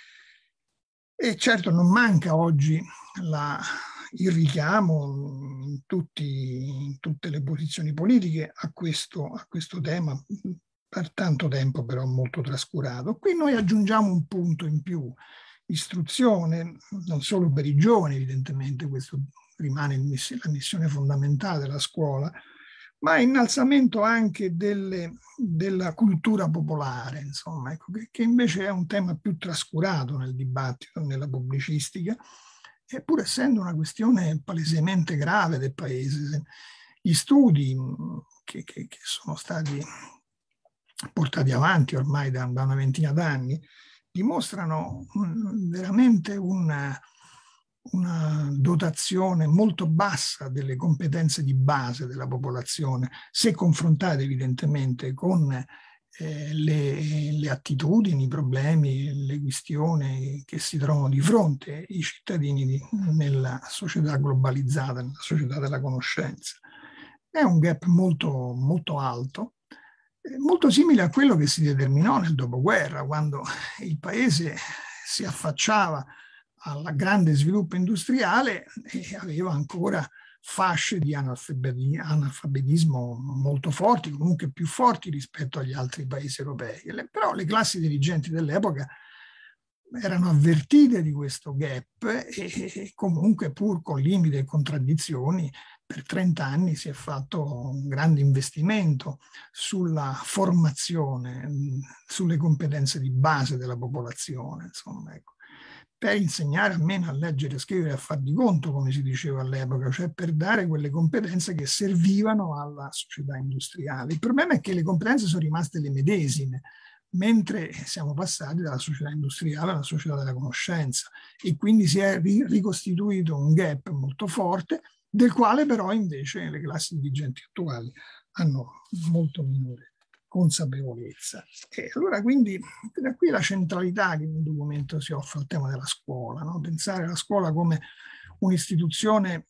E certo non manca oggi la, il richiamo in, tutti, in tutte le posizioni politiche a questo, a questo tema, per tanto tempo però molto trascurato. Qui noi aggiungiamo un punto in più, istruzione, non solo per i giovani evidentemente, questo rimane la missione fondamentale della scuola, ma innalzamento anche delle, della cultura popolare, insomma, ecco, che, che invece è un tema più trascurato nel dibattito, nella pubblicistica, e pur essendo una questione palesemente grave del paese, Gli studi che, che, che sono stati portati avanti ormai da, da una ventina d'anni dimostrano veramente una, una dotazione molto bassa delle competenze di base della popolazione, se confrontate evidentemente con eh, le, le attitudini, i problemi, le questioni che si trovano di fronte i cittadini di, nella società globalizzata, nella società della conoscenza. È un gap molto, molto alto, molto simile a quello che si determinò nel dopoguerra, quando il paese si affacciava al grande sviluppo industriale e aveva ancora fasce di analfabetismo molto forti, comunque più forti rispetto agli altri paesi europei. Però le classi dirigenti dell'epoca erano avvertite di questo gap e comunque, pur con limiti e contraddizioni, per trenta anni si è fatto un grande investimento sulla formazione, sulle competenze di base della popolazione, insomma, ecco, per insegnare almeno a leggere, a scrivere e a far di conto, come si diceva all'epoca, cioè per dare quelle competenze che servivano alla società industriale. Il problema è che le competenze sono rimaste le medesime, mentre siamo passati dalla società industriale alla società della conoscenza, e quindi si è ricostituito un gap molto forte, del quale però invece le classi dirigenti attuali hanno molto minore consapevolezza. E allora quindi da qui la centralità che nel documento si offre al tema della scuola, no? Pensare alla scuola come un'istituzione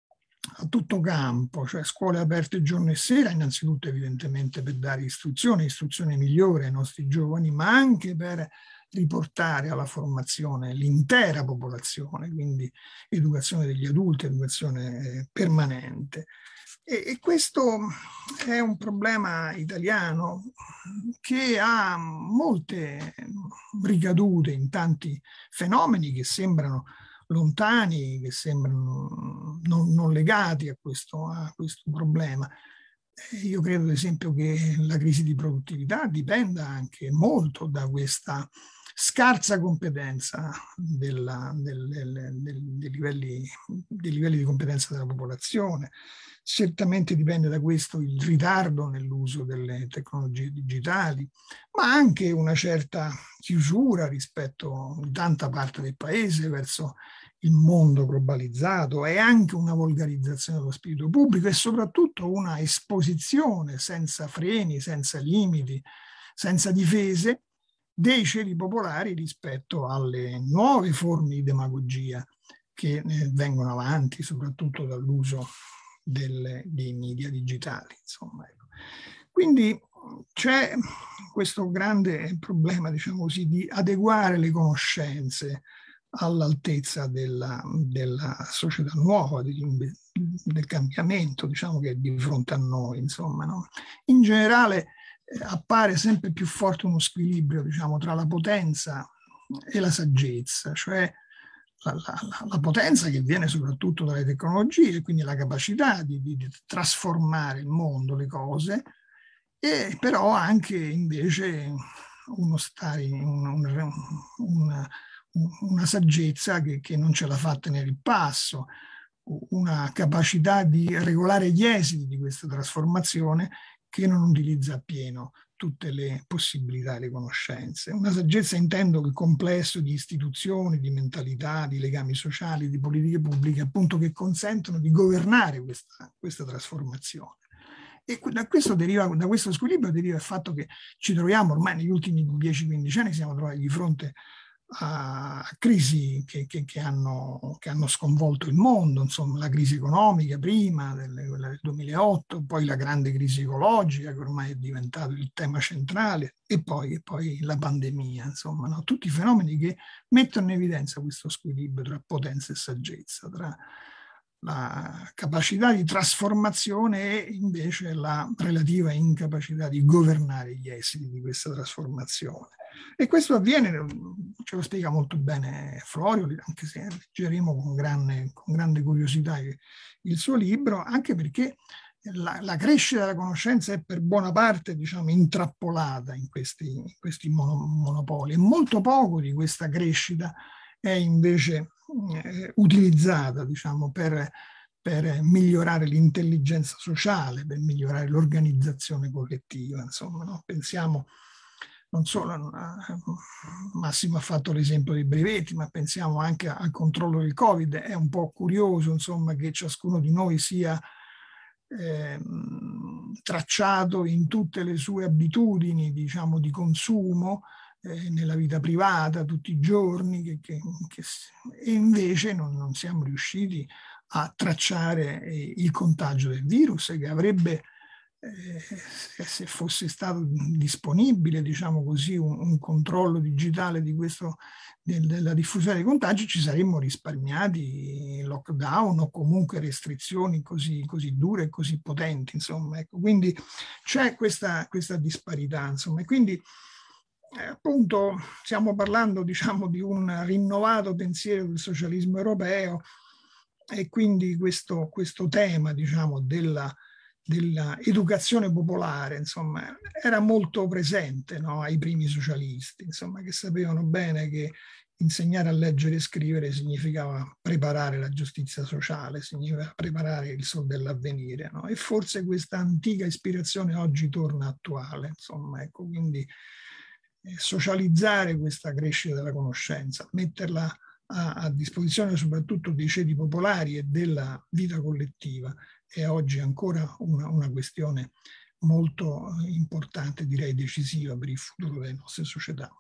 a tutto campo, cioè scuole aperte giorno e sera, innanzitutto evidentemente per dare istruzione, istruzione migliore ai nostri giovani, ma anche per riportare alla formazione l'intera popolazione, quindi educazione degli adulti, educazione permanente. E, e questo è un problema italiano che ha molte ricadute in tanti fenomeni che sembrano lontani, che sembrano non, non legati a questo, a questo problema. Io credo ad esempio che la crisi di produttività dipenda anche molto da questa scarsa competenza della, del, del, del, dei, livelli, dei livelli di competenza della popolazione. Certamente dipende da questo il ritardo nell'uso delle tecnologie digitali, ma anche una certa chiusura rispetto a tanta parte del paese verso il mondo globalizzato, e anche una volgarizzazione dello spirito pubblico e soprattutto una esposizione senza freni, senza limiti, senza difese dei ceti popolari rispetto alle nuove forme di demagogia che vengono avanti soprattutto dall'uso del, dei media digitali. Insomma. Quindi c'è questo grande problema, diciamo così, di adeguare le conoscenze all'altezza della, della società nuova, del, del cambiamento, diciamo, che è di fronte a noi. Insomma, no? In generale eh, appare sempre più forte uno squilibrio, diciamo, tra la potenza e la saggezza, cioè la, la, la potenza che viene soprattutto dalle tecnologie, quindi la capacità di, di trasformare il mondo, le cose, e però anche invece uno stare in un, un, un una saggezza che, che non ce la fa tenere il passo, una capacità di regolare gli esiti di questa trasformazione che non utilizza appieno tutte le possibilità e le conoscenze. Una saggezza, intendo, il complesso di istituzioni, di mentalità, di legami sociali, di politiche pubbliche, appunto, che consentono di governare questa, questa trasformazione. E da questo, deriva, da questo squilibrio deriva il fatto che ci troviamo ormai negli ultimi dieci quindici anni, siamo trovati di fronte a crisi che, che, che, hanno, che hanno sconvolto il mondo, insomma, la crisi economica prima, del, quella del duemilaotto, poi la grande crisi ecologica che ormai è diventato il tema centrale, e poi, e poi la pandemia, insomma, no? Tutti i fenomeni che mettono in evidenza questo squilibrio tra potenza e saggezza, tra la capacità di trasformazione e invece la relativa incapacità di governare gli esiti di questa trasformazione. E questo avviene, ce lo spiega molto bene Florio, anche se leggeremo con grande, con grande curiosità il suo libro, anche perché la, la crescita della conoscenza è per buona parte, diciamo, intrappolata in questi, in questi monopoli, e molto poco di questa crescita è invece eh, utilizzata, diciamo, per per migliorare l'intelligenza sociale, per migliorare l'organizzazione collettiva. Insomma, no? Pensiamo non solo a, Massimo ha fatto l'esempio dei brevetti, ma pensiamo anche al controllo del Covid. È un po' curioso, insomma, che ciascuno di noi sia eh, tracciato in tutte le sue abitudini, diciamo, di consumo, eh, nella vita privata, tutti i giorni, che, che, che, e invece non, non siamo riusciti a tracciare eh, il contagio del virus, che avrebbe, Eh, se fosse stato disponibile, diciamo così, un, un controllo digitale di questo, del, della diffusione dei contagi, ci saremmo risparmiati lockdown o comunque restrizioni così, così dure e così potenti, insomma. Ecco, quindi c'è questa, questa disparità, insomma, e quindi eh, appunto stiamo parlando, diciamo, di un rinnovato pensiero del socialismo europeo, e quindi questo, questo tema, diciamo, della dell'educazione popolare, insomma, era molto presente, no, ai primi socialisti, insomma, che sapevano bene che insegnare a leggere e scrivere significava preparare la giustizia sociale, significava preparare il sol dell'avvenire, no? E forse questa antica ispirazione oggi torna attuale, insomma, ecco, quindi eh, socializzare questa crescita della conoscenza, metterla a, a disposizione soprattutto dei ceti popolari e della vita collettiva, è oggi ancora una, una questione molto importante, direi decisiva per il futuro delle nostre società.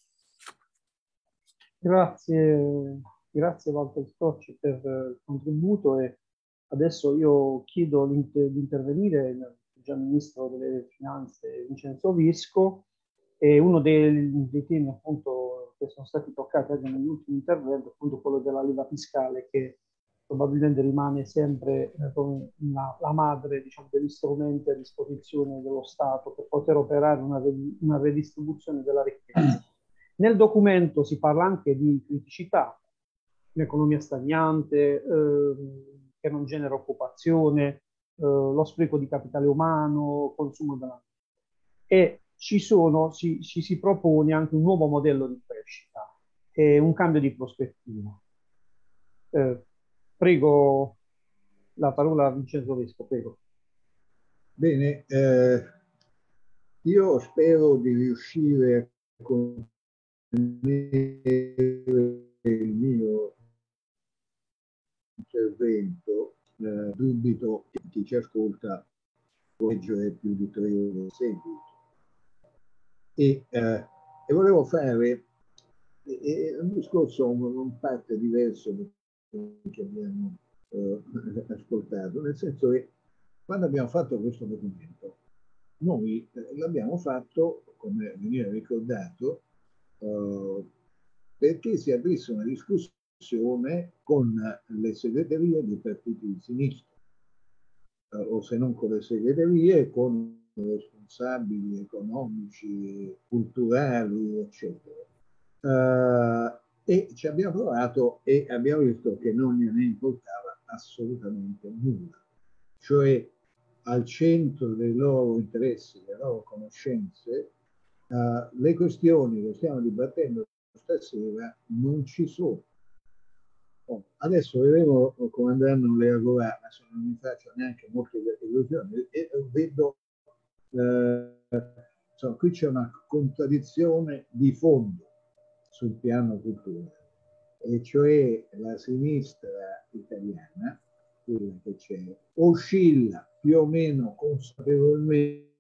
Grazie, grazie Walter Scocci per il contributo, e adesso io chiedo di intervenire il già Ministro delle Finanze Vincenzo Visco, e uno dei, dei temi appunto che sono stati toccati anche negli ultimi interventi, appunto quello della leva fiscale, che probabilmente rimane sempre eh, come una, la madre, diciamo, degli strumenti a disposizione dello Stato per poter operare una, una redistribuzione della ricchezza. Nel documento si parla anche di criticità, un'economia stagnante, eh, che non genera occupazione, eh, lo spreco di capitale umano, consumo della... E ci, sono, ci, ci si propone anche un nuovo modello di crescita e un cambio di prospettiva. Eh, Prego la parola a Vincenzo Vesco, prego. Bene, eh, io spero di riuscire a contenere il mio intervento. Eh, dubito che chi ci ascolta può leggere più di tre ore in seguito. E, eh, e volevo fare eh, un discorso un parte diverso che abbiamo eh, ascoltato, nel senso che quando abbiamo fatto questo documento noi eh, l'abbiamo fatto, come veniva ricordato, eh, perché si aprisse una discussione con le segreterie dei partiti di sinistra, eh, o se non con le segreterie, con responsabili economici, culturali, eccetera. Uh, e ci abbiamo provato e abbiamo visto che non gliene importava assolutamente nulla, cioè al centro dei loro interessi, delle loro conoscenze, uh, le questioni che stiamo dibattendo stasera non ci sono. Oh, adesso vedremo come andranno le lavorare, ma se non mi faccio neanche molte illusioni, e vedo uh, insomma, qui c'è una contraddizione di fondo sul piano culturale, e cioè la sinistra italiana, quella che c'è, oscilla più o meno consapevolmente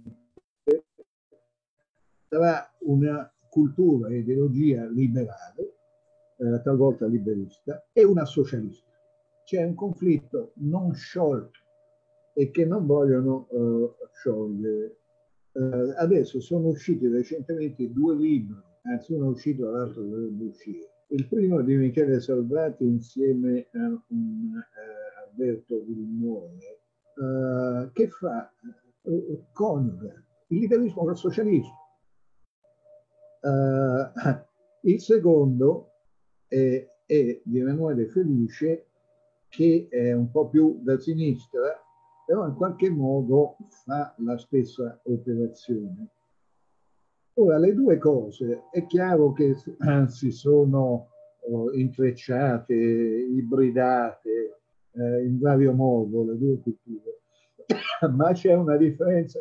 tra una cultura e ideologia liberale, eh, talvolta liberista, e una socialista. C'è un conflitto non sciolto e che non vogliono eh, sciogliere. Eh, adesso sono usciti recentemente due libri, anzi uno è uscito, l'altro dovrebbe uscire. Il primo è di Michele Salvati insieme a un uh, Alberto Villamone, uh, che fa uh, coniuga il liberalismo con il socialismo. Uh, il secondo è, è di Emanuele Felice, che è un po' più da sinistra, però in qualche modo fa la stessa operazione. Ora, le due cose è chiaro che si sono oh, intrecciate, ibridate, eh, in vario modo le due culture, ma c'è una differenza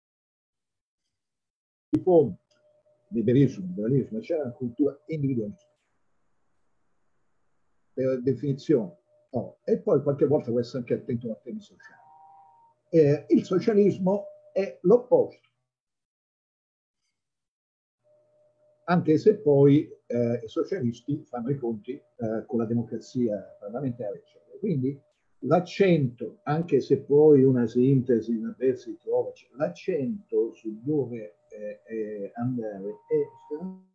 di fondo. Liberismo, liberalismo, c'è una cultura individualista per definizione. Oh, e poi qualche volta può essere anche attento a temi sociali. Eh, il socialismo è l'opposto, anche se poi eh, i socialisti fanno i conti eh, con la democrazia parlamentare, eccetera. Quindi l'accento, anche se poi una sintesi vabbè, si trova, cioè, l'accento su dove eh, eh, andare è estremamente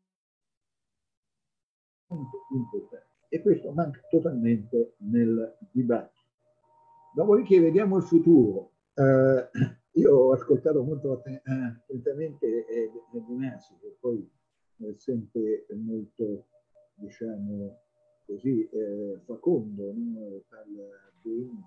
importante, e questo manca totalmente nel dibattito. Dopodiché vediamo il futuro. Eh, io ho ascoltato molto attentamente eh, Di Masi, che poi è sempre molto, diciamo così, eh, facondo, no? Parla bene.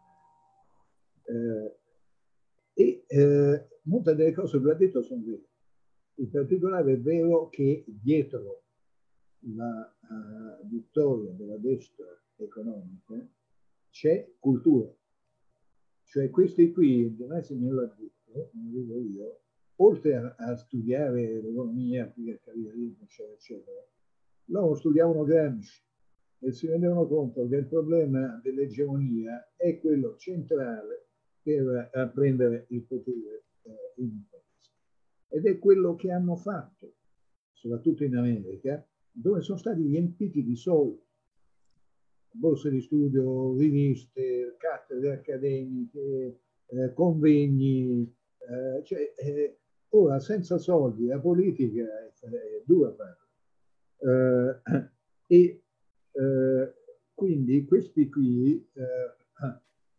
Eh, e eh, molte delle cose che ha detto sono vere. In particolare è vero che dietro la uh, vittoria della destra economica c'è cultura. Cioè questi qui, Di Masi me l'ha detto, non lo dico io, oltre a, a studiare l'economia, il capitalismo, eccetera, eccetera, loro studiavano Gramsci e si rendevano conto che il problema dell'egemonia è quello centrale per uh, prendere il potere uh, in un paese. Ed è quello che hanno fatto, soprattutto in America, dove sono stati riempiti di soldi. Borse di studio, riviste, cattedre accademiche, eh, convegni, eh, cioè, eh, ora senza soldi la politica è, è dura farla. Eh, e eh, quindi questi qui eh,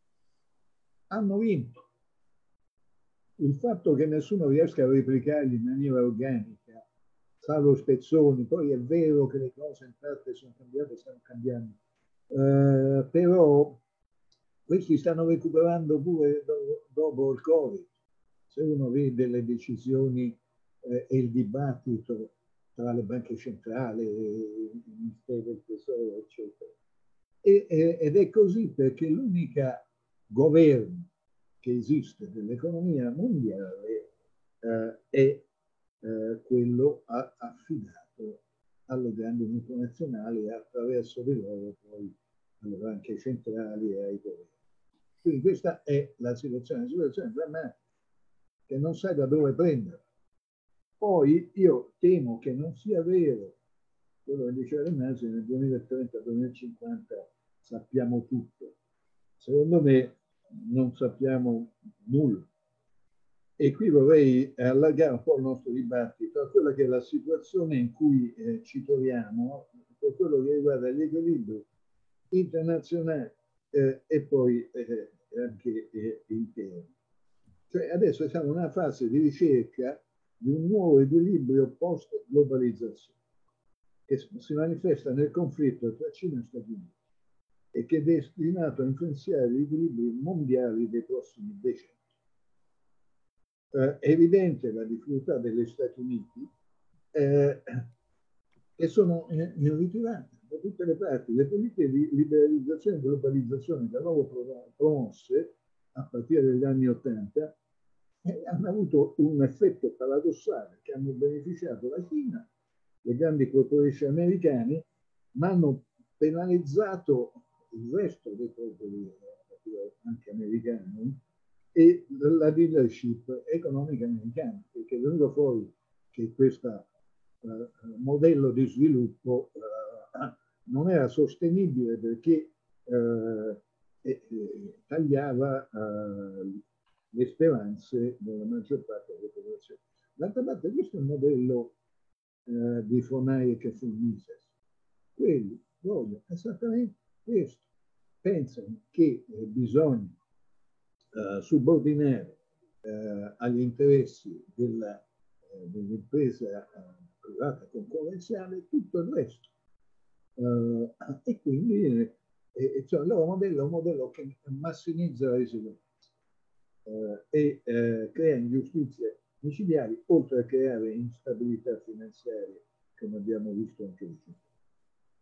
hanno vinto. Il fatto che nessuno riesca a replicarli in maniera organica, salvo spezzoni, poi è vero che le cose in parte sono cambiate, stanno cambiando. Uh, però questi stanno recuperando pure do, dopo il Covid. Se uno vede le decisioni eh, e il dibattito tra le banche centrali, il Ministero del Tesoro, eccetera. E, e, ed è così perché l'unica governo che esiste dell'economia mondiale eh, è eh, quello a, affidato alle grandi multinazionali e attraverso di loro poi alle banche centrali e ai governi. Quindi questa è la situazione, una situazione drammatica che non sai da dove prendere. Poi io temo che non sia vero quello che diceva Di Masi, nel duemilatrenta duemilacinquanta sappiamo tutto. Secondo me non sappiamo nulla. E qui vorrei allargare un po' il nostro dibattito a quella che è la situazione in cui eh, ci troviamo per quello che riguarda gli equilibri internazionali eh, e poi eh, anche eh, interni. Cioè adesso siamo in una fase di ricerca di un nuovo equilibrio post-globalizzazione che si manifesta nel conflitto tra Cina e Stati Uniti e che è destinato a influenzare gli equilibri mondiali dei prossimi decenni. Eh, è evidente la difficoltà degli Stati Uniti eh, che sono in, in ritirata da tutte le parti. Le politiche di liberalizzazione e globalizzazione da loro promosse a partire dagli anni Ottanta eh, hanno avuto un effetto paradossale che hanno beneficiato la Cina, le grandi corporation americane, ma hanno penalizzato il resto dei popoli anche americani e la leadership economica americana, perché è venuto fuori che questo uh, modello di sviluppo uh, non era sostenibile perché uh, e, e, tagliava uh, le speranze della maggior parte delle popolazioni. D'altra parte questo è il modello uh, di von Hayek e von Mises. Quelli vogliono esattamente questo. Pensano che eh, bisogna Uh, subordinare uh, agli interessi della, uh, dell'impresa uh, privata concorrenziale tutto il resto. Uh, e quindi eh, eh, cioè, il loro modello è un modello che massimizza la disuguaglianza uh, e uh, crea ingiustizie micidiali, oltre a creare instabilità finanziaria, come abbiamo visto anche oggi.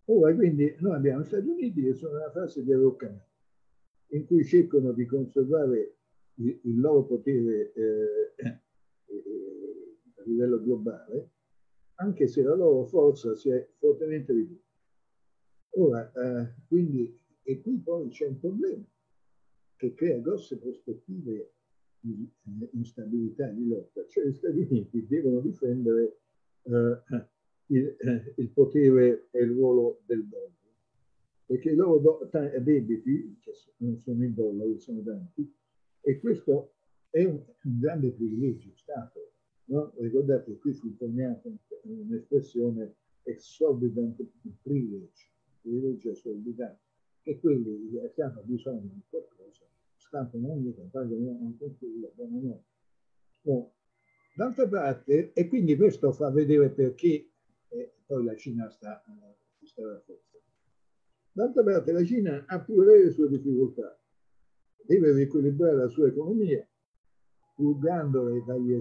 Ora, quindi, noi abbiamo gli Stati Uniti che sono nella fase di arroccamento, in cui cercano di conservare il, il loro potere eh, eh, a livello globale, anche se la loro forza si è fortemente ridotta. Ora, eh, quindi, e qui poi c'è un problema che crea grosse prospettive di eh, instabilità, di lotta. Cioè gli Stati Uniti devono difendere eh, il, eh, il potere e il ruolo del dollaro, perché i loro do- debiti, che non sono in dollari, sono tanti, e questo è un, un grande privilegio Stato. No? Ricordate, qui fu coniata un'espressione exorbitant privilege, privilegio esorbitante, che quelli che hanno bisogno di qualcosa stampano un mito, pagano un controllo, buonanotte. No. D'altra parte, e quindi questo fa vedere perché eh, poi la Cina sta, uh, sta rafforzando. D'altra parte la Cina ha pure le sue difficoltà, deve riequilibrare la sua economia, purgandole dagli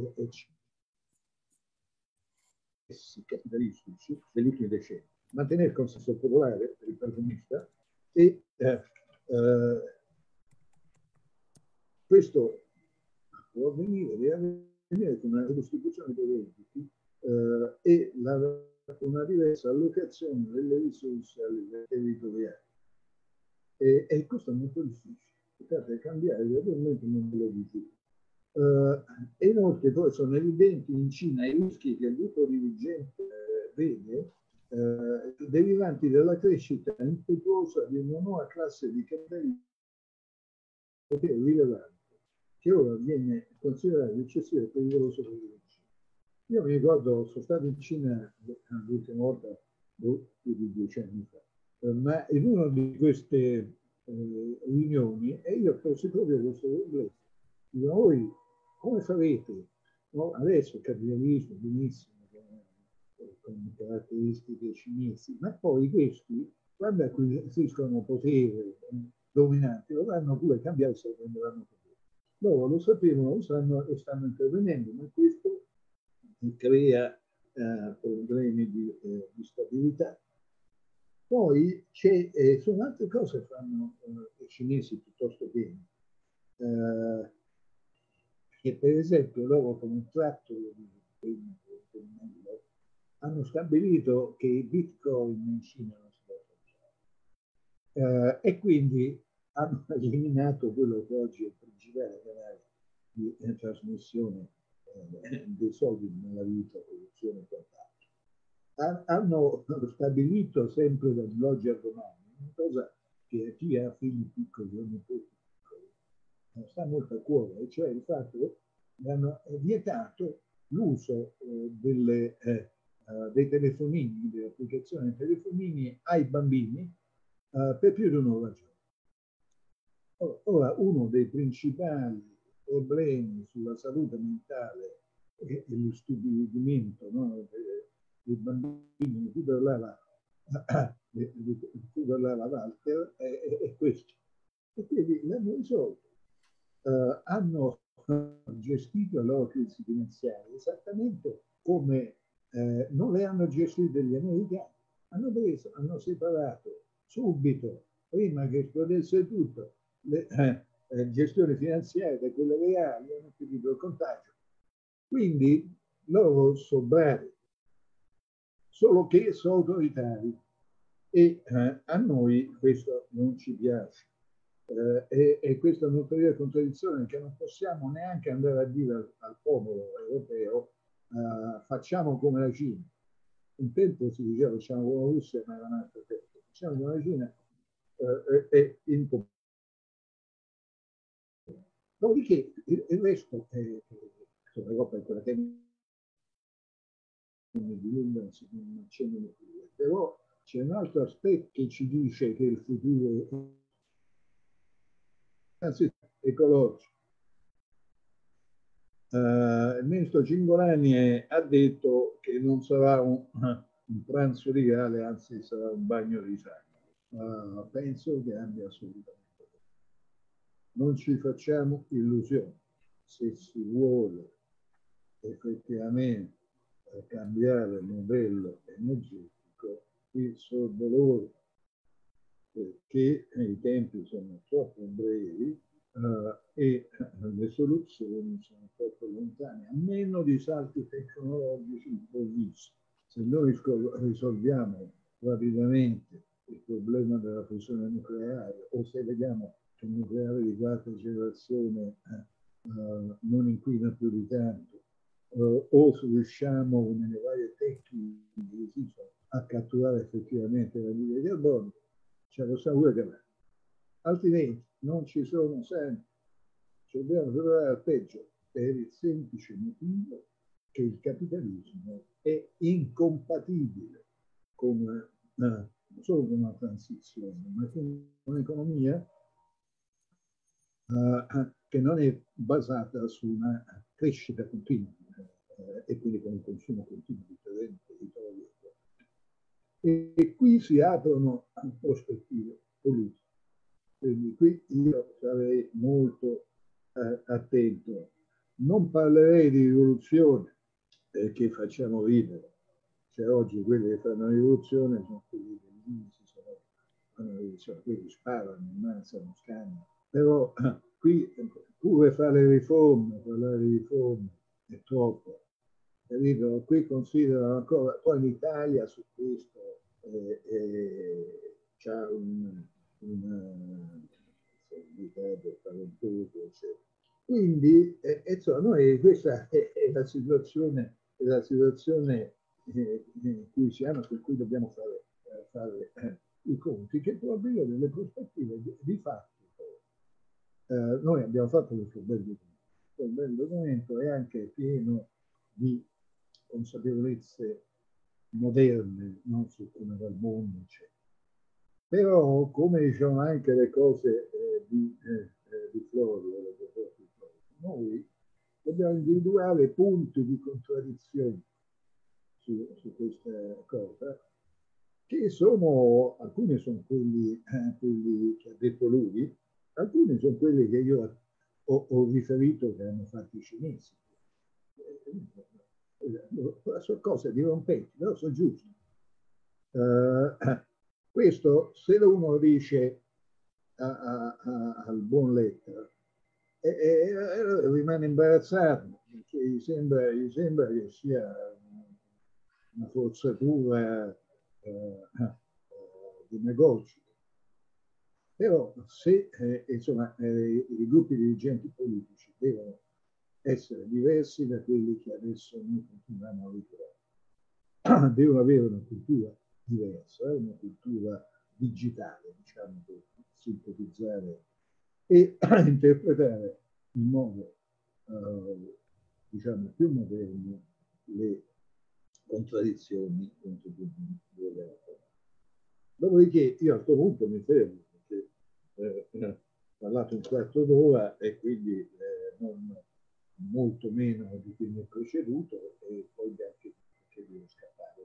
eccessi capitalistici, delitti decenti, mantenere il consenso popolare per il protagonista e eh, eh, questo può avvenire, deve avvenire con una ridistribuzione dei redditi eh, e la, una diversa allocazione delle risorse a livello territoriale. E, e questo è molto difficile, potete cambiare gradualmente il modello di giro. Uh, e inoltre poi sono evidenti in Cina i rischi che il gruppo dirigente eh, vede eh, derivanti dalla crescita impetuosa di una nuova classe di capitalisti rilevante, che ora viene considerato eccessivo e pericoloso per il regime. Io mi ricordo, sono stato in Cina l'ultima volta più di dieci anni fa, eh, ma in una di queste eh, riunioni e io ho posto proprio questo problema. Dico, voi come farete? No? Adesso il capitalismo benissimo, con, con caratteristiche cinesi, ma poi questi, quando acquisiscono potere dominante, dovranno pure cambiare se lo prenderanno potere. Loro lo sapevano, lo sanno e stanno intervenendo, ma questo crea eh, problemi di, eh, di stabilità. Poi c'è, eh, sono altre cose che fanno eh, i cinesi piuttosto bene. Eh, che per esempio loro con un tratto di pennello hanno stabilito che i bitcoin in Cina non si possono usare eh, e quindi hanno eliminato quello che oggi è il principale canale di eh, trasmissione eh, dei soldi nella vita, produzione e quant'altro. Hanno stabilito sempre dall'oggi al domani una cosa che chi ha figli piccoli o nipoti sta molto a cuore, cioè il fatto che hanno vietato l'uso eh, delle, eh, uh, dei telefonini, delle applicazioni dei telefonini ai bambini uh, per più di un'ora al giorno. Ora, uno dei principali problemi sulla salute mentale e, e lo stupidimento, no, dei bambini di cui parlava, di cui parlava Walter è, è, è questo. E quindi l'hanno risolto. Uh, hanno gestito la loro crisi finanziaria esattamente come eh, non le hanno gestite gli americani. Hanno preso, hanno separato subito, prima che esplodesse tutto, le eh, eh, gestioni finanziarie da quelle reali, hanno finito il contagio. Quindi loro sono bravi, solo che sono autoritari e eh, a noi questo non ci piace. Eh, e, e questa è un'ulteriore contraddizione che non possiamo neanche andare a dire al, al popolo europeo uh, facciamo come la Cina. Un tempo si diceva facciamo come la Russia, ma era un altro tempo. Facciamo come la Cina uh, è impossibile. Dopodiché il, il resto è, l'Europa è quella che non accennano più. Però c'è un altro aspetto che ci dice che il futuro è ecologico. Uh, il ministro Cingolani ha detto che non sarà un, un pranzo regale, anzi sarà un bagno di sangue. Uh, penso che abbia assolutamente. Non ci facciamo illusioni. Se si vuole effettivamente cambiare il modello energetico, qui sorgo loro perché i tempi sono troppo brevi uh, e le soluzioni sono troppo lontane, a meno di salti tecnologici improvvisi. Se noi risolviamo rapidamente il problema della fusione nucleare, o se vediamo che il nucleare di quarta generazione uh, non inquina più di tanto, uh, o se riusciamo nelle varie tecniche a catturare effettivamente la linea di carbonio, ce lo sa pure che va. Altrimenti non ci sono sempre. Ci dobbiamo trovare al peggio per il semplice motivo che il capitalismo è incompatibile con, uh, non solo con una transizione, ma con un'economia uh, che non è basata su una crescita continua uh, e quindi con un consumo continuo di terreno, territorio. E, e qui si aprono prospettive politiche. Quindi qui io sarei molto uh, attento. Non parlerei di rivoluzione, perché facciamo ridere. Cioè oggi quelli che fanno la rivoluzione sono quelli che fanno la rivoluzione, quelli sparano, ammazzano, scannano. Però qui pure fare riforme, parlare di riforme è troppo. Capito? Qui considerano ancora, poi l'Italia su questo eh, eh, c'ha un, un, un spaventoso, eccetera. Quindi, eh, insomma, noi questa è, è la situazione, è la situazione eh, in cui siamo, su cui dobbiamo fare, eh, fare eh, i conti, che può aprire delle prospettive di, di fatti. Eh, noi abbiamo fatto questo bel documento, questo bel documento è anche pieno di consapevolezze moderne, non su come va il mondo, eccetera. Però, come diciamo anche le cose eh, di, eh, di Florio, noi dobbiamo individuare punti di contraddizione su, su questa cosa, che sono, alcuni sono quelli, eh, quelli che ha detto lui, alcuni sono quelli che io ho, ho riferito che hanno fatto i cinesi. Sono cose dirompenti, però sono giuste. Uh, questo, se uno dice a, a, a, al buon Letta, e, e, rimane imbarazzato, perché gli sembra, gli sembra che sia una forzatura eh, demagogica. Però se eh, insomma, eh, i gruppi dirigenti politici devono essere diversi da quelli che adesso noi continuiamo a ritrovarci, devono avere una cultura diversa, una cultura digitale, diciamo, per sintetizzare e interpretare in modo eh, diciamo più moderno le contraddizioni delle altre. Dopodiché io a questo punto mi fermo perché eh, ho parlato un quarto d'ora e quindi eh, non molto meno di chi mi ha preceduto e poi anche che devo scappare.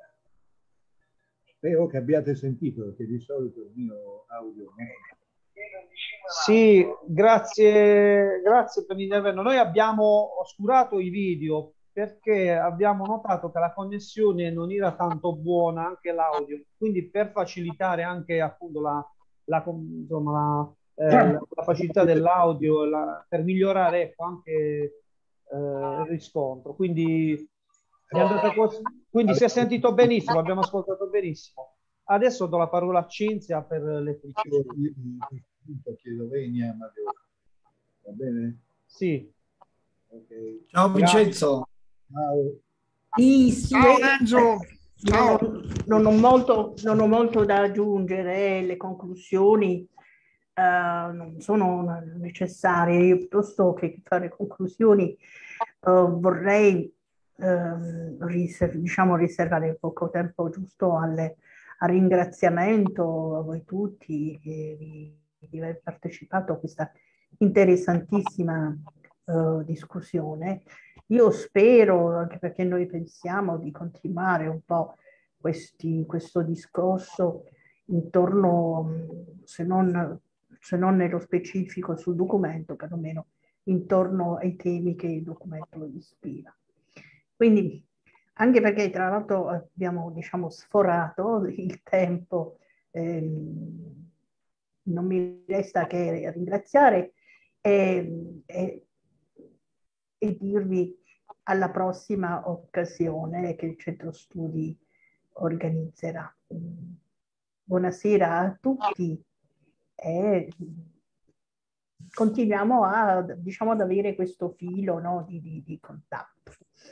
Spero che abbiate sentito perché di solito il mio audio non è. Sì, grazie, grazie per l'intervento. Noi abbiamo oscurato i video perché abbiamo notato che la connessione non era tanto buona, anche l'audio, quindi per facilitare anche appunto la, la, insomma, la, eh, la, la facilità dell'audio, per migliorare ecco, anche eh, il riscontro. Quindi, è andata così. Quindi si è sentito benissimo, abbiamo ascoltato benissimo. Adesso do la parola a Cinzia per le precisioni. Chiedo venia, ma devo... Va bene? Sì. Okay. Ciao Vincenzo. Ciao. Sì, sì, Ciao Enzo. Ciao. Non, non, ho molto, non ho molto da aggiungere, le conclusioni uh, non sono necessarie. Io piuttosto che fare conclusioni uh, vorrei uh, riser- diciamo, riservare poco tempo giusto alle, al ringraziamento a voi tutti che vi di aver partecipato a questa interessantissima uh, discussione. Io spero, anche perché noi pensiamo di continuare un po' questi, questo discorso intorno, se non, se non nello specifico sul documento, perlomeno intorno ai temi che il documento ispira. Quindi anche perché tra l'altro abbiamo, diciamo, sforato il tempo. Ehm, non mi resta che ringraziare e, e, e dirvi alla prossima occasione che il Centro Studi organizzerà. Buonasera a tutti e continuiamo a, diciamo, ad avere questo filo, no, di, di, di contatto.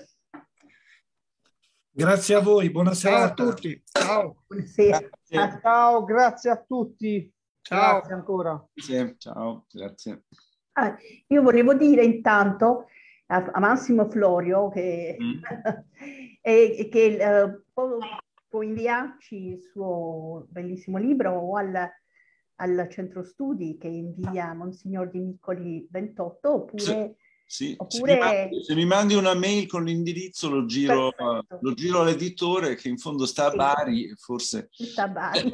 Grazie a voi, buona serata. Ciao a tutti. Ciao. Buonasera. Grazie. Ciao, grazie a tutti. Ciao. Grazie ancora. Grazie, ciao, grazie. Ah, io volevo dire intanto a, a Massimo Florio che, Mm. e, che eh, può, può inviarci il suo bellissimo libro o al, al Centro Studi che invia Monsignor Di Miccoli ventotto, oppure... Sì, oppure... se, mi mandi, se mi mandi una mail con l'indirizzo lo giro, Perfetto. lo giro all'editore che in fondo sta a Sì. Bari, forse. Sta a Bari.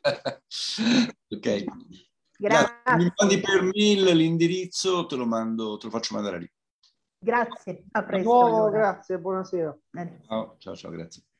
Ok. Grazie. Se mi mandi per mail l'indirizzo, te lo mando, te lo faccio mandare lì. Grazie, a Di presto. nuovo, Allora. grazie, buonasera. Eh. Ciao, ciao, ciao, grazie.